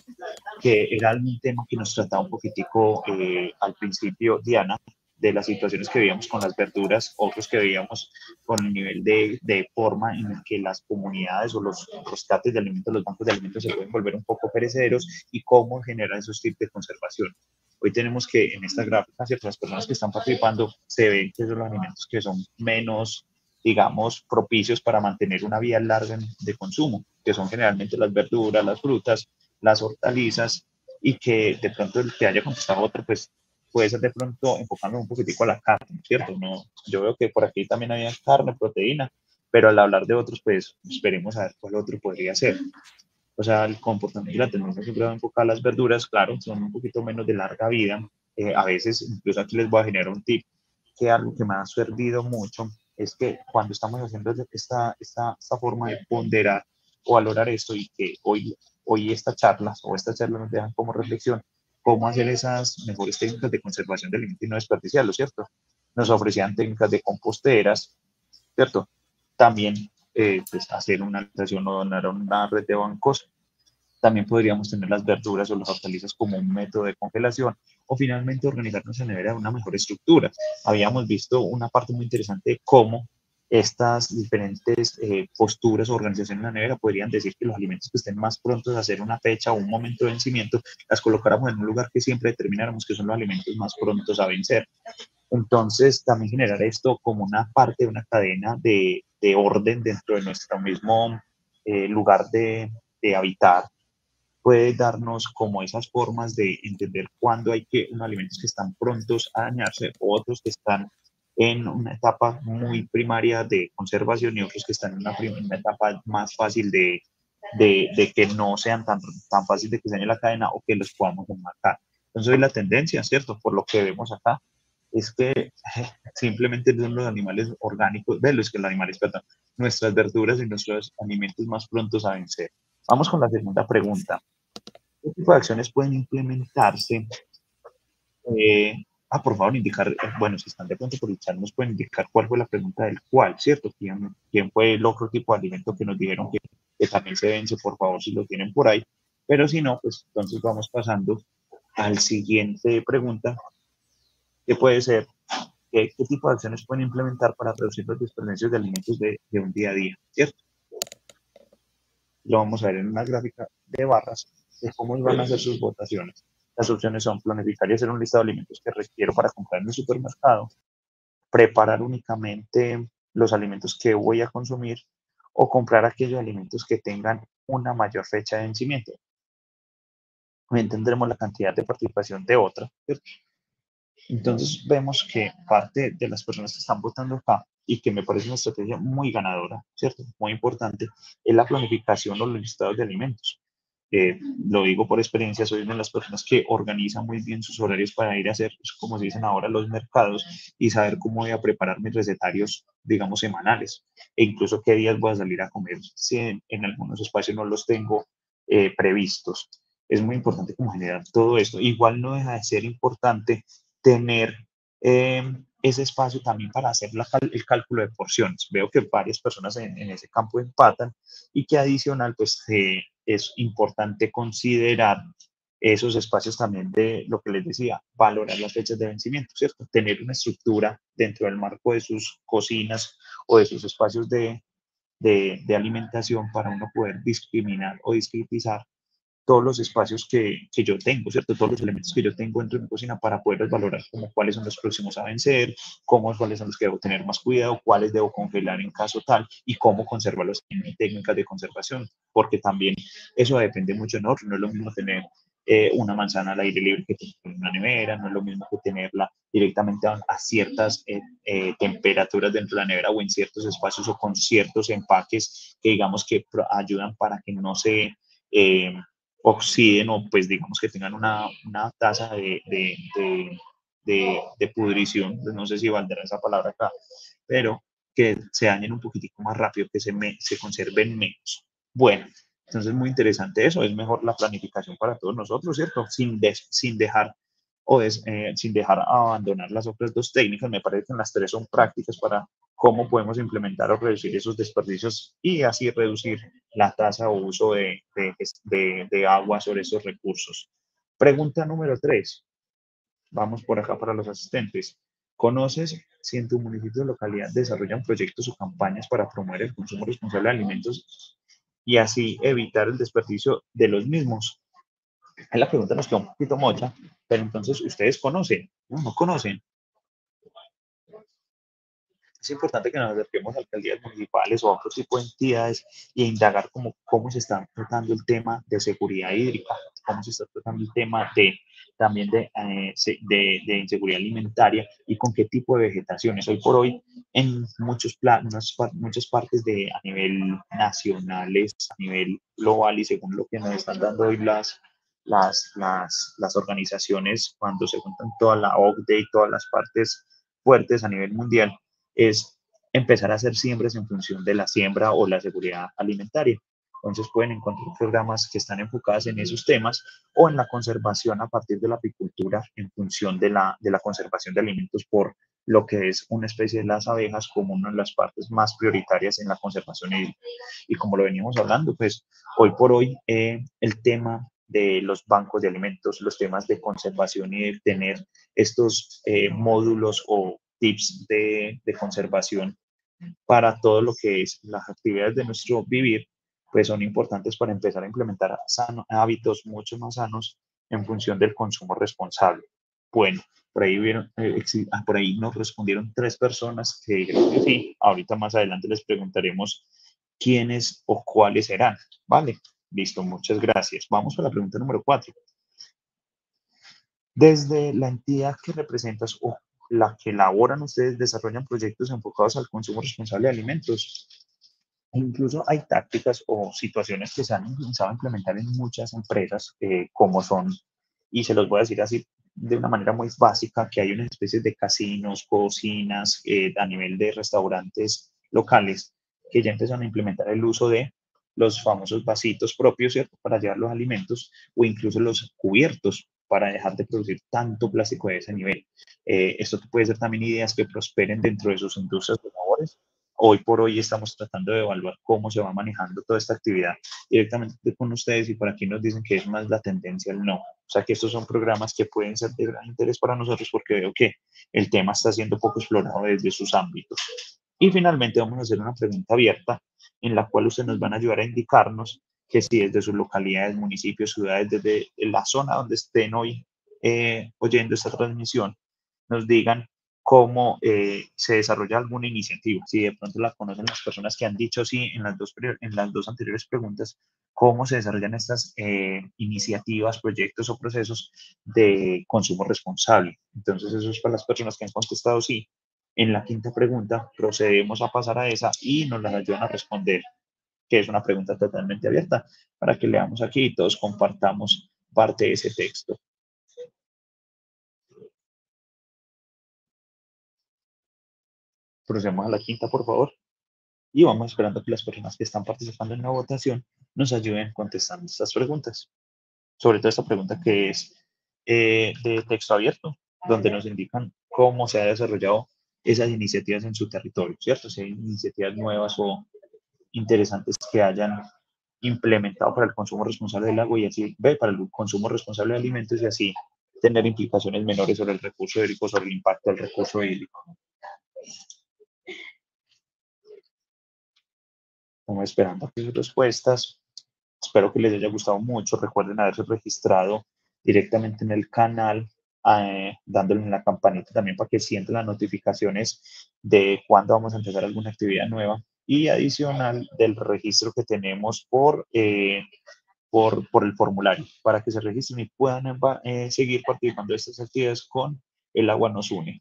que era un tema que nos trataba un poquitico eh, al principio Diana, de las situaciones que veíamos con las verduras, otros que veíamos con el nivel de, de forma en el que las comunidades o los rescates de alimentos, los bancos de alimentos se pueden volver un poco perecederos y cómo generar esos tipos de conservación. Hoy tenemos que en esta gráfica, ciertas personas que están participando se ven que son los alimentos que son menos, digamos, propicios para mantener una vía larga de consumo, que son generalmente las verduras, las frutas, las hortalizas, y que de pronto el que haya contestado otro, pues puede ser de pronto enfocando un poquitico a la carne, ¿cierto? No, yo veo que por aquí también había carne, proteína, pero al hablar de otros, pues esperemos a ver cuál otro podría ser. O sea, el comportamiento y la tendencia siempre va a enfocar a las verduras, claro, son un poquito menos de larga vida. Eh, a veces, incluso aquí les voy a generar un tip, que algo que me ha servido mucho es que cuando estamos haciendo esta, esta, esta forma de ponderar o valorar esto y que hoy, hoy estas charlas o estas charlas nos dejan como reflexión, cómo hacer esas mejores técnicas de conservación del alimento y no desperdiciarlo, ¿cierto? Nos ofrecían técnicas de composteras, ¿cierto? También eh, pues hacer una alimentación o donar a una red de bancos. También podríamos tener las verduras o las hortalizas como un método de congelación o finalmente organizarnos en nevera de una mejor estructura. Habíamos visto una parte muy interesante de cómo estas diferentes eh, posturas o organizaciones en la nevera podrían decir que los alimentos que estén más prontos a hacer una fecha o un momento de vencimiento, las colocáramos en un lugar que siempre determináramos que son los alimentos más prontos a vencer. Entonces, también generar esto como una parte de una cadena de, de orden dentro de nuestro mismo eh, lugar de, de habitar, puede darnos como esas formas de entender cuándo hay que unos alimentos que están prontos a dañarse, otros que están en una etapa muy primaria de conservación y otros que están en una, una etapa más fácil de, de, de que no sean tan, tan fácil de que se dañe la cadena o que los podamos enmarcar. Entonces, hoy la tendencia, ¿cierto? Por lo que vemos acá, es que simplemente son los animales orgánicos, de los que los animales, perdón, nuestras verduras y nuestros alimentos más prontos a vencer. Vamos con la segunda pregunta. ¿Qué tipo de acciones pueden implementarse? Eh, ah, por favor, indicar, bueno, si están de pronto por el chat, nos pueden indicar cuál fue la pregunta del cual, ¿cierto? ¿Quién, quién fue el otro tipo de alimento que nos dijeron que, que también se vence? Por favor, si lo tienen por ahí. Pero si no, pues entonces vamos pasando al siguiente pregunta, que puede ser, ¿qué, qué tipo de acciones pueden implementar para reducir los desperdicios de alimentos de, de un día a día, ¿cierto? Lo vamos a ver en una gráfica de barras de cómo van a hacer sus votaciones. Las opciones son planificar y hacer un listado de alimentos que requiero para comprar en el supermercado, preparar únicamente los alimentos que voy a consumir o comprar aquellos alimentos que tengan una mayor fecha de vencimiento. También tendremos la cantidad de participación de otra, ¿cierto? Entonces vemos que parte de las personas que están votando acá, y que me parece una estrategia muy ganadora, ¿cierto? Muy importante, es la planificación o los listados de alimentos. Eh, lo digo por experiencia, soy una de las personas que organiza muy bien sus horarios para ir a hacer, pues, como se dicen ahora, los mercados y saber cómo voy a preparar mis recetarios, digamos, semanales, e incluso qué días voy a salir a comer si en, en algunos espacios no los tengo eh, previstos. Es muy importante como generar todo esto. Igual no deja de ser importante tener eh, ese espacio también para hacer la, el cálculo de porciones. Veo que varias personas en, en ese campo empatan y que adicional, pues eh, es importante considerar esos espacios también de lo que les decía, valorar las fechas de vencimiento, ¿cierto? Tener una estructura dentro del marco de sus cocinas o de sus espacios de, de, de alimentación para uno poder discriminar o discretizar todos los espacios que, que yo tengo, ¿cierto? Todos los elementos que yo tengo dentro de mi cocina para poder valorar como cuáles son los próximos a vencer, cómo, cuáles son los que debo tener más cuidado, cuáles debo congelar en caso tal y cómo conservarlos en técnicas de conservación, porque también eso depende mucho, ¿no? No es lo mismo tener eh, una manzana al aire libre que tener en una nevera, no es lo mismo que tenerla directamente a, a ciertas eh, eh, temperaturas dentro de la nevera o en ciertos espacios o con ciertos empaques que digamos que ayudan para que no se... Eh, oxiden o pues digamos que tengan una, una tasa de, de, de, de, de pudrición, no sé si valdrá esa palabra acá, pero que se dañen un poquitico más rápido, que se, me, se conserven menos. Bueno, entonces muy interesante eso, es mejor la planificación para todos nosotros, ¿cierto? Sin, de, sin dejar o des, eh, sin dejar abandonar las otras dos técnicas, me parece que las tres son prácticas para cómo podemos implementar o reducir esos desperdicios y así reducir la tasa o uso de, de, de, de agua sobre esos recursos. Pregunta número tres. Vamos por acá para los asistentes. ¿Conoces si en tu municipio o localidad desarrollan proyectos o campañas para promover el consumo responsable de alimentos y así evitar el desperdicio de los mismos? La pregunta nos queda un poquito mocha, pero entonces ustedes conocen, no, no conocen. Es importante que nos acerquemos a alcaldías municipales o a otro tipo de entidades y indagar cómo, cómo se está tratando el tema de seguridad hídrica, cómo se está tratando el tema de, también de, eh, de, de inseguridad alimentaria y con qué tipo de vegetaciones. Hoy por hoy, en muchos planos, muchas partes de, a nivel nacionales, a nivel global y según lo que nos están dando hoy las, las, las, las organizaciones, cuando se juntan toda la O C D E y todas las partes fuertes a nivel mundial, es empezar a hacer siembras en función de la siembra o la seguridad alimentaria. Entonces pueden encontrar programas que están enfocados en esos temas o en la conservación a partir de la apicultura en función de la, de la conservación de alimentos por lo que es una especie de las abejas como una de las partes más prioritarias en la conservación hídrica. Y como lo veníamos hablando, pues hoy por hoy eh, el tema de los bancos de alimentos, los temas de conservación y de tener estos eh, módulos o tips de, de conservación para todo lo que es las actividades de nuestro vivir, pues son importantes para empezar a implementar sano, hábitos mucho más sanos en función del consumo responsable. Bueno, por ahí, vieron, eh, por ahí nos respondieron tres personas que dijeron que sí. Ahorita más adelante les preguntaremos quiénes o cuáles serán. Vale, listo, muchas gracias. Vamos a la pregunta número cuatro. Desde la entidad que representas o la que elaboran ustedes, desarrollan proyectos enfocados al consumo responsable de alimentos. Incluso hay tácticas o situaciones que se han comenzado a implementar en muchas empresas, eh, como son, y se los voy a decir así de una manera muy básica, que hay unas especies de casinos, cocinas, eh, a nivel de restaurantes locales, que ya empezaron a implementar el uso de los famosos vasitos propios, ¿cierto?, para llevar los alimentos, o incluso los cubiertos, para dejar de producir tanto plástico de ese nivel. Eh, esto puede ser también ideas que prosperen dentro de sus industrias de labores. Hoy por hoy estamos tratando de evaluar cómo se va manejando toda esta actividad directamente con ustedes y por aquí nos dicen que es más la tendencia al no. O sea que estos son programas que pueden ser de gran interés para nosotros porque veo que el tema está siendo poco explorado desde sus ámbitos. Y finalmente vamos a hacer una pregunta abierta en la cual ustedes nos van a ayudar a indicarnos que si desde sus localidades, municipios, ciudades, desde la zona donde estén hoy eh, oyendo esta transmisión, nos digan cómo eh, se desarrolla alguna iniciativa. Si de pronto la conocen las personas que han dicho sí en las dos, en las dos anteriores preguntas, cómo se desarrollan estas eh, iniciativas, proyectos o procesos de consumo responsable. Entonces, eso es para las personas que han contestado sí. En la quinta pregunta, procedemos a pasar a esa y nos las ayudan a responder, que es una pregunta totalmente abierta, para que leamos aquí y todos compartamos parte de ese texto. Procedemos a la quinta, por favor. Y vamos esperando que las personas que están participando en la votación nos ayuden contestando estas preguntas. Sobre todo esta pregunta que es eh, de texto abierto, donde nos indican cómo se han desarrollado esas iniciativas en su territorio, ¿cierto? Si hay iniciativas nuevas o interesantes que hayan implementado para el consumo responsable del agua y así, ve, para el consumo responsable de alimentos y así tener implicaciones menores sobre el recurso hídrico, sobre el impacto del recurso hídrico. Estamos esperando aquí sus respuestas. Espero que les haya gustado mucho. Recuerden haberse registrado directamente en el canal, eh, dándole en la campanita también para que sientan las notificaciones de cuando vamos a empezar alguna actividad nueva. Y adicional del registro que tenemos por, eh, por, por el formulario, para que se registren y puedan eh, seguir participando de estas actividades con El Agua Nos Une.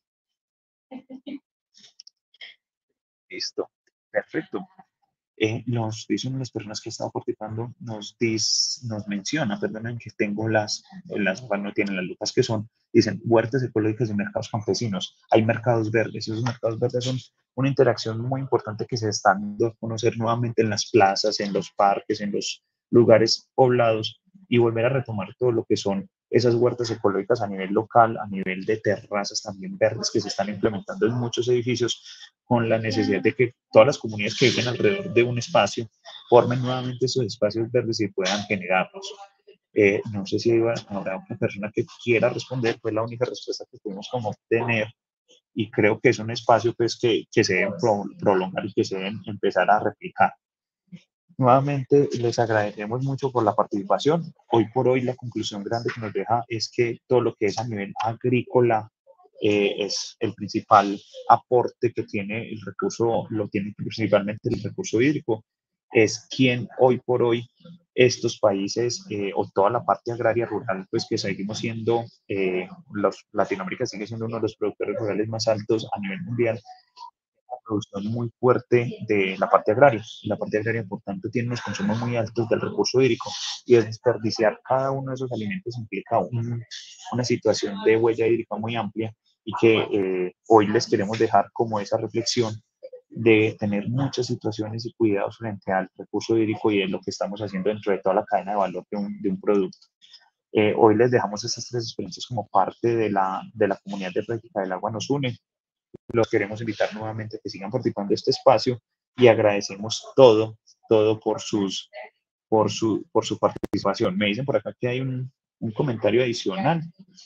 Listo. Perfecto. Eh, nos dicen las personas que están participando, nos, dis, nos menciona, perdonen que tengo las, las no tienen las lupas que son, dicen huertas ecológicas y mercados campesinos. Hay mercados verdes, esos mercados verdes son una interacción muy importante que se están dando a conocer nuevamente en las plazas, en los parques, en los lugares poblados y volver a retomar todo lo que son esas huertas ecológicas a nivel local, a nivel de terrazas también verdes que se están implementando en muchos edificios con la necesidad de que todas las comunidades que viven alrededor de un espacio formen nuevamente esos espacios verdes y puedan generarlos. Eh, no sé si habrá otra persona que quiera responder, fue la única respuesta que pudimos como obtener y creo que es un espacio pues, que, que se deben pro, prolongar y que se deben empezar a replicar. Nuevamente les agradecemos mucho por la participación. Hoy por hoy la conclusión grande que nos deja es que todo lo que es a nivel agrícola eh, es el principal aporte que tiene el recurso, lo tiene principalmente el recurso hídrico. Es quien hoy por hoy estos países eh, o toda la parte agraria rural, pues que seguimos siendo, eh, los, Latinoamérica sigue siendo uno de los productores rurales más altos a nivel mundial. Producción muy fuerte de la parte agraria. La parte agraria, por tanto, tiene unos consumos muy altos del recurso hídrico y desperdiciar cada uno de esos alimentos implica un, una situación de huella hídrica muy amplia y que eh, hoy les queremos dejar como esa reflexión de tener muchas situaciones y cuidados frente al recurso hídrico y es lo que estamos haciendo dentro de toda la cadena de valor de un, de un producto. Eh, hoy les dejamos estas tres experiencias como parte de la, de la comunidad de práctica del agua nos une. Los queremos invitar nuevamente a que sigan participando de este espacio y agradecemos todo, todo por, sus, por, su, por su participación. Me dicen por acá que hay un, un comentario adicional.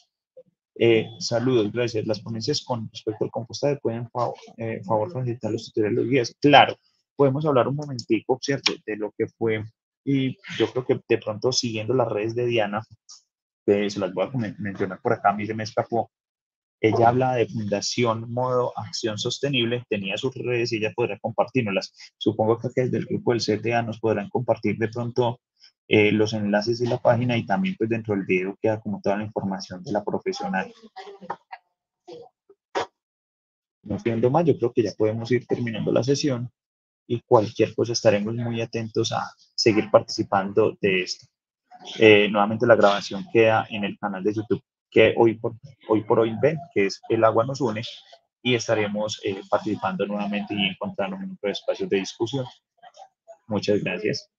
Eh, saludos, gracias. Las ponencias con respecto al compostaje pueden favor, eh, favor facilitar los tutoriales, los guías. Claro, podemos hablar un momentico, ¿cierto? De lo que fue, y yo creo que de pronto siguiendo las redes de Diana, que se las voy a mencionar por acá, a mí se me escapó. Ella habla de Fundación Modo Acción Sostenible, tenía sus redes y ella podrá compartirlas. Supongo que desde el grupo del C T A nos podrán compartir de pronto eh, los enlaces de la página y también pues dentro del video queda como toda la información de la profesional. No siendo más, yo creo que ya podemos ir terminando la sesión y cualquier cosa estaremos muy atentos a seguir participando de esto. Eh, nuevamente la grabación queda en el canal de YouTube que hoy por hoy, por hoy ven, que es El Agua Nos Une, y estaremos eh, participando nuevamente y encontrando en otros espacios de discusión. Muchas gracias.